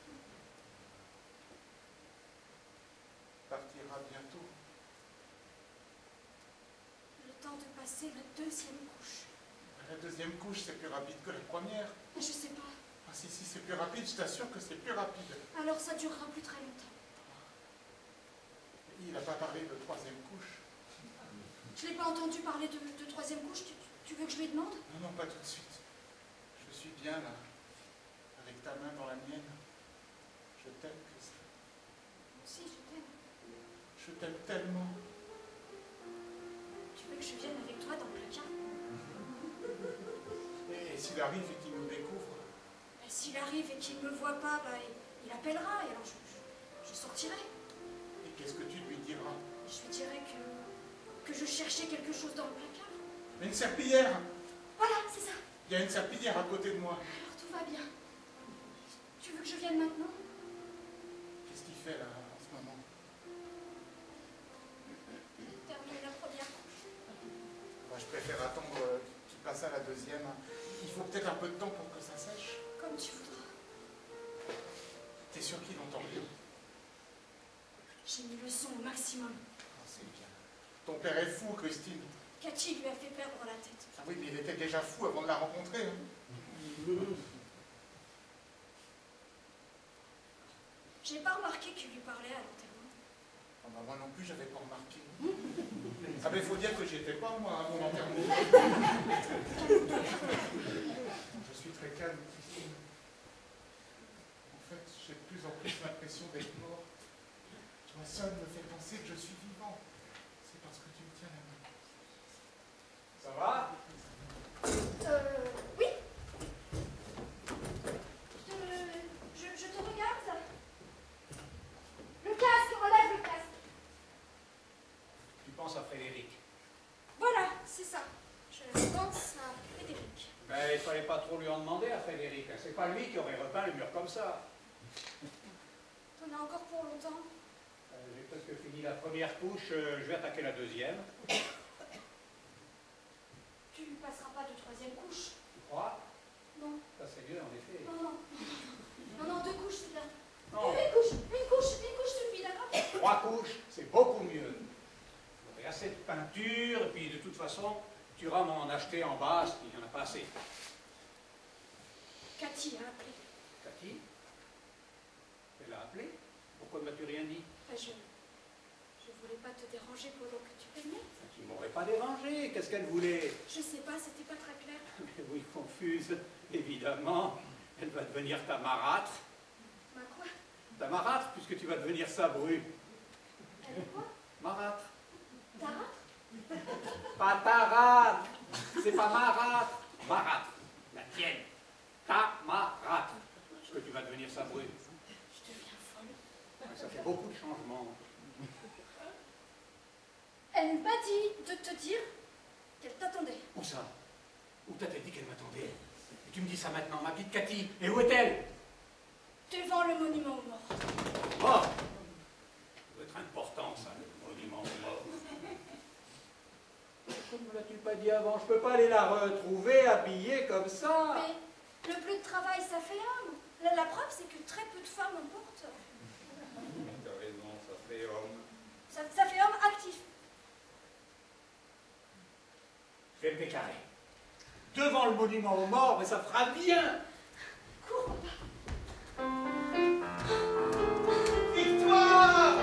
S3: Partira bientôt.
S1: Le temps de passer la deuxième couche.
S3: La deuxième couche, c'est plus rapide que la première.
S1: Mais je sais pas.
S3: Ah, si, c'est plus rapide, je t'assure que c'est plus rapide.
S1: Alors ça durera plus très longtemps.
S3: Il n'a pas parlé de troisième couche.
S1: Je l'ai pas entendu parler de troisième couche. Tu veux que je lui demande?
S3: Non, pas tout de suite. Je suis bien là, avec ta main dans la mienne. Je t'aime, Christine.
S1: Si, je t'aime.
S3: Je t'aime tellement.
S1: Tu veux que je vienne avec toi dans le placard?
S3: Et s'il arrive et qu'il nous découvre?
S1: Ben, s'il arrive et qu'il ne me voit pas, ben, il appellera et alors je sortirai.
S3: Et qu'est-ce que tu lui diras?
S1: Je lui dirai que je cherchais quelque chose dans le placard.
S3: Mais une serpillière!
S1: Voilà, c'est ça.
S3: Il y a une serpillière à côté de moi.
S1: Alors tout va bien. Tu veux que je vienne maintenant?
S3: Qu'est-ce qu'il fait là, en ce moment?
S1: Termine la première couche.
S3: Moi, je préfère attendre qu'il passe à la deuxième. Il faut peut-être un peu de temps pour que ça sèche.
S1: Comme tu voudras.
S3: T'es sûr qu'il entend bien?
S1: J'ai mis le son au maximum.
S3: Ah, c'est bien. Ton père est fou, Christine.
S1: Cathy lui a fait perdre la tête.
S3: Ah oui, mais il était déjà fou avant de la rencontrer. Hein.
S1: J'ai pas remarqué qu'il lui parlait à l'enterrement.
S3: Ah bah, moi non plus, j'avais pas remarqué. Ah mais il faut dire que j'y étais pas, moi, à mon enterrement. Je suis très calme, Christine. En fait, j'ai de plus en plus l'impression d'être mort. Toi seul me fais penser que je suis vivant. C'est parce que tu me tiens la main.
S8: Ça va?
S1: Oui. Je te regarde. Le casque, enlève le casque.
S8: Tu penses à Frédéric?
S1: Voilà, c'est ça. Je pense à Frédéric.
S8: Ben, il fallait pas trop lui en demander à Frédéric. C'est pas lui qui aurait repeint le mur comme ça.
S1: T'en as encore pour longtemps?
S8: J'ai presque fini la première couche, je vais attaquer la deuxième.
S1: Tu ne passeras pas de troisième couche.
S8: Tu crois?
S1: Non.
S8: Ça c'est mieux en effet.
S1: Non. Non, 2 couches, c'est bien.
S8: Non.
S1: Une couche suffit, d'accord?
S8: 3 couches, c'est beaucoup mieux. Il y aurait assez de peinture, et puis de toute façon, tu iras m'en acheter en bas, il n'y en a pas assez.
S1: Cathy a appelé.
S8: Cathy? Elle a appelé? Pourquoi ne m'as-tu rien dit?
S1: Je voulais pas te déranger pendant que tu peignais.
S8: Tu ne m'aurais pas dérangé, qu'est-ce qu'elle voulait?
S1: Je sais pas, c'était pas très clair.
S8: Mais oui, confuse, évidemment. Elle va devenir ta marâtre.
S1: Ma quoi?
S8: Ta marâtre, puisque tu vas devenir sa bru.
S1: Elle est quoi?
S8: Marâtre.
S1: Tarâtre?
S8: Pas tarâtre. C'est pas marâtre. Marâtre. La tienne. Ta marâtre. Parce que tu vas devenir sa bru.
S1: Je deviens folle.
S8: Ça fait beaucoup de changements.
S1: Elle m'a dit de te dire qu'elle t'attendait.
S8: Où ça? Où t'as-t-elle dit qu'elle m'attendait? Et tu me dis ça maintenant, ma petite Cathy. Et où est-elle?
S1: Devant le monument aux morts.
S8: Oh! Ça doit être important, ça, le monument aux morts. Pourquoi ne me l'as-tu pas dit avant? Je peux pas aller la retrouver habillée comme ça.
S1: Mais le plus de travail, ça fait homme. La preuve, c'est que très peu de femmes en portent.
S8: T'as raison, ça fait homme.
S1: Ça fait homme actif.
S8: Je vais me déclarer. Devant le monument aux morts, mais ça fera bien.
S1: Cours, papa.
S3: Victoire!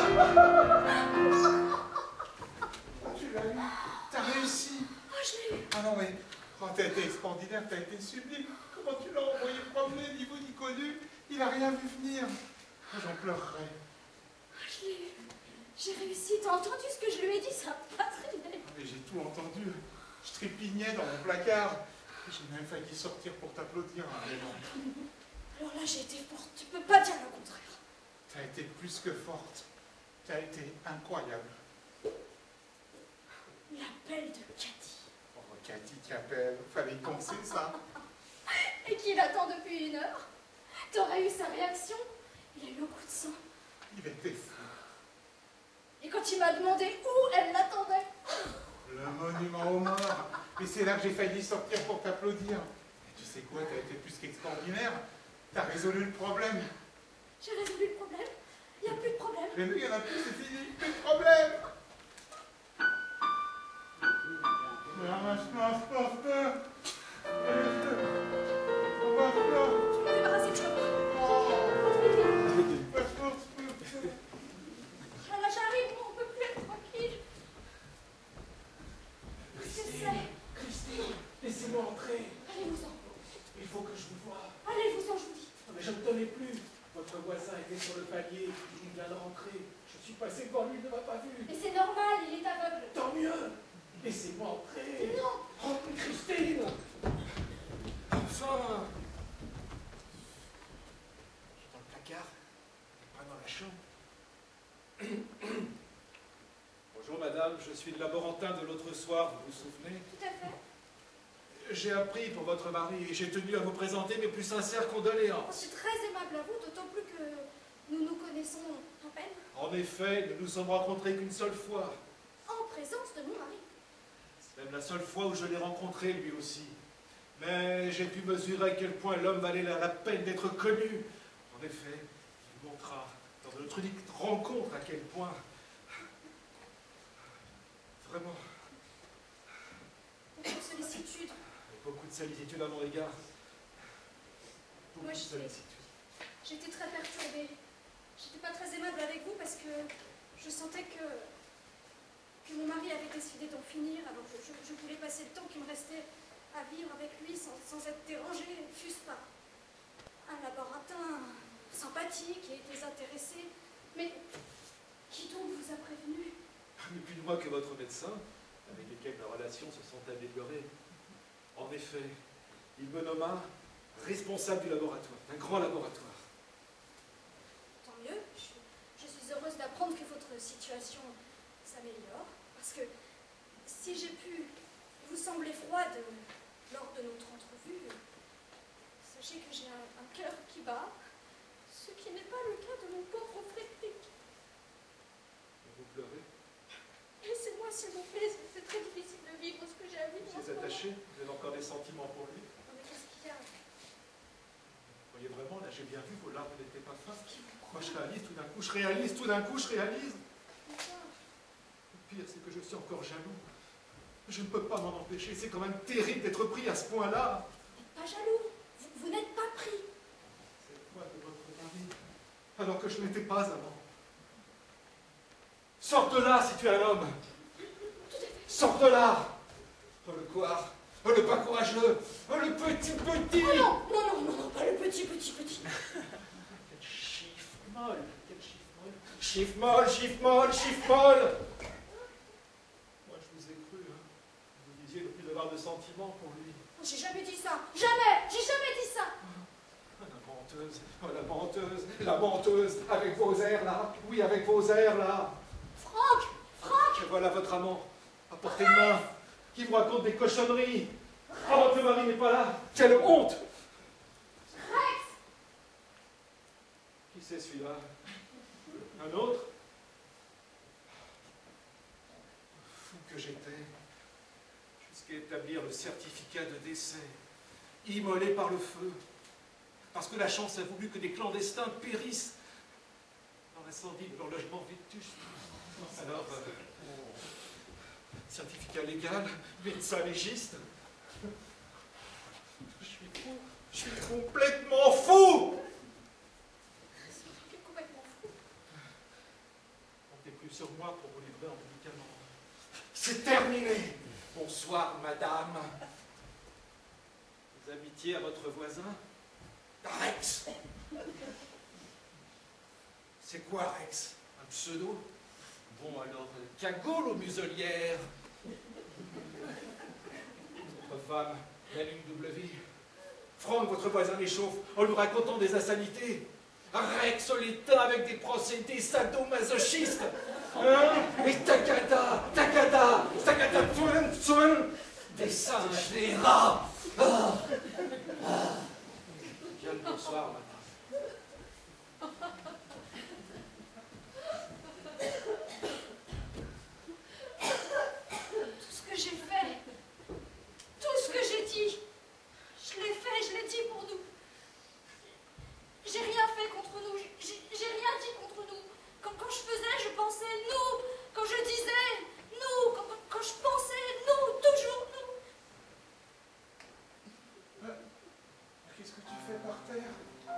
S3: Tu l'as eu? T'as réussi?
S1: Oh, je l'ai eu.
S3: Ah non mais, oh, t'as été extraordinaire, t'as été sublime. Comment tu l'as envoyé promener, niveau ni connu? Il a rien vu venir. Oh, j'en pleurerais.
S1: Oh, je l'ai eu. J'ai réussi. T'as entendu ce que je lui ai dit? Ça a pas traîné.
S3: Mais j'ai tout entendu. Je trépignais dans mon placard. J'ai même failli sortir pour t'applaudir à un moment.
S1: Alors là, j'ai été forte. Tu peux pas dire le contraire.
S3: T'as été plus que forte. T'as été incroyable.
S1: L'appel de Cathy.
S3: Oh, Cathy qui appelle. Fallait y penser, ça.
S1: Et qu'il attend depuis 1 heure. T'aurais eu sa réaction. Il a eu un coup de sang.
S3: Il était fou.
S1: Et quand il m'a demandé où elle l'attendait.
S3: Le monument aux morts. Et c'est là que j'ai failli sortir pour t'applaudir. Et tu sais quoi, t'as été plus qu'extraordinaire. T'as résolu le problème.
S1: J'ai résolu le problème. Il n'y a plus de problème.
S3: Mais nous, il n'y en a plus, c'est fini. Plus de problème. Mais un instant,
S5: votre voisin était sur le palier, il vient de rentrer. Je suis passé devant lui, il ne m'a pas vu.
S9: Mais c'est normal, il est aveugle.
S5: Tant mieux. Laissez-moi entrer.
S9: Non.
S5: Oh, Christine. Enfin. Dans le placard, pas dans la chambre. Bonjour madame, je suis le laborantin de l'autre soir, vous vous souvenez?
S9: Tout à fait.
S5: J'ai appris pour votre mari et j'ai tenu à vous présenter mes plus sincères condoléances.
S9: C'est très aimable à vous, d'autant plus que nous nous connaissons à peine.
S5: En effet, nous nous sommes rencontrés qu'une seule fois.
S9: En présence de mon mari.
S5: C'est même la seule fois où je l'ai rencontré lui aussi. Mais j'ai pu mesurer à quel point l'homme valait la peine d'être connu. En effet, il montra dans notre unique rencontre à quel point... Vraiment...
S9: Beaucoup de sollicitude.
S5: Beaucoup de sollicitude à mon égard. Beaucoup
S9: Moi,
S5: de sollicitude.
S9: j'étais très perturbée. J'étais pas très aimable avec vous parce que je sentais que mon mari avait décidé d'en finir. Alors je voulais passer le temps qui me restait à vivre avec lui sans être dérangée, fût-ce pas un laborantin sympathique et désintéressé. Mais qui donc vous a prévenu?
S5: Depuis le mois que votre médecin, avec lequel nos relations se sont améliorées. En effet, il me nomma responsable du laboratoire, d'un grand laboratoire.
S9: Tant mieux, je suis heureuse d'apprendre que votre situation s'améliore, parce que si j'ai pu vous sembler froide lors de notre entrevue, sachez que j'ai un cœur qui bat, ce qui n'est pas le cas de mon pauvre Frédéric.
S5: Vous pleurez?
S9: Laissez-moi, s'il vous plaît, c'est très difficile de vivre ce que j'ai à vivre.
S5: Vous êtes attaché? Vous avez encore des sentiments pour lui?
S9: Mais qu'est-ce qu'il y a?
S5: Vous voyez vraiment, là j'ai bien vu, vos larmes n'étaient pas fins. Moi je réalise tout d'un coup, je réalise. Le pire, c'est que je suis encore jaloux. Je ne peux pas m'en empêcher, c'est quand même terrible d'être pris à ce point-là.
S9: Vous n'êtes pas jaloux, vous n'êtes pas pris.
S5: C'est le poids de votre mari, alors que je n'étais pas avant. Sors de là si tu es un homme. Sors de là. Oh le couard, oh le pas courageux, oh le petit.
S9: Oh non, pas le petit.
S5: Quel chiffre molle, chiffre molle. Moi je vous ai cru, hein. Vous disiez ne plus avoir de sentiments pour lui.
S9: J'ai jamais dit ça, jamais, j'ai jamais dit ça.
S5: La menteuse, avec vos airs là, oui, avec vos airs là.
S9: Franck.
S5: Et voilà votre amant, à portée de main, qui vous raconte des cochonneries. Oh, votre mari n'est pas là, quelle honte.
S9: Rex.
S5: Qui c'est celui-là? Un autre? Fou que j'étais, jusqu'à établir le certificat de décès, immolé par le feu. Parce que la chance a voulu que des clandestins périssent dans l'incendie de leur logement vétuste. Alors, certificat légal, médecin légiste. Je suis complètement fou.
S9: Complètement fou.
S5: Comptez plus sur moi pour vous livrer en médicaments. C'est terminé. Bonsoir, madame. Vous habitiez à votre voisin? Rex. C'est quoi Rex? Un pseudo? Bon alors, cagoule aux muselières. Votre femme, la ligne W. Franck, votre voisin l'échauffe en lui racontant des insanités. Rex l'éteint avec des procédés sadomasochistes. Hein? Et Takada, des singes, des rats. Bien le bonsoir, madame.
S9: Tout ce que j'ai fait, tout ce que j'ai dit, je l'ai fait, je l'ai dit pour nous. J'ai rien fait contre nous, j'ai rien dit contre nous. Quand je faisais, je pensais nous. Quand je disais nous, quand je pensais nous, toujours nous.
S3: Qu'est-ce que tu fais par terre?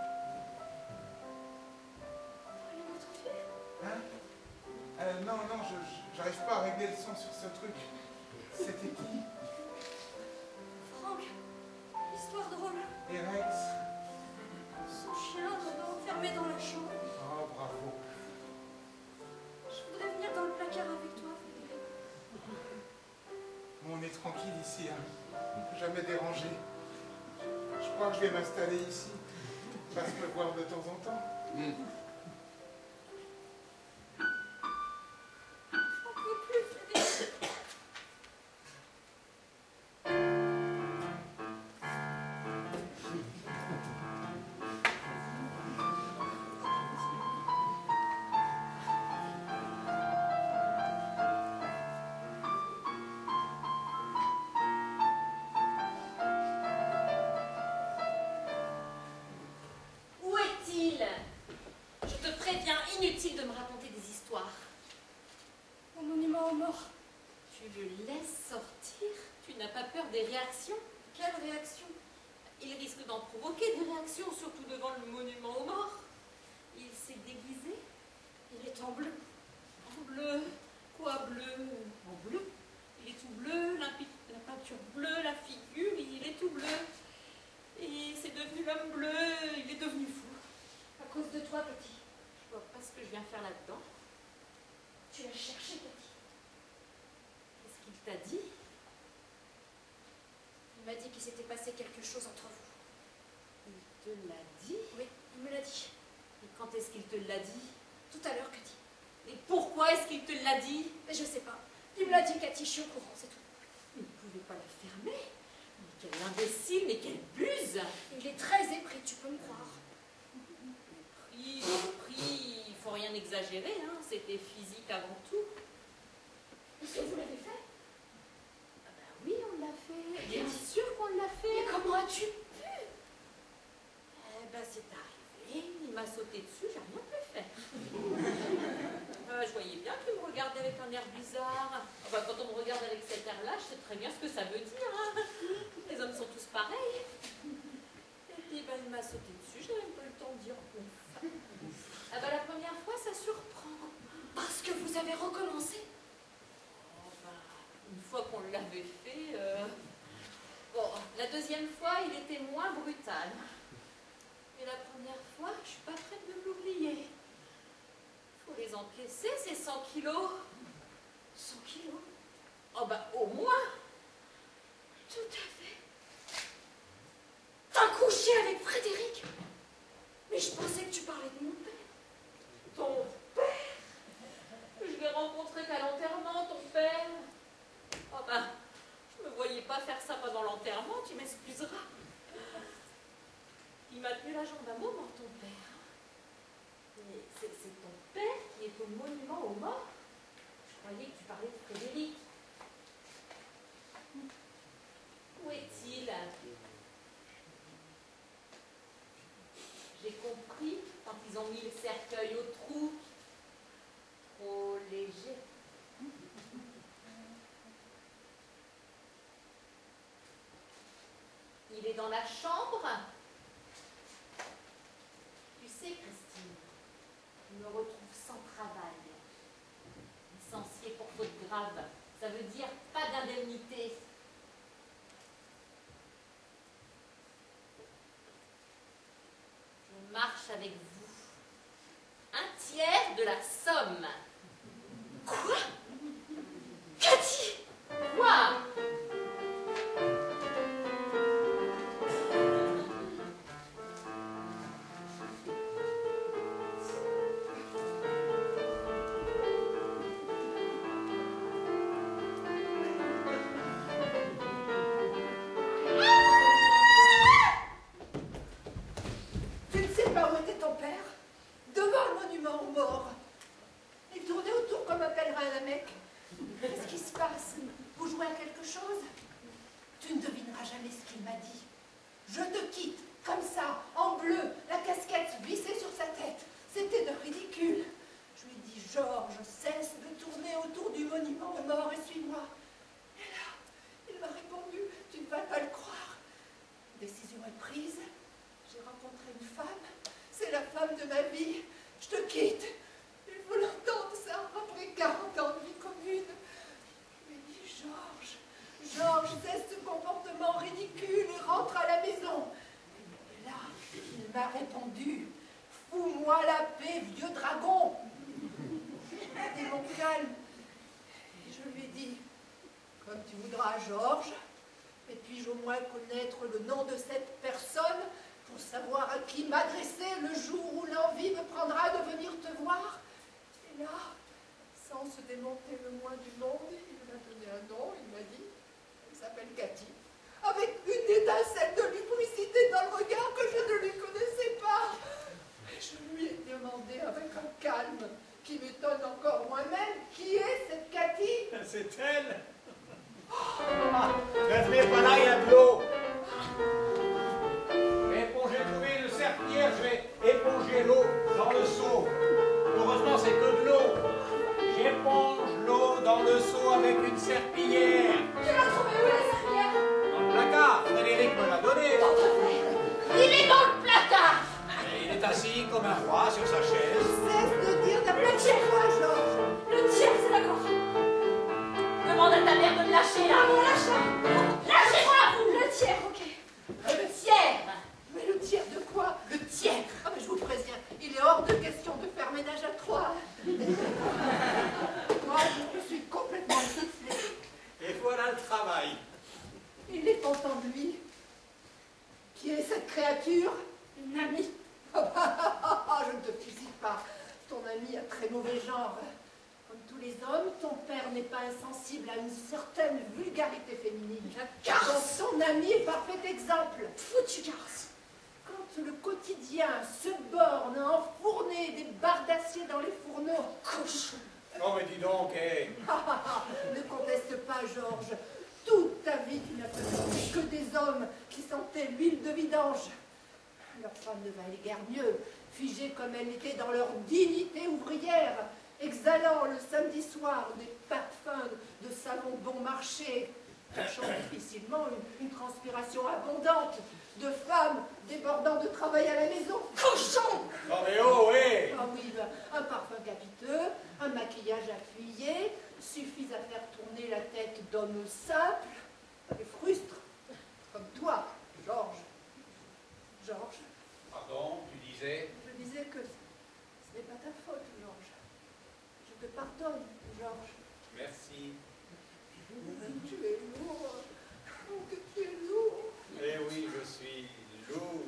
S3: Hein? Non, j'arrive pas à régler le son sur ce truc. C'était qui?
S9: Franck, histoire drôle.
S3: Et Rex?
S9: Son chien m'a enfermé dans la chambre.
S3: ici, hein. Jamais dérangé. Je crois que je vais m'installer ici. Passe me voir de temps en temps.
S1: J'en peux plus, Frédéric.
S2: Où est-il? Je te préviens, inutile de me raconter des histoires.
S1: Au monument aux morts.
S2: Tu le laisses sortir? Tu n'as pas peur des réactions?
S1: Quelle réaction?
S2: Il risque d'en provoquer des réactions, surtout devant le monument aux morts. Il s'est déguisé?
S1: Il est en bleu.
S2: En bleu? Quoi bleu? En bleu? Il est tout bleu, la peinture bleue, la figure, il est tout bleu. Et c'est devenu l'homme bleu, il est devenu fou.
S1: À cause de toi, Cathy.
S2: Je vois pas ce que je viens faire là-dedans.
S1: Tu l'as cherché, Cathy.
S2: Qu'est-ce qu'il t'a dit?
S1: Il m'a dit qu'il s'était passé quelque chose entre vous.
S2: Il te l'a dit?
S1: Oui, il me l'a dit.
S2: Et quand est-ce qu'il te l'a dit?
S1: Tout à l'heure, Cathy.
S2: Et pourquoi est-ce qu'il te l'a dit?
S1: Mais je sais pas. Il me l'a dit, Cathy, je suis au courant, c'est tout.
S2: Il ne pouvait pas la fermer. Mais quel imbécile, mais quelle buse!
S1: Il est très épris, tu peux me croire.
S2: Mépris, il faut rien exagérer, hein. C'était physique avant tout.
S1: Est-ce que vous l'avez fait?
S2: Ah ben oui, on l'a fait. Bien sûr qu'on l'a fait.
S1: Mais comment as-tu pu?
S2: Eh ben c'est arrivé, il m'a sauté dessus, j'ai rien pu faire. Je voyais bien qu'il me regardait avec un air bizarre. Enfin, quand on me regarde avec cet air-là, je sais très bien ce que ça veut dire. Hein. Les hommes sont tous pareils. Et puis ben, il m'a sauté dessus, j'ai même pas eu le temps de dire ouf. Ah ben, la première fois, ça surprend.
S1: Parce que vous avez recommencé.
S2: Oh, ben, une fois qu'on l'avait fait... Bon, la deuxième fois, il était moins brutal. Et la première fois, je suis pas prête de l'oublier. Faut les encaisser, ces 100 kilos.
S1: 100 kilos?
S2: Oh bah au moins.
S1: Tout à fait. T'as couché avec Frédéric? Mais je pensais que tu parlais de mon père.
S2: Ton père? Je l'ai rencontré qu'à l'enterrement, ton père. Oh bah, je me voyais pas faire ça pendant l'enterrement, tu m'excuseras. Il m'a tenu la jambe à moment, ton père. Mais c'est ton père qui est au monument aux morts? Je croyais que tu parlais de Frédéric. Où est-il? J'ai compris quand ils ont mis le cercueil au trou. Trop léger. Il est dans la chambre. Tu sais, Christine, je me retrouve sans travail. Licenciée pour faute grave. Ça veut dire pas d'indemnité. Je marche avec vous. 1/3 de la somme.
S1: Quoi? Cathy!
S2: Quoi?
S10: Tu ne sais pas où était ton père? Devant le monument aux morts. Il tournait autour comme un pèlerin à la Mecque. Qu'est-ce qui se passe? Vous jouez à quelque chose? Tu ne devineras jamais ce qu'il m'a dit. Je te quitte, comme ça, en bleu, la casquette vissée sur sa tête. C'était de ridicule. Je lui ai dit, Georges, cesse de tourner autour du monument aux morts et suis-moi. Et là, il m'a répondu, tu ne vas pas le croire. Décision est prise. J'ai rencontré une femme. C'est la femme de ma vie. Je te quitte. Il faut l'entendre, ça, après 40 ans de vie commune. Je lui ai dit, Georges, cesse ce comportement ridicule et rentre à la maison. Et là, il m'a répondu, fous-moi la paix, vieux dragon. C'était mon calme. Et je lui ai dit, comme tu voudras, Georges, Mais puis-je au moins connaître le nom de cette personne pour savoir à qui m'adresser le jour où l'envie me prendra de venir te voir? Et là, sans se démonter le moins du monde, il m'a donné un nom, il m'a dit, elle s'appelle Cathy, avec une étincelle de lubricité dans le regard que je ne lui connaissais pas. Et je lui ai demandé avec un calme qui m'étonne encore moi-même, qui est cette Cathy?
S8: C'est elle. Ne venez pas là, il y a de l'eau. J'ai trouvé une serpillière, je vais éponger l'eau dans le seau. Heureusement, c'est que de l'eau. J'éponge l'eau dans le seau avec une serpillière.
S9: Tu l'as trouvé où, la serpillière?
S8: Dans le placard, Frédéric me l'a donné.
S10: Il est dans le placard.
S8: Et il est assis comme un roi sur sa chaise.
S10: Cesse de dire n'importe quoi, Georges.
S9: Le tiers, c'est d'accord. Demande à ta mère de me lâcher, là.
S10: On lâche.
S9: Lâchez-moi, vous. Le tiers, ok.
S10: Le tiers. Mais le tiers de quoi? Le tiers. Ah, mais je vous préviens, il est hors de question de faire ménage à trois. Moi, je suis complètement soufflée.
S8: Et voilà le travail.
S10: Il est content de lui. Qui est cette créature?
S9: Une amie.
S10: Je ne te fusille pas. Ton ami a très mauvais genre. Comme tous les hommes, ton père n'est pas insensible à une certaine vulgarité féminine. Donc son ami est parfait exemple.
S9: Foutu garce.
S10: Quand le quotidien se borne à enfourner des barres d'acier dans les fourneaux,
S9: Cochon.
S8: Oh, mais dis donc,
S10: ne conteste pas, Georges. Toute ta vie, tu n'as connu que des hommes qui sentaient l'huile de vidange. Leur femme ne valait guère mieux, figées comme elles étaient dans leur dignité ouvrière, exhalant le samedi soir des parfums de salon bon marché, cachant difficilement une transpiration abondante de femmes débordant de travail à la maison.
S9: Cochon.
S8: oh, mais oh, oui.
S10: Ah oui, ben, un parfum capiteux, un maquillage appuyé, suffisent à faire tourner la tête d'hommes simples et frustres, comme toi, Georges. Georges,
S8: Pardon, tu disais?
S10: je disais que ce n'est pas ta faute, Georges. Je te pardonne, Georges.
S8: Merci.
S10: Tu es lourd. Oh, que tu es lourd.
S8: Eh oui, je suis lourd.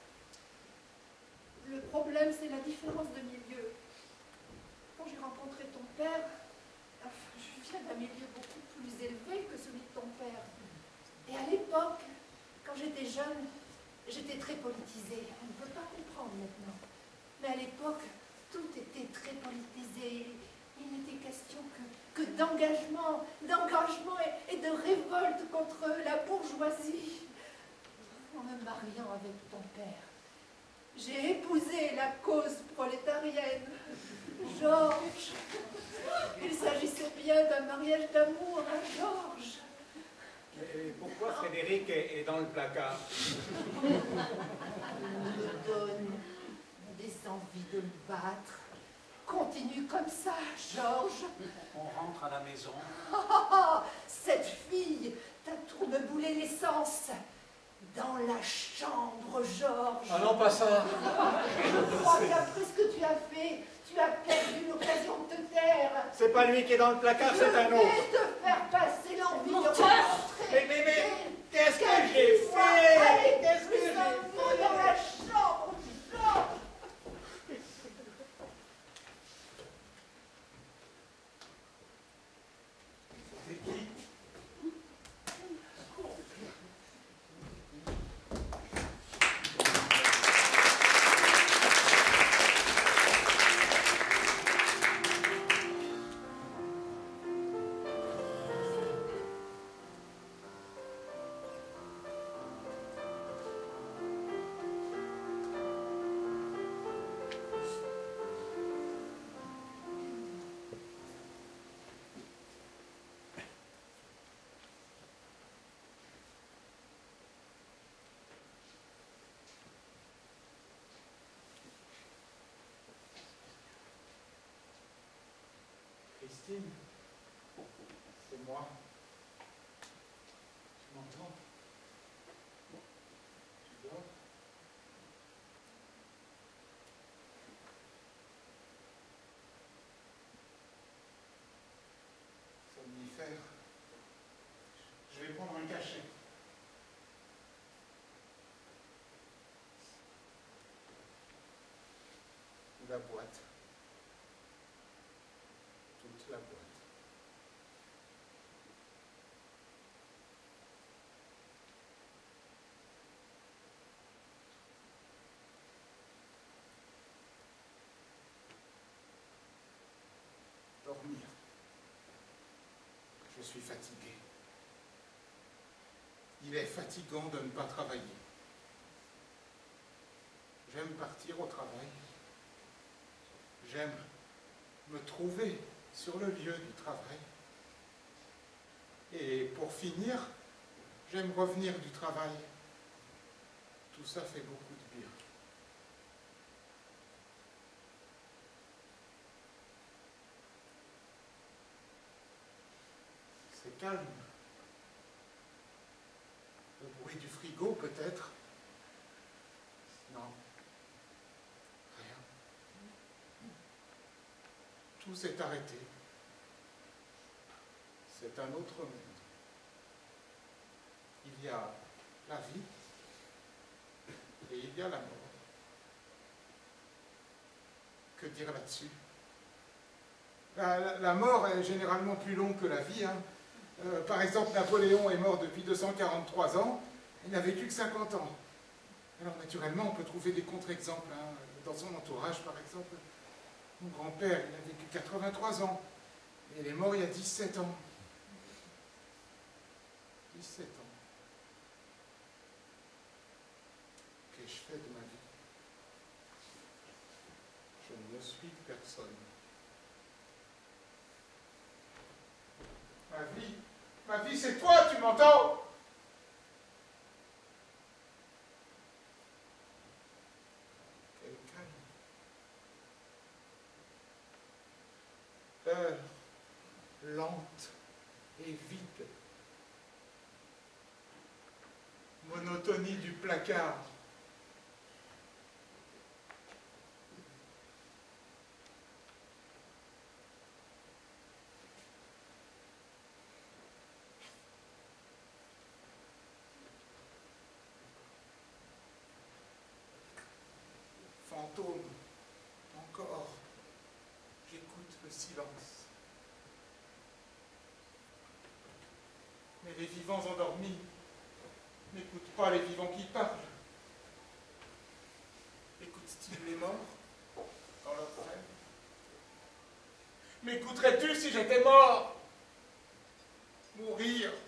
S10: Le problème, c'est la différence de milieu. Quand j'ai rencontré ton père, je viens d'un milieu beaucoup plus élevé que celui de ton père. Et à l'époque, quand j'étais jeune, j'étais très politisée. On ne peut pas comprendre maintenant. Mais à l'époque, tout était très politisé. Il n'était question que d'engagement et de révolte contre la bourgeoisie. En me mariant avec ton père, j'ai épousé la cause prolétarienne. Georges, il s'agissait bien d'un mariage d'amour, hein, Georges.
S8: Et pourquoi Frédéric est dans le placard?
S10: Il me donne des envies de le battre. Continue comme ça, Georges.
S8: On rentre à la maison.
S10: Cette fille t'a tourné-boulé l'essence. Dans la chambre, Georges.
S8: Ah non, pas ça.
S10: Je crois qu'après ce que tu as fait, tu as perdu l'occasion de te taire.
S8: C'est pas lui qui est dans le placard, c'est un
S10: Je
S8: autre.
S10: vais te faire passer l'envie de
S9: Menteur.
S10: rentrer.
S8: Mais, qu'est-ce que j'ai fait?
S10: Allez,
S8: Qu'est-ce que
S10: plus
S8: j'ai
S10: un mot dans la chambre, Georges.
S3: Christine, c'est moi. Tu m'entends? Tu dors? Somnifère. Je vais prendre un cachet. suis fatigué. Il est fatigant de ne pas travailler. J'aime partir au travail. J'aime me trouver sur le lieu du travail. Et pour finir, j'aime revenir du travail. Tout ça fait beaucoup de bien. C'est calme. Le bruit du frigo, peut-être. Non. Rien. Tout s'est arrêté. C'est un autre monde. Il y a la vie et il y a la mort. Que dire là-dessus? La mort est généralement plus longue que la vie. Hein. Par exemple, Napoléon est mort depuis 243 ans, il n'a vécu que 50 ans. Alors naturellement, on peut trouver des contre-exemples. Hein. Dans son entourage, par exemple, mon grand-père, il a vécu 83 ans, et il est mort il y a 17 ans. 17 ans. Qu'ai-je fait de ma vie? Je ne suis personne. Ma vie, c'est toi, tu m'entends? Quel calme. Heure lente et vide. Monotonie du placard. Fantôme, encore, j'écoute le silence. Mais les vivants endormis n'écoutent pas les vivants qui parlent. Écoutent-ils les morts dans leurs rêves? M'écouterais-tu si j'étais mort? Mourir